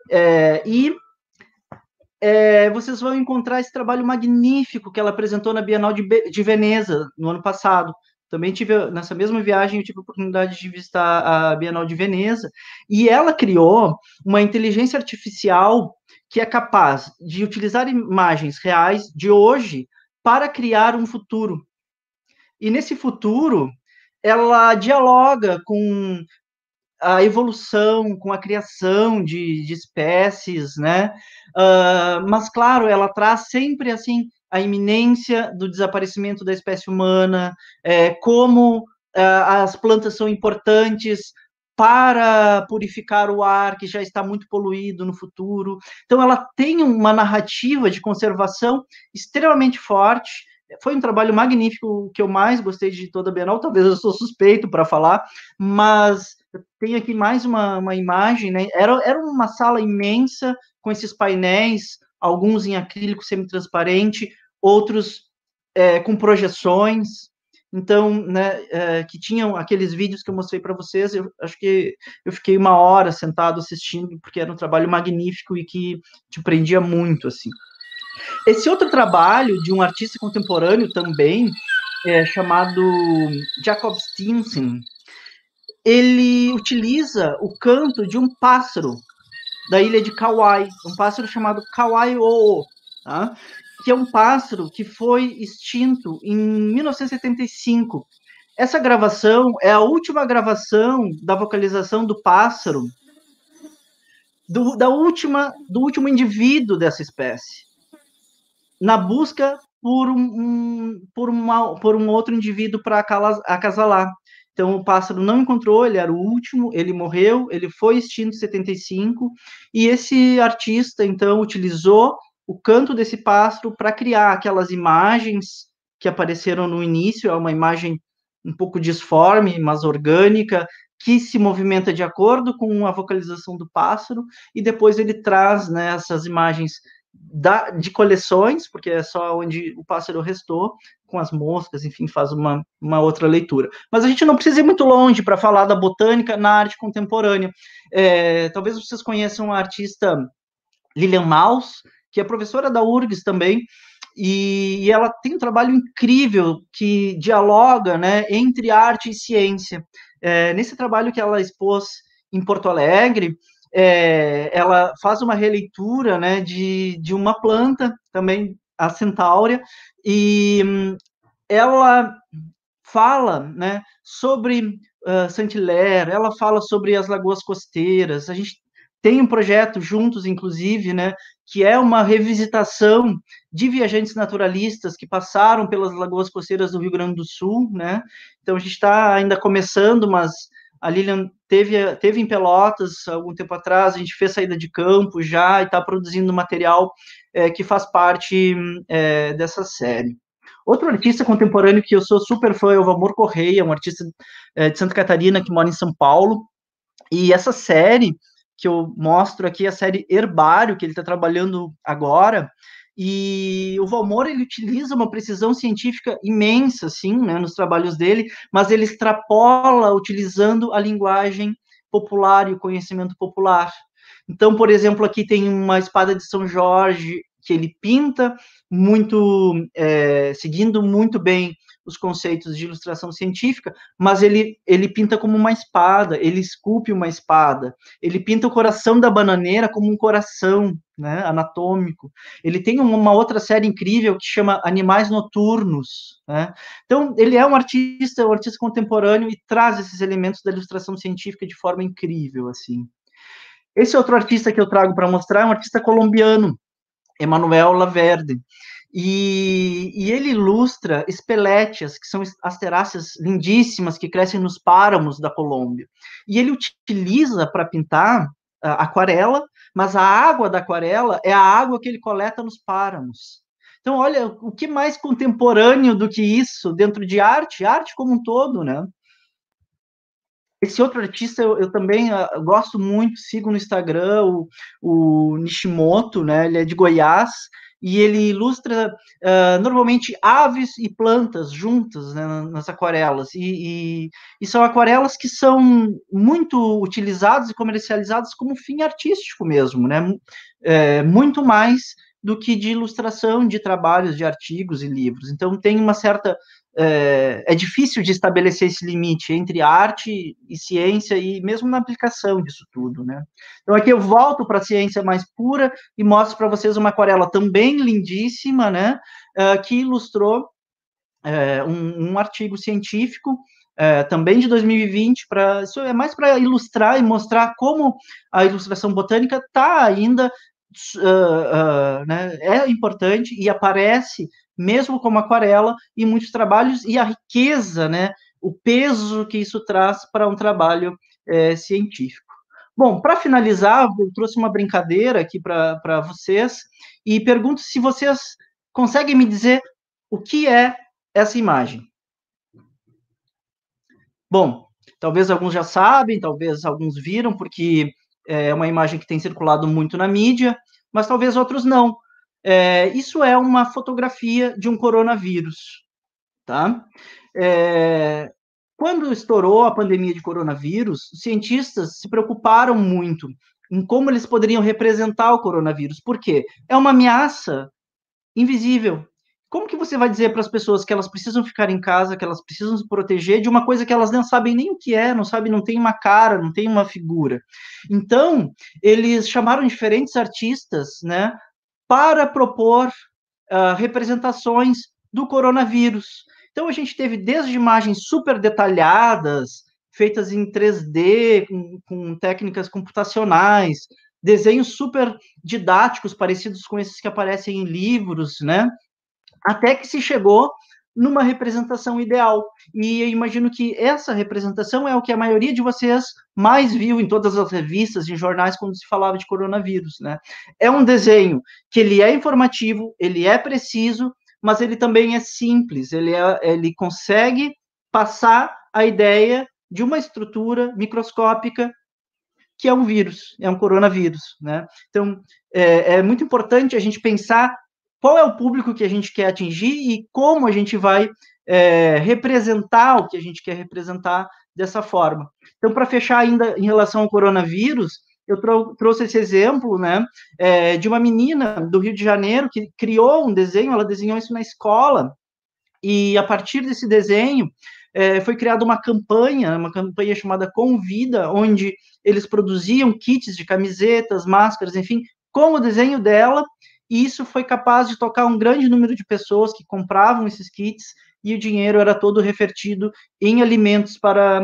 vocês vão encontrar esse trabalho magnífico que ela apresentou na Bienal de Veneza, no ano passado. Também nessa mesma viagem, eu tive a oportunidade de visitar a Bienal de Veneza, e ela criou uma inteligência artificial que é capaz de utilizar imagens reais de hoje para criar um futuro. E nesse futuro, ela dialoga com a evolução, com a criação de espécies, né? Mas, claro, ela traz sempre, assim, a iminência do desaparecimento da espécie humana, como as plantas são importantes para purificar o ar que já está muito poluído no futuro. Então, ela tem uma narrativa de conservação extremamente forte. Foi um trabalho magnífico, que eu mais gostei de toda a Bienal. Talvez eu sou suspeito para falar, mas tem aqui mais uma imagem, né? Era uma sala imensa, com esses painéis, alguns em acrílico semitransparente, outros com projeções. Então, né, que tinham aqueles vídeos que eu mostrei para vocês. Eu acho que eu fiquei 1 hora sentado assistindo, porque era um trabalho magnífico e que te prendia muito, assim. Esse outro trabalho de um artista contemporâneo também, chamado Jacob Stinson, ele utiliza o canto de um pássaro da ilha de Kauai, um pássaro chamado Kauai-o, tá? Que é um pássaro que foi extinto em 1975. Essa gravação é a última gravação da vocalização do pássaro, do último indivíduo dessa espécie, na busca por um outro indivíduo para acasalar. Então, o pássaro não encontrou, ele era o último, ele morreu, ele foi extinto em 75, e esse artista, então, utilizou o canto desse pássaro para criar aquelas imagens que apareceram no início. É uma imagem um pouco disforme, mas orgânica, que se movimenta de acordo com a vocalização do pássaro, e depois ele traz, né, essas imagens de coleções, porque é só onde o pássaro restou, com as moscas, enfim, faz uma outra leitura. Mas a gente não precisa ir muito longe para falar da botânica na arte contemporânea. Talvez vocês conheçam a artista Lilian Maus, que é professora da URGS também, e ela tem um trabalho incrível que dialoga, né, entre arte e ciência. Nesse trabalho que ela expôs em Porto Alegre, ela faz uma releitura, né, de uma planta, também a centáurea, e ela fala, né, sobre Saint-Hilaire, ela fala sobre as lagoas costeiras. A gente tem um projeto juntos, inclusive, né, que é uma revisitação de viajantes naturalistas que passaram pelas lagoas costeiras do Rio Grande do Sul, né? Então, a gente está ainda começando, mas a Lilian teve em Pelotas algum tempo atrás, a gente fez saída de campo já e está produzindo material que faz parte dessa série. Outro artista contemporâneo que eu sou super fã é o Valmor Correia, um artista de Santa Catarina que mora em São Paulo, e essa série que eu mostro aqui é a série Herbário, que ele está trabalhando agora, e o Valmor, ele utiliza uma precisão científica imensa, assim, né, nos trabalhos dele, mas ele extrapola utilizando a linguagem popular e o conhecimento popular. Então, por exemplo, aqui tem uma espada de São Jorge que ele pinta muito, seguindo muito bem os conceitos de ilustração científica, mas ele pinta como uma espada, ele esculpe uma espada, ele pinta o coração da bananeira como um coração, né, anatômico. Ele tem uma outra série incrível que chama Animais Noturnos, né? Então, ele é um artista contemporâneo e traz esses elementos da ilustração científica de forma incrível, assim. Esse outro artista que eu trago para mostrar é um artista colombiano, Emanuel Laverde, e ele ilustra espeletes, que são asteráceas lindíssimas que crescem nos páramos da Colômbia. E ele utiliza para pintar aquarela, mas a água da aquarela é a água que ele coleta nos páramos. Então, olha, o que mais contemporâneo do que isso dentro de arte como um todo, né? Esse outro artista eu também gosto muito, sigo no Instagram, o Nishimoto, né? Ele é de Goiás, e ele ilustra normalmente aves e plantas juntas, né, nas aquarelas, e são aquarelas que são muito utilizadas e comercializadas como fim artístico mesmo, né? Muito mais do que de ilustração de trabalhos, de artigos e livros. Então, tem uma certa... É difícil de estabelecer esse limite entre arte e ciência, e mesmo na aplicação disso tudo, né? Então, aqui eu volto para a ciência mais pura e mostro para vocês uma aquarela também lindíssima, né? Que ilustrou um artigo científico, também de 2020, isso é mais para ilustrar e mostrar como a ilustração botânica está ainda, né, é importante e aparece mesmo como aquarela em muitos trabalhos, e a riqueza, né, o peso que isso traz para um trabalho científico. Bom, para finalizar, eu trouxe uma brincadeira aqui para vocês e pergunto se vocês conseguem me dizer o que é essa imagem. Bom, talvez alguns já sabem, talvez alguns viram, porque é uma imagem que tem circulado muito na mídia, mas talvez outros não. Isso é uma fotografia de um coronavírus, tá? Quando estourou a pandemia de coronavírus, os cientistas se preocuparam muito em como eles poderiam representar o coronavírus. Por quê? É uma ameaça invisível. Como que você vai dizer para as pessoas que elas precisam ficar em casa, que elas precisam se proteger de uma coisa que elas não sabem nem o que é, não sabem, não tem uma cara, não tem uma figura? Então, eles chamaram diferentes artistas, né, para propor representações do coronavírus. Então, a gente teve desde imagens super detalhadas, feitas em 3D, com técnicas computacionais, desenhos super didáticos, parecidos com esses que aparecem em livros, né? Até que se chegou numa representação ideal. E eu imagino que essa representação é o que a maioria de vocês mais viu em todas as revistas e jornais quando se falava de coronavírus, né? É um desenho que ele é informativo, ele é preciso, mas ele também é simples, ele consegue passar a ideia de uma estrutura microscópica que é um vírus, é um coronavírus, né? Então, é muito importante a gente pensar qual é o público que a gente quer atingir e como a gente vai representar o que a gente quer representar dessa forma. Então, para fechar ainda em relação ao coronavírus, eu trouxe esse exemplo, né, de uma menina do Rio de Janeiro que criou um desenho, ela desenhou isso na escola, e a partir desse desenho foi criada uma campanha chamada Convida, onde eles produziam kits de camisetas, máscaras, enfim, com o desenho dela, e isso foi capaz de tocar um grande número de pessoas que compravam esses kits, e o dinheiro era todo revertido em alimentos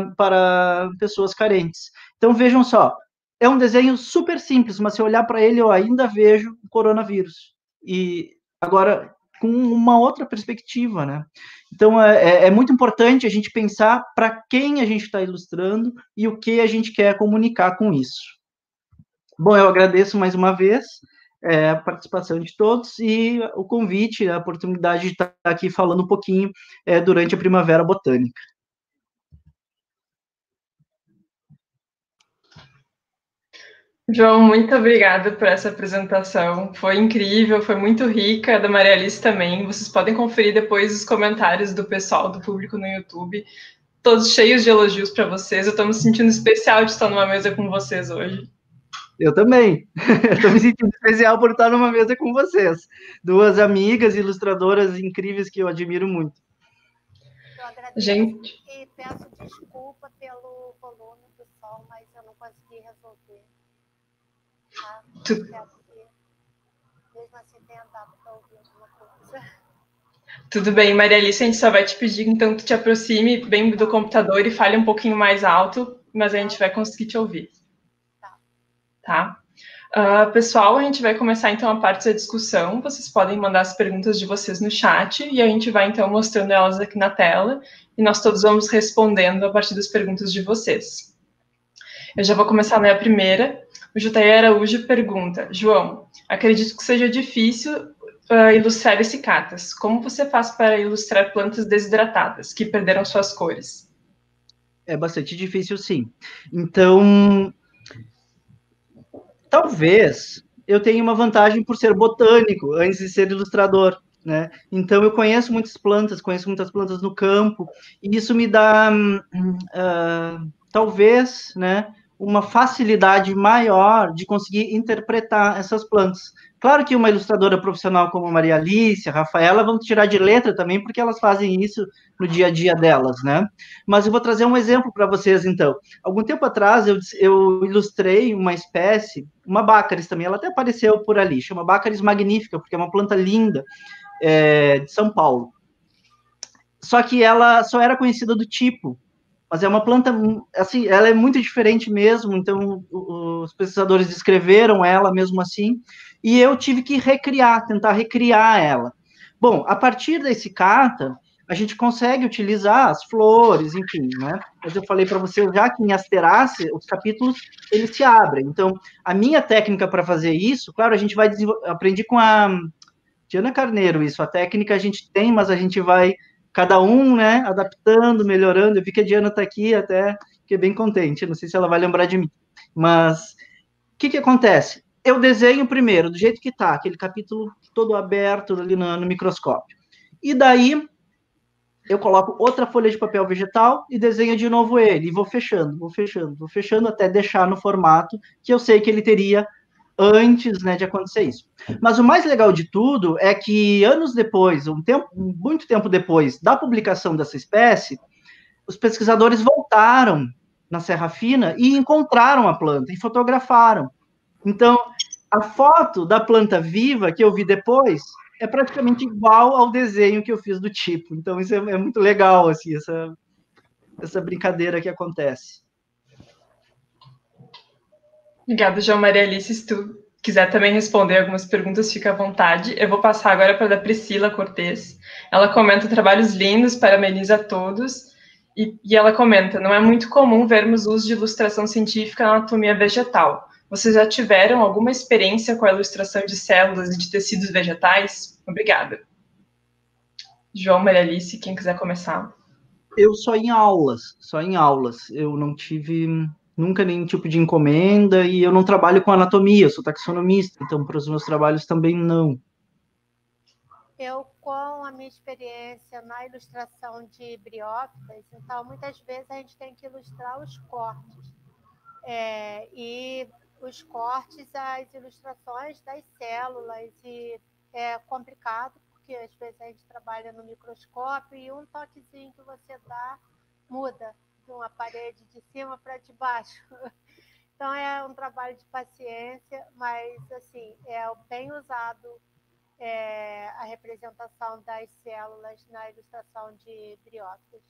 para pessoas carentes. Então, vejam só, é um desenho super simples, mas se eu olhar para ele, eu ainda vejo o coronavírus. E agora, com uma outra perspectiva, né? Então, é muito importante a gente pensar para quem a gente está ilustrando e o que a gente quer comunicar com isso. Bom, eu agradeço mais uma vez a participação de todos e o convite, a oportunidade de estar aqui falando um pouquinho durante a Primavera Botânica. João, muito obrigada por essa apresentação. Foi incrível, foi muito rica, da Maria Alice também. Vocês podem conferir depois os comentários do pessoal, do público no YouTube, todos cheios de elogios para vocês. Eu estou me sentindo especial de estar numa mesa com vocês hoje. Eu também. Estou me sentindo especial por estar numa mesa com vocês. Duas amigas ilustradoras incríveis que eu admiro muito. Eu agradeço e peço desculpa pelo volume do som, mas eu não consegui resolver. Tá? Mesmo assim, tenha dado para ouvir alguma coisa. Tudo bem, Maria Alice, a gente só vai te pedir, então, que te aproxime bem do computador e fale um pouquinho mais alto, mas a gente vai conseguir te ouvir. Tá? Pessoal, a gente vai começar, então, a parte da discussão. Vocês podem mandar as perguntas de vocês no chat e a gente vai, então, mostrando elas aqui na tela e nós todos vamos respondendo a partir das perguntas de vocês. Eu já vou começar na primeira. O Jutaí Araújo pergunta: João, acredito que seja difícil ilustrar essicatas. Como você faz para ilustrar plantas desidratadas, que perderam suas cores? É bastante difícil, sim. Então, talvez eu tenha uma vantagem por ser botânico, antes de ser ilustrador, né? Então, eu conheço muitas plantas no campo, e isso me dá, talvez, né, uma facilidade maior de conseguir interpretar essas plantas. Claro que uma ilustradora profissional como a Maria Alice, a Rafaela, vão tirar de letra também, porque elas fazem isso no dia a dia delas, né? Mas eu vou trazer um exemplo para vocês, então. Algum tempo atrás, eu ilustrei uma espécie, uma Bácaris também, ela até apareceu por ali, chama Bácaris magnífica, porque é uma planta linda, de São Paulo. Só que ela só era conhecida do tipo, mas é uma planta, assim, ela é muito diferente mesmo, então os pesquisadores descreveram ela mesmo assim, e eu tive que tentar recriar ela. Bom, a partir desse cata, a gente consegue utilizar as flores, enfim, né? Mas eu falei para você já que em Asterace, os capítulos, eles se abrem. Então, a minha técnica para fazer isso, claro, a gente vai aprendi com a Diana Carneiro isso, a técnica a gente tem, mas a gente vai, cada um, né, adaptando, melhorando. Eu vi que a Diana está aqui, até fiquei bem contente, não sei se ela vai lembrar de mim. Mas, o que acontece? Eu desenho primeiro, do jeito que está, aquele capítulo todo aberto ali no microscópio. E daí, eu coloco outra folha de papel vegetal e desenho de novo ele, e vou fechando, até deixar no formato que eu sei que ele teria antes, né, de acontecer isso. Mas o mais legal de tudo é que anos depois, muito tempo depois da publicação dessa espécie, os pesquisadores voltaram na Serra Fina e encontraram a planta e fotografaram. Então, a foto da planta viva que eu vi depois é praticamente igual ao desenho que eu fiz do tipo. Então, isso é muito legal, assim, essa brincadeira que acontece. Obrigada, João Maria Alice. Se tu quiser também responder algumas perguntas, fica à vontade. Eu vou passar agora para a da Priscila Cortez. Ela comenta trabalhos lindos, parabeniza a todos. E ela comenta, não é muito comum vermos uso de ilustração científica na anatomia vegetal. Vocês já tiveram alguma experiência com a ilustração de células e de tecidos vegetais? Obrigada. João Maria Alice, quem quiser começar. Eu só em aulas. Eu não tive nunca nenhum tipo de encomenda e eu não trabalho com anatomia, eu sou taxonomista, então para os meus trabalhos também não. Eu, com a minha experiência na ilustração de briófitas, então, muitas vezes a gente tem que ilustrar os cortes. E os cortes, as ilustrações das células, e é complicado, porque às vezes a gente trabalha no microscópio e um toquezinho que você dá muda de uma parede de cima para de baixo. Então, é um trabalho de paciência, mas, assim, é bem usado a representação das células na ilustração de briófitas.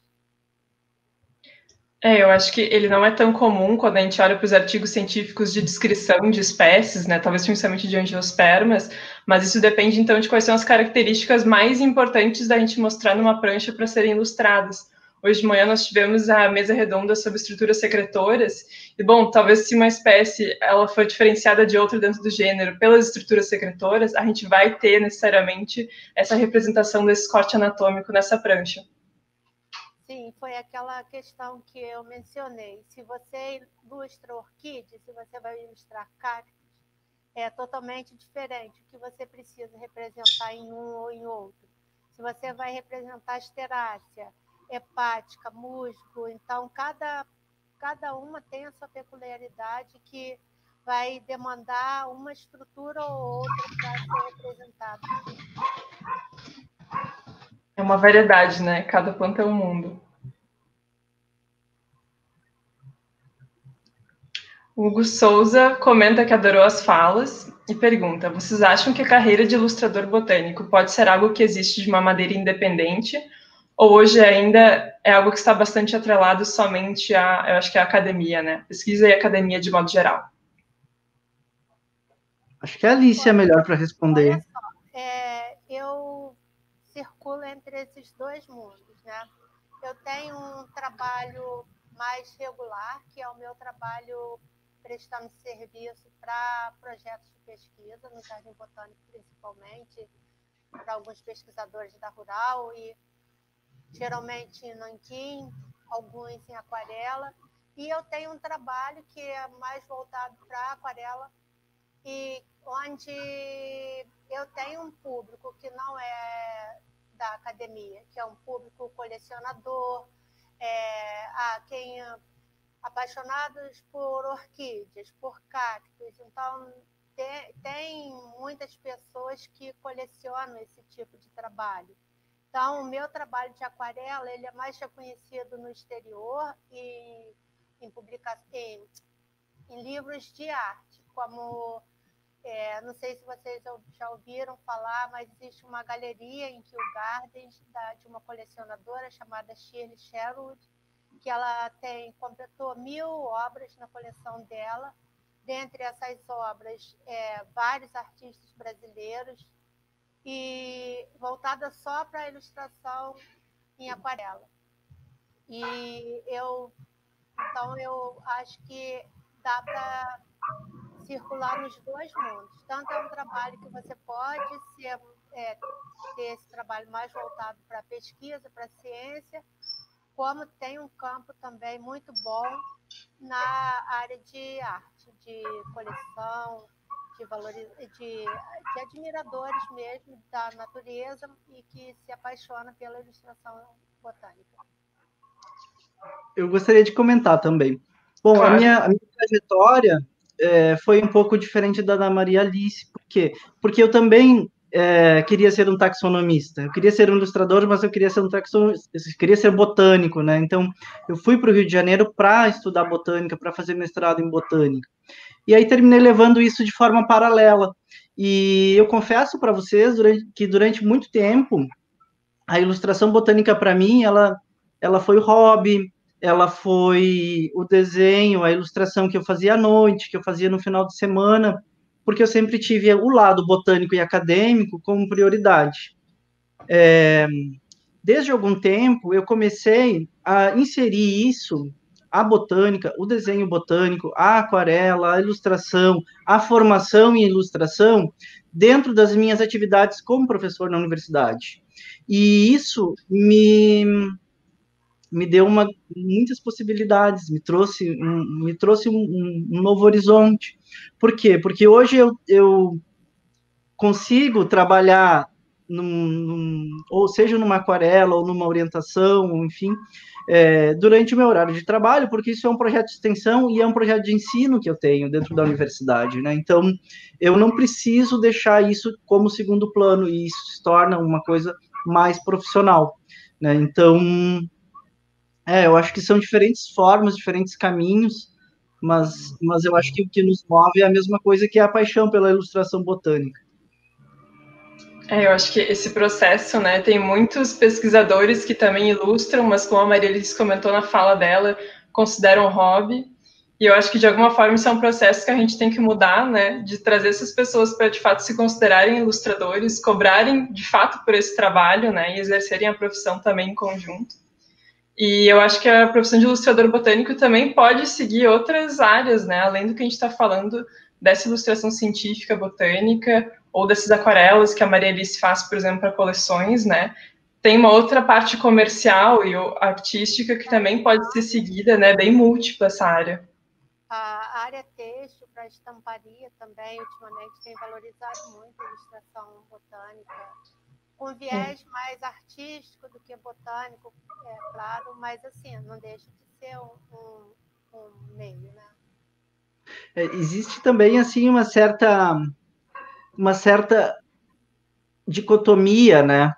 Eu acho que ele não é tão comum quando a gente olha para os artigos científicos de descrição de espécies, né? Talvez principalmente de angiospermas, mas isso depende então de quais são as características mais importantes da gente mostrar numa prancha para serem ilustradas. Hoje de manhã nós tivemos a mesa redonda sobre estruturas secretoras, e bom, talvez se uma espécie ela for diferenciada de outra dentro do gênero pelas estruturas secretoras, a gente vai ter necessariamente essa representação desse corte anatômico nessa prancha. Sim, foi aquela questão que eu mencionei. Se você ilustra orquídeas, se você vai ilustrar cactos, é totalmente diferente o que você precisa representar em um ou em outro. Se você vai representar asterácea, hepática, musgo, então cada uma tem a sua peculiaridade que vai demandar uma estrutura ou outra para ser representada. É uma variedade, né? Cada planta é um mundo. O Hugo Souza comenta que adorou as falas e pergunta: vocês acham que a carreira de ilustrador botânico pode ser algo que existe de uma maneira independente? Ou hoje ainda é algo que está bastante atrelado somente eu acho que é a academia, né? Pesquisa e academia de modo geral. Acho que a Alice é melhor para responder. Olha só, eu circulo entre esses dois mundos, né? Eu tenho um trabalho mais regular, que é o meu trabalho prestando serviço para projetos de pesquisa, no Jardim Botânico principalmente, para alguns pesquisadores da Rural, e geralmente em nanquim, alguns em aquarela. E eu tenho um trabalho que é mais voltado para aquarela, e onde eu tenho um público que não é da academia, que é um público colecionador, quem apaixonados por orquídeas, por cactos. Então, tem muitas pessoas que colecionam esse tipo de trabalho. Então, o meu trabalho de aquarela ele é mais reconhecido no exterior e em livros de arte, como não sei se vocês já ouviram falar, mas existe uma galeria em Kew Gardens de uma colecionadora chamada Shirley Sherwood, que ela completou 1000 obras na coleção dela. Dentre essas obras, vários artistas brasileiros, e voltada só para a ilustração em aquarela. E então eu acho que dá para circular nos dois mundos. Tanto é um trabalho que você pode ter esse trabalho mais voltado para a pesquisa, para a ciência, como tem um campo também muito bom na área de arte, de coleção, de admiradores mesmo da natureza e que se apaixonam pela ilustração botânica. Eu gostaria de comentar também. Bom, Claro. a minha trajetória foi um pouco diferente da Maria Alice. Por quê? Porque eu também queria ser um taxonomista. Eu queria ser um ilustrador, mas eu queria ser um taxonomista, eu queria ser botânico, né? Então, eu fui para o Rio de Janeiro para estudar botânica, para fazer mestrado em botânica. E aí terminei levando isso de forma paralela. E eu confesso para vocês que durante muito tempo a ilustração botânica para mim, ela foi o hobby, ela foi o desenho, a ilustração que eu fazia à noite, que eu fazia no final de semana, porque eu sempre tive o lado botânico e acadêmico como prioridade. Desde algum tempo, eu comecei a inserir isso, a botânica, o desenho botânico, a aquarela, a ilustração, a formação em ilustração, dentro das minhas atividades como professor na universidade. E isso me deu muitas possibilidades, me trouxe um novo horizonte. Por quê? Porque hoje eu consigo trabalhar ou seja numa aquarela, ou numa orientação, enfim, durante o meu horário de trabalho, porque isso é um projeto de extensão e é um projeto de ensino que eu tenho dentro da universidade, né? Então, eu não preciso deixar isso como segundo plano, e isso se torna uma coisa mais profissional, né? Então, eu acho que são diferentes formas, diferentes caminhos, mas eu acho que o que nos move é a mesma coisa, que é a paixão pela ilustração botânica. Eu acho que esse processo, né, tem muitos pesquisadores que também ilustram, mas como a Maria Alice comentou na fala dela, consideram hobby. E eu acho que, de alguma forma, isso é um processo que a gente tem que mudar, né, de trazer essas pessoas para, de fato, se considerarem ilustradores, cobrarem, de fato, por esse trabalho, né, e exercerem a profissão também em conjunto. E eu acho que a profissão de ilustrador botânico também pode seguir outras áreas, né, além do que a gente está falando dessa ilustração científica botânica, ou dessas aquarelas que a Maria Alice faz, por exemplo, para coleções, né? Tem uma outra parte comercial e artística que também pode ser seguida, né? Bem múltipla essa área. A área têxtil para estamparia também, ultimamente, tem valorizado muito a ilustração botânica, com viés mais artístico do que botânico, é claro, mas assim, não deixa de ser um meio, né? Existe também, assim, uma certa dicotomia, né?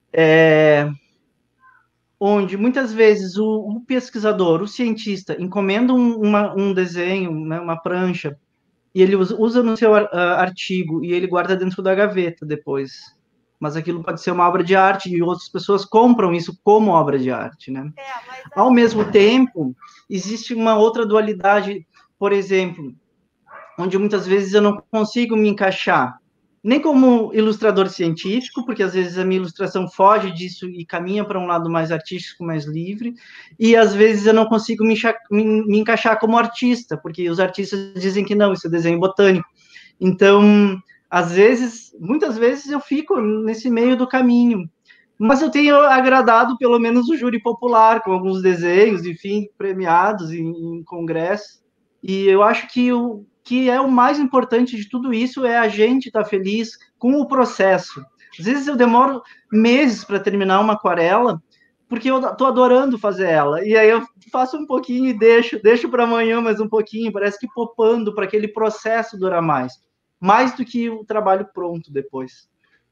Onde muitas vezes o pesquisador, o cientista, encomenda um desenho, né, uma prancha, e ele usa no seu artigo, e ele guarda dentro da gaveta depois. Mas aquilo pode ser uma obra de arte, e outras pessoas compram isso como obra de arte, né? Ao mesmo tempo, existe uma outra dualidade, por exemplo, onde muitas vezes eu não consigo me encaixar nem como ilustrador científico, porque às vezes a minha ilustração foge disso e caminha para um lado mais artístico, mais livre, e às vezes eu não consigo me encaixar como artista, porque os artistas dizem que não, isso é desenho botânico. Então, muitas vezes eu fico nesse meio do caminho, mas eu tenho agradado pelo menos o júri popular, com alguns desenhos, enfim, premiados em congressos, e eu acho que o que é o mais importante de tudo isso é a gente estar feliz com o processo. Às vezes eu demoro meses para terminar uma aquarela, porque eu estou adorando fazer ela, e aí eu faço um pouquinho e deixo para amanhã mais um pouquinho, parece que poupando para aquele processo durar mais do que o trabalho pronto depois.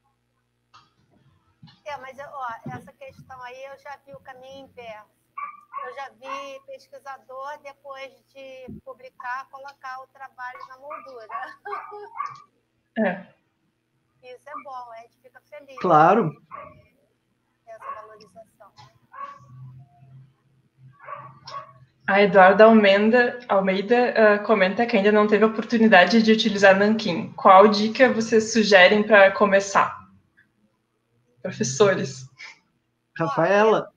Mas essa questão aí eu já vi o caminho inverso. Eu já vi pesquisador, depois de publicar, colocar o trabalho na moldura. Isso é bom, a gente fica feliz. Claro. Essa valorização. A Eduarda Almeida comenta que ainda não teve a oportunidade de utilizar nanquim. Qual dica vocês sugerem para começar? Professores. Rafaela?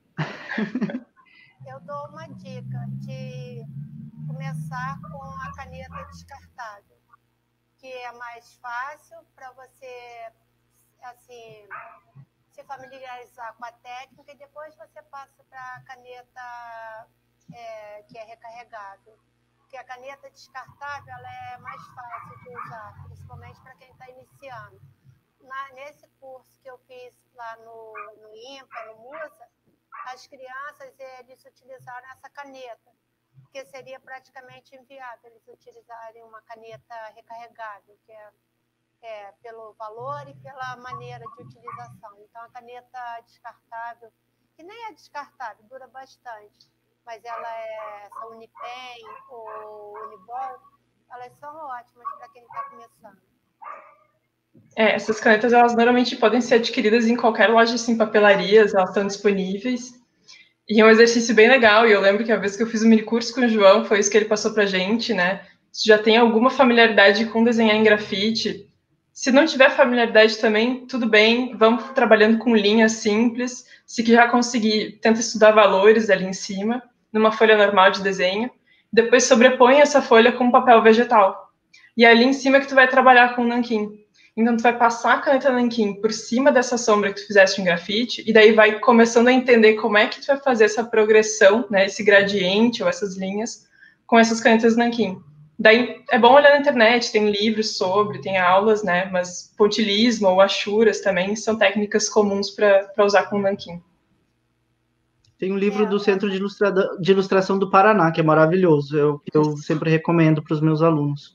Eu dou uma dica de começar com a caneta descartável, que é mais fácil para você, assim, se familiarizar com a técnica, e depois você passa para a caneta que é recarregável. Porque a caneta descartável ela é mais fácil de usar, principalmente para quem está iniciando. Nesse curso que eu fiz lá no IMPA, no MUSA, as crianças eles utilizaram essa caneta, porque seria praticamente inviável eles utilizarem uma caneta recarregável, que é pelo valor e pela maneira de utilização. Então, a caneta descartável, que nem é descartável, dura bastante, mas essa Unipen ou Unibol, elas são ótimas para quem está começando. Essas canetas, elas normalmente podem ser adquiridas em qualquer loja, assim, papelarias, elas estão disponíveis. E é um exercício bem legal, e eu lembro que a vez que eu fiz um mini curso com o João, foi isso que ele passou pra gente, né? Se já tem alguma familiaridade com desenhar em grafite, se não tiver familiaridade também, tudo bem, vamos trabalhando com linhas simples, se já conseguir, tenta estudar valores ali em cima, numa folha normal de desenho, depois sobrepõe essa folha com papel vegetal. E ali em cima que tu vai trabalhar com nanquim. Então, tu vai passar a caneta nanquim por cima dessa sombra que tu fizeste em grafite, e daí vai começando a entender como é que tu vai fazer essa progressão, né, esse gradiente ou essas linhas, com essas canetas nanquim. Daí, é bom olhar na internet, tem livros sobre, tem aulas, né, mas pontilismo ou achuras também são técnicas comuns para usar com nanquim. Tem um livro do Centro de Ilustração do Paraná, que é maravilhoso, eu sempre recomendo para os meus alunos.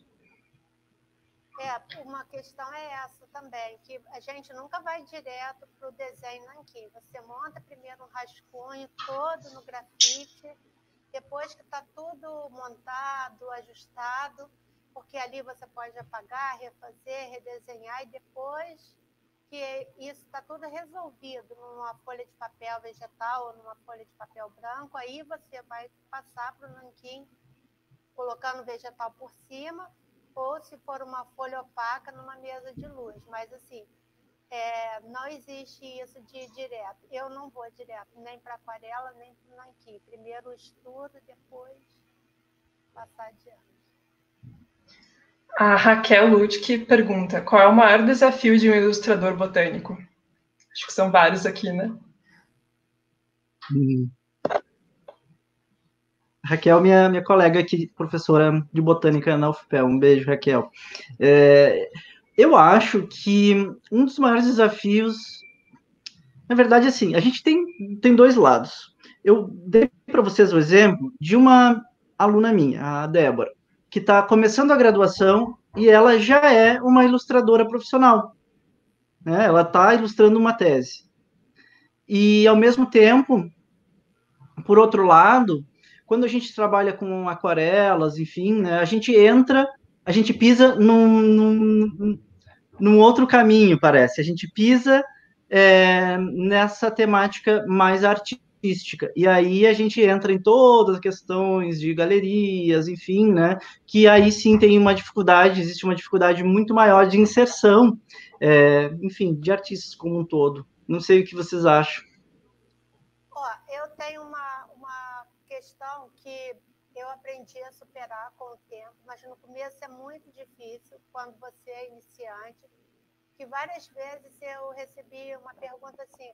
Uma questão é essa também, que a gente nunca vai direto para o desenho nanquim. Você monta primeiro um rascunho todo no grafite, depois que está tudo montado, ajustado, porque ali você pode apagar, refazer, redesenhar, e depois que isso está tudo resolvido numa folha de papel vegetal ou numa folha de papel branco, aí você vai passar para o nanquim, colocando o vegetal por cima, ou se for uma folha opaca, numa mesa de luz. Mas, assim, não existe isso de ir direto. Eu não vou direto, nem para aquarela, nem para o nanquim. Primeiro estudo, depois passar adiante. A Raquel Lutke pergunta, qual é o maior desafio de um ilustrador botânico? Acho que são vários aqui, né? Raquel, minha colega aqui, professora de botânica na UFPEL. Um beijo, Raquel. Eu acho que um dos maiores desafios, na verdade, assim, a gente tem dois lados. Eu dei para vocês o exemplo de uma aluna minha, a Débora, que está começando a graduação e ela já é uma ilustradora profissional, né? Ela está ilustrando uma tese. E, ao mesmo tempo, por outro lado, quando a gente trabalha com aquarelas, enfim, né, a gente pisa num outro caminho, parece. A gente pisa nessa temática mais artística. E aí a gente entra em todas as questões de galerias, enfim, né? Que aí sim tem existe uma dificuldade muito maior de inserção, enfim, de artistas como um todo. Não sei o que vocês acham. Eu tenho uma questão que eu aprendi a superar com o tempo, mas no começo é muito difícil quando você é iniciante, que várias vezes eu recebi uma pergunta assim,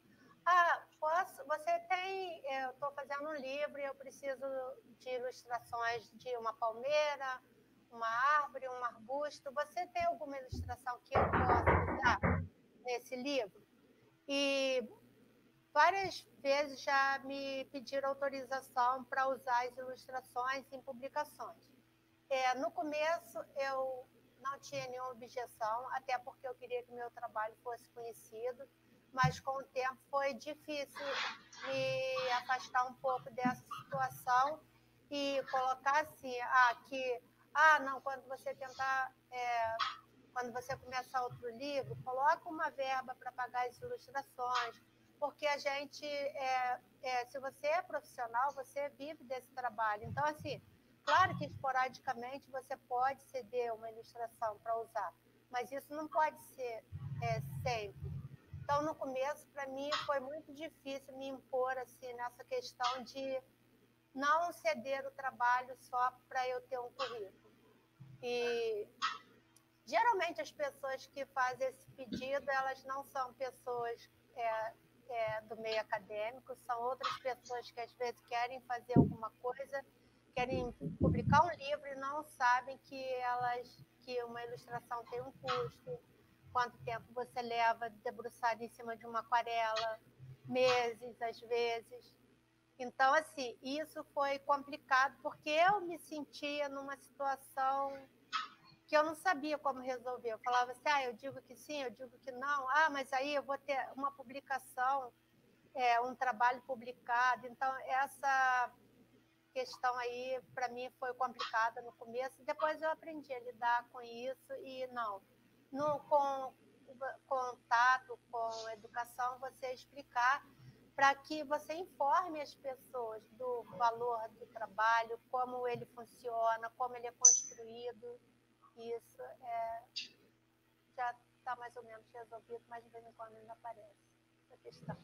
eu estou fazendo um livro e eu preciso de ilustrações de uma palmeira, uma árvore, um arbusto, você tem alguma ilustração que eu possa usar nesse livro? E várias vezes já me pediram autorização para usar as ilustrações em publicações. No começo, eu não tinha nenhuma objeção, até porque eu queria que meu trabalho fosse conhecido, mas com o tempo foi difícil me afastar um pouco dessa situação e colocar assim, quando você começar outro livro, coloca uma verba para pagar as ilustrações, porque a gente, se você é profissional, você vive desse trabalho. Então, assim, claro que esporadicamente você pode ceder uma ilustração para usar, mas isso não pode ser sempre. Então, no começo, para mim, foi muito difícil me impor assim, nessa questão de não ceder o trabalho só para eu ter um currículo. E, geralmente, as pessoas que fazem esse pedido, elas não são pessoas do meio acadêmico, são outras pessoas que, às vezes, querem fazer alguma coisa, querem publicar um livro e não sabem que uma ilustração tem um custo, quanto tempo você leva debruçado em cima de uma aquarela, meses, às vezes. Então, assim, isso foi complicado, porque eu me sentia numa situação que eu não sabia como resolver. Eu falava assim, eu digo que sim, eu digo que não. Mas aí eu vou ter uma publicação, um trabalho publicado. Então, essa questão aí, para mim, foi complicada no começo. Depois eu aprendi a lidar com isso e com contato, com educação, você explicar para que você informe as pessoas do valor do trabalho, como ele funciona, como ele é construído. Isso já está mais ou menos resolvido, mas de vez em quando ainda aparece essa questão.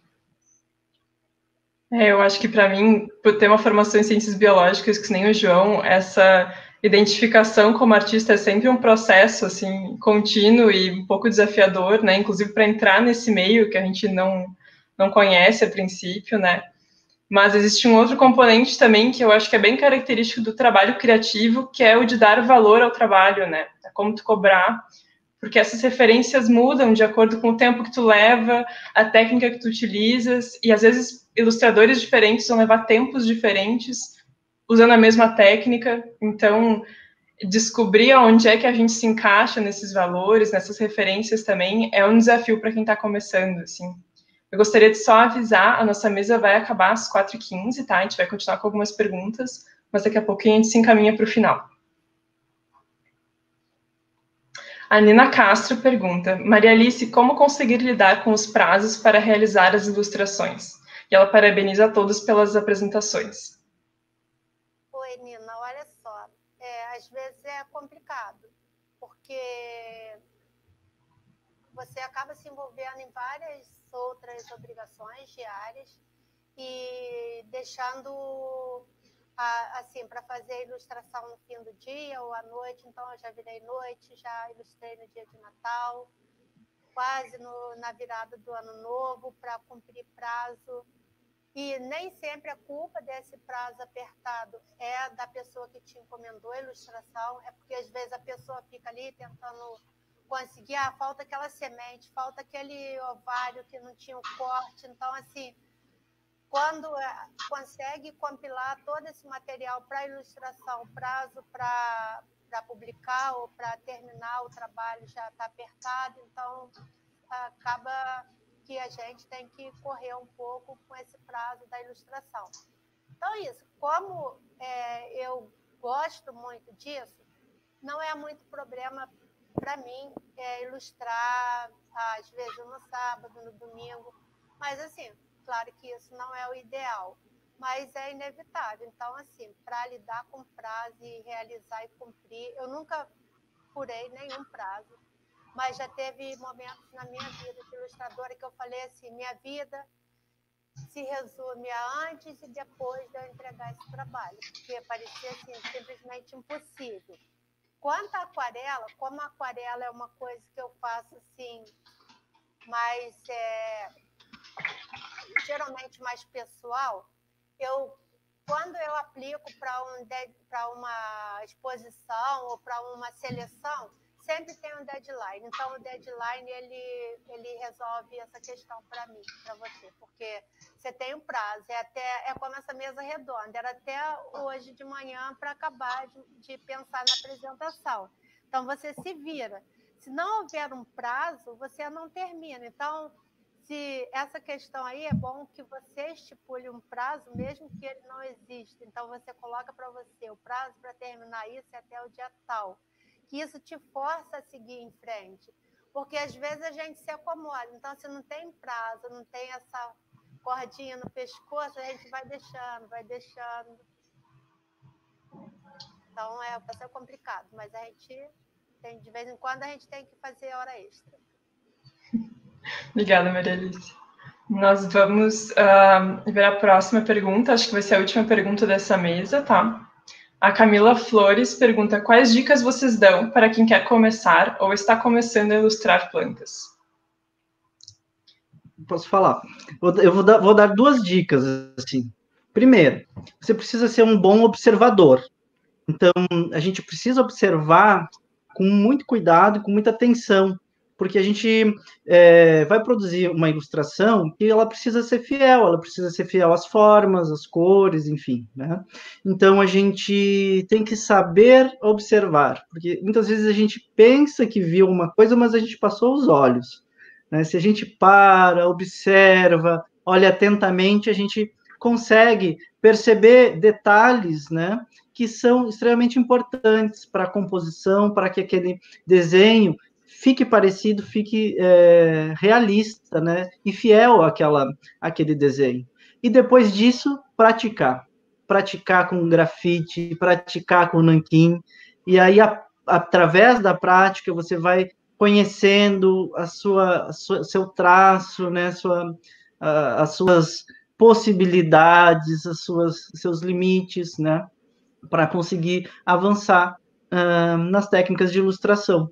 Eu acho que para mim, por ter uma formação em ciências biológicas, que nem o João, essa identificação como artista é sempre um processo assim contínuo e um pouco desafiador, né? Inclusive para entrar nesse meio que a gente não conhece a princípio, né? Mas existe um outro componente também que eu acho que é bem característico do trabalho criativo, que é o de dar valor ao trabalho, né? É como tu cobrar, porque essas referências mudam de acordo com o tempo que tu leva, a técnica que tu utilizas, e às vezes ilustradores diferentes vão levar tempos diferentes usando a mesma técnica. Então, descobrir onde é que a gente se encaixa nesses valores, nessas referências também, é um desafio para quem está começando, assim. Eu gostaria de só avisar, a nossa mesa vai acabar às 4h15, tá? A gente vai continuar com algumas perguntas, mas daqui a pouquinho a gente se encaminha para o final. A Nina Castro pergunta, Maria Alice, como conseguir lidar com os prazos para realizar as ilustrações? E ela parabeniza a todos pelas apresentações. Oi, Nina, olha só, às vezes é complicado, porque você acaba se envolvendo em várias outras obrigações diárias e deixando, assim, para fazer a ilustração no fim do dia ou à noite. Então, eu já virei noite, já ilustrei no dia de Natal, quase na virada do Ano Novo, para cumprir prazo. E nem sempre a culpa desse prazo apertado é da pessoa que te encomendou a ilustração, é porque, às vezes, a pessoa fica ali tentando conseguir, falta aquela semente, falta aquele ovário que não tinha o corte. Então, assim, quando consegue compilar todo esse material para ilustração, prazo para publicar ou para terminar o trabalho já está apertado, então acaba que a gente tem que correr um pouco com esse prazo da ilustração. Então, isso, como eu gosto muito disso, não é muito problema para mim ilustrar, às vezes no sábado, no domingo, mas, assim, claro que isso não é o ideal, mas é inevitável. Então, assim, para lidar com prazo e realizar e cumprir, eu nunca furei nenhum prazo, mas já teve momentos na minha vida de ilustradora que eu falei assim, minha vida se resume a antes e depois de eu entregar esse trabalho, porque parecia assim, simplesmente impossível. Quanto à aquarela, como a aquarela é uma coisa que eu faço assim, mais geralmente mais pessoal, quando eu aplico para uma exposição ou para uma seleção, sempre tem um deadline. Então, o deadline ele resolve essa questão para mim, para você, porque você tem um prazo. É como essa mesa redonda, era até hoje de manhã para acabar de pensar na apresentação. Então, você se vira. Se não houver um prazo, você não termina. Então, se essa questão aí é bom que você estipule um prazo, mesmo que ele não exista. Então, você coloca para você o prazo para terminar isso é até o dia tal. Que isso te força a seguir em frente. Porque, às vezes, a gente se acomoda. Então, se não tem prazo, não tem essa cordinha no pescoço, a gente vai deixando, vai deixando. Então, vai ser complicado. Mas a gente de vez em quando, a gente tem que fazer hora extra. Obrigada, Maria Alice. Nós vamos ver a próxima pergunta, acho que vai ser a última pergunta dessa mesa, tá? A Camila Flores pergunta: quais dicas vocês dão para quem quer começar ou está começando a ilustrar plantas? Posso falar? Eu vou dar duas dicas, assim. Primeiro, você precisa ser um bom observador. Então, a gente precisa observar com muito cuidado, com muita atenção, porque a gente vai produzir uma ilustração que ela precisa ser fiel às formas, às cores, enfim, né? Então, a gente tem que saber observar, porque muitas vezes a gente pensa que viu uma coisa, mas a gente passou os olhos, né? Se a gente para, observa, olha atentamente, a gente consegue perceber detalhes, né, que são extremamente importantes para a composição, para que aquele desenho fique parecido, fique realista, né, e fiel àquele desenho. E depois disso, praticar com grafite, praticar com nanquim, e aí, através da prática, você vai conhecendo seu traço, né, as suas possibilidades, seus limites, né, para conseguir avançar nas técnicas de ilustração.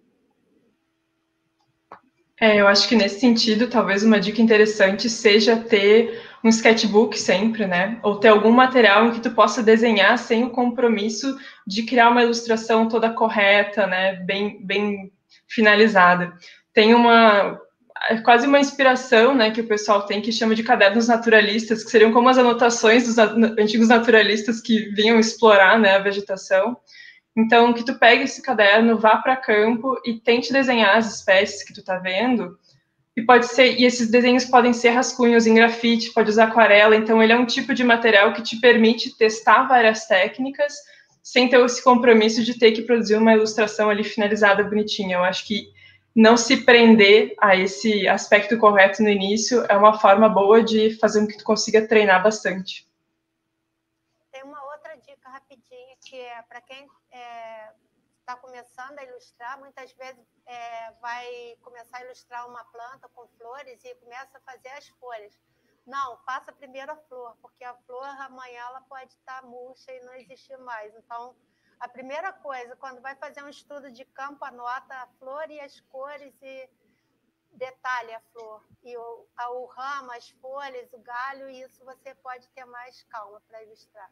Eu acho que nesse sentido, talvez uma dica interessante seja ter um sketchbook sempre, né? Ou ter algum material em que tu possa desenhar sem o compromisso de criar uma ilustração toda correta, né? Bem finalizada. Tem quase uma inspiração, né, que o pessoal tem, que chama de cadernos naturalistas, que seriam como as anotações dos antigos naturalistas que vinham explorar, né, a vegetação. Então, que tu pegue esse caderno, vá para campo e tente desenhar as espécies que tu tá vendo. E esses desenhos podem ser rascunhos em grafite, pode usar aquarela. Então, ele é um tipo de material que te permite testar várias técnicas sem ter esse compromisso de ter que produzir uma ilustração ali finalizada, bonitinha. Eu acho que não se prender a esse aspecto correto no início é uma forma boa de fazer com que tu consiga treinar bastante. Tem uma outra dica rapidinha, que é para quem está começando a ilustrar, muitas vezes vai começar a ilustrar uma planta com flores e começa a fazer as folhas. Não, faça primeiro a flor, porque a flor amanhã ela pode estar murcha e não existir mais. Então, a primeira coisa, quando vai fazer um estudo de campo, anota a flor e as cores e detalhe a flor. E o ramo, as folhas, o galho, e isso você pode ter mais calma para ilustrar.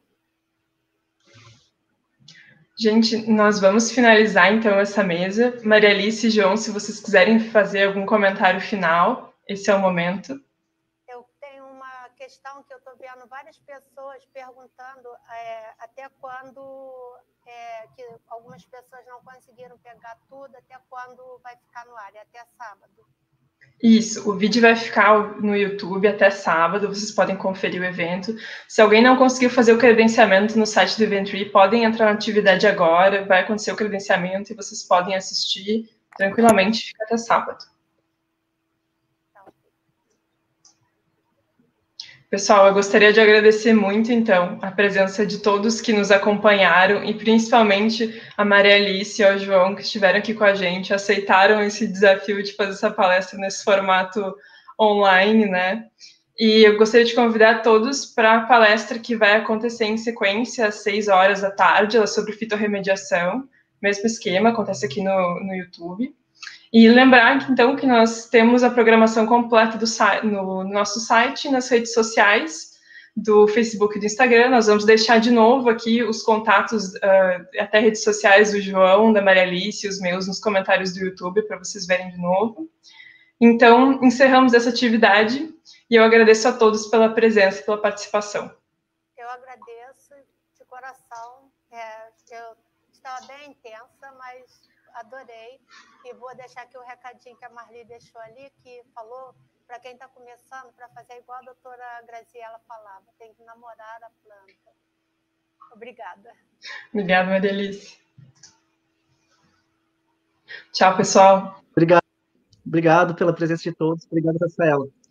Gente, nós vamos finalizar então essa mesa. Maria Alice e João, se vocês quiserem fazer algum comentário final, esse é o momento. Eu tenho uma questão que eu estou vendo várias pessoas perguntando até quando, que algumas pessoas não conseguiram pegar tudo, até quando vai ficar no ar, até sábado. Isso, o vídeo vai ficar no YouTube até sábado, vocês podem conferir o evento. Se alguém não conseguiu fazer o credenciamento no site do Eventry, podem entrar na atividade agora, vai acontecer o credenciamento e vocês podem assistir tranquilamente, fica até sábado. Pessoal, eu gostaria de agradecer muito, então, a presença de todos que nos acompanharam e principalmente a Maria Alice e ao João, que estiveram aqui com a gente, aceitaram esse desafio de fazer essa palestra nesse formato online, né? E eu gostaria de convidar todos para a palestra que vai acontecer em sequência às 6 horas da tarde, ela é sobre fitorremediação, mesmo esquema, acontece aqui no YouTube. E lembrar, então, que nós temos a programação completa no nosso site, nas redes sociais, do Facebook e do Instagram. Nós vamos deixar de novo aqui os contatos, até redes sociais do João, da Maria Alice, os meus, nos comentários do YouTube, para vocês verem de novo. Então, encerramos essa atividade e eu agradeço a todos pela presença e pela participação. Eu agradeço de coração. Eu estava bem intensa, mas adorei. E vou deixar aqui o recadinho que a Marli deixou ali, que falou para quem está começando, para fazer igual a doutora Graziela falava, tem que namorar a planta. Obrigada. Obrigada, Maria Alice. Tchau, pessoal. Obrigado pela presença de todos. Obrigado, Rafaela.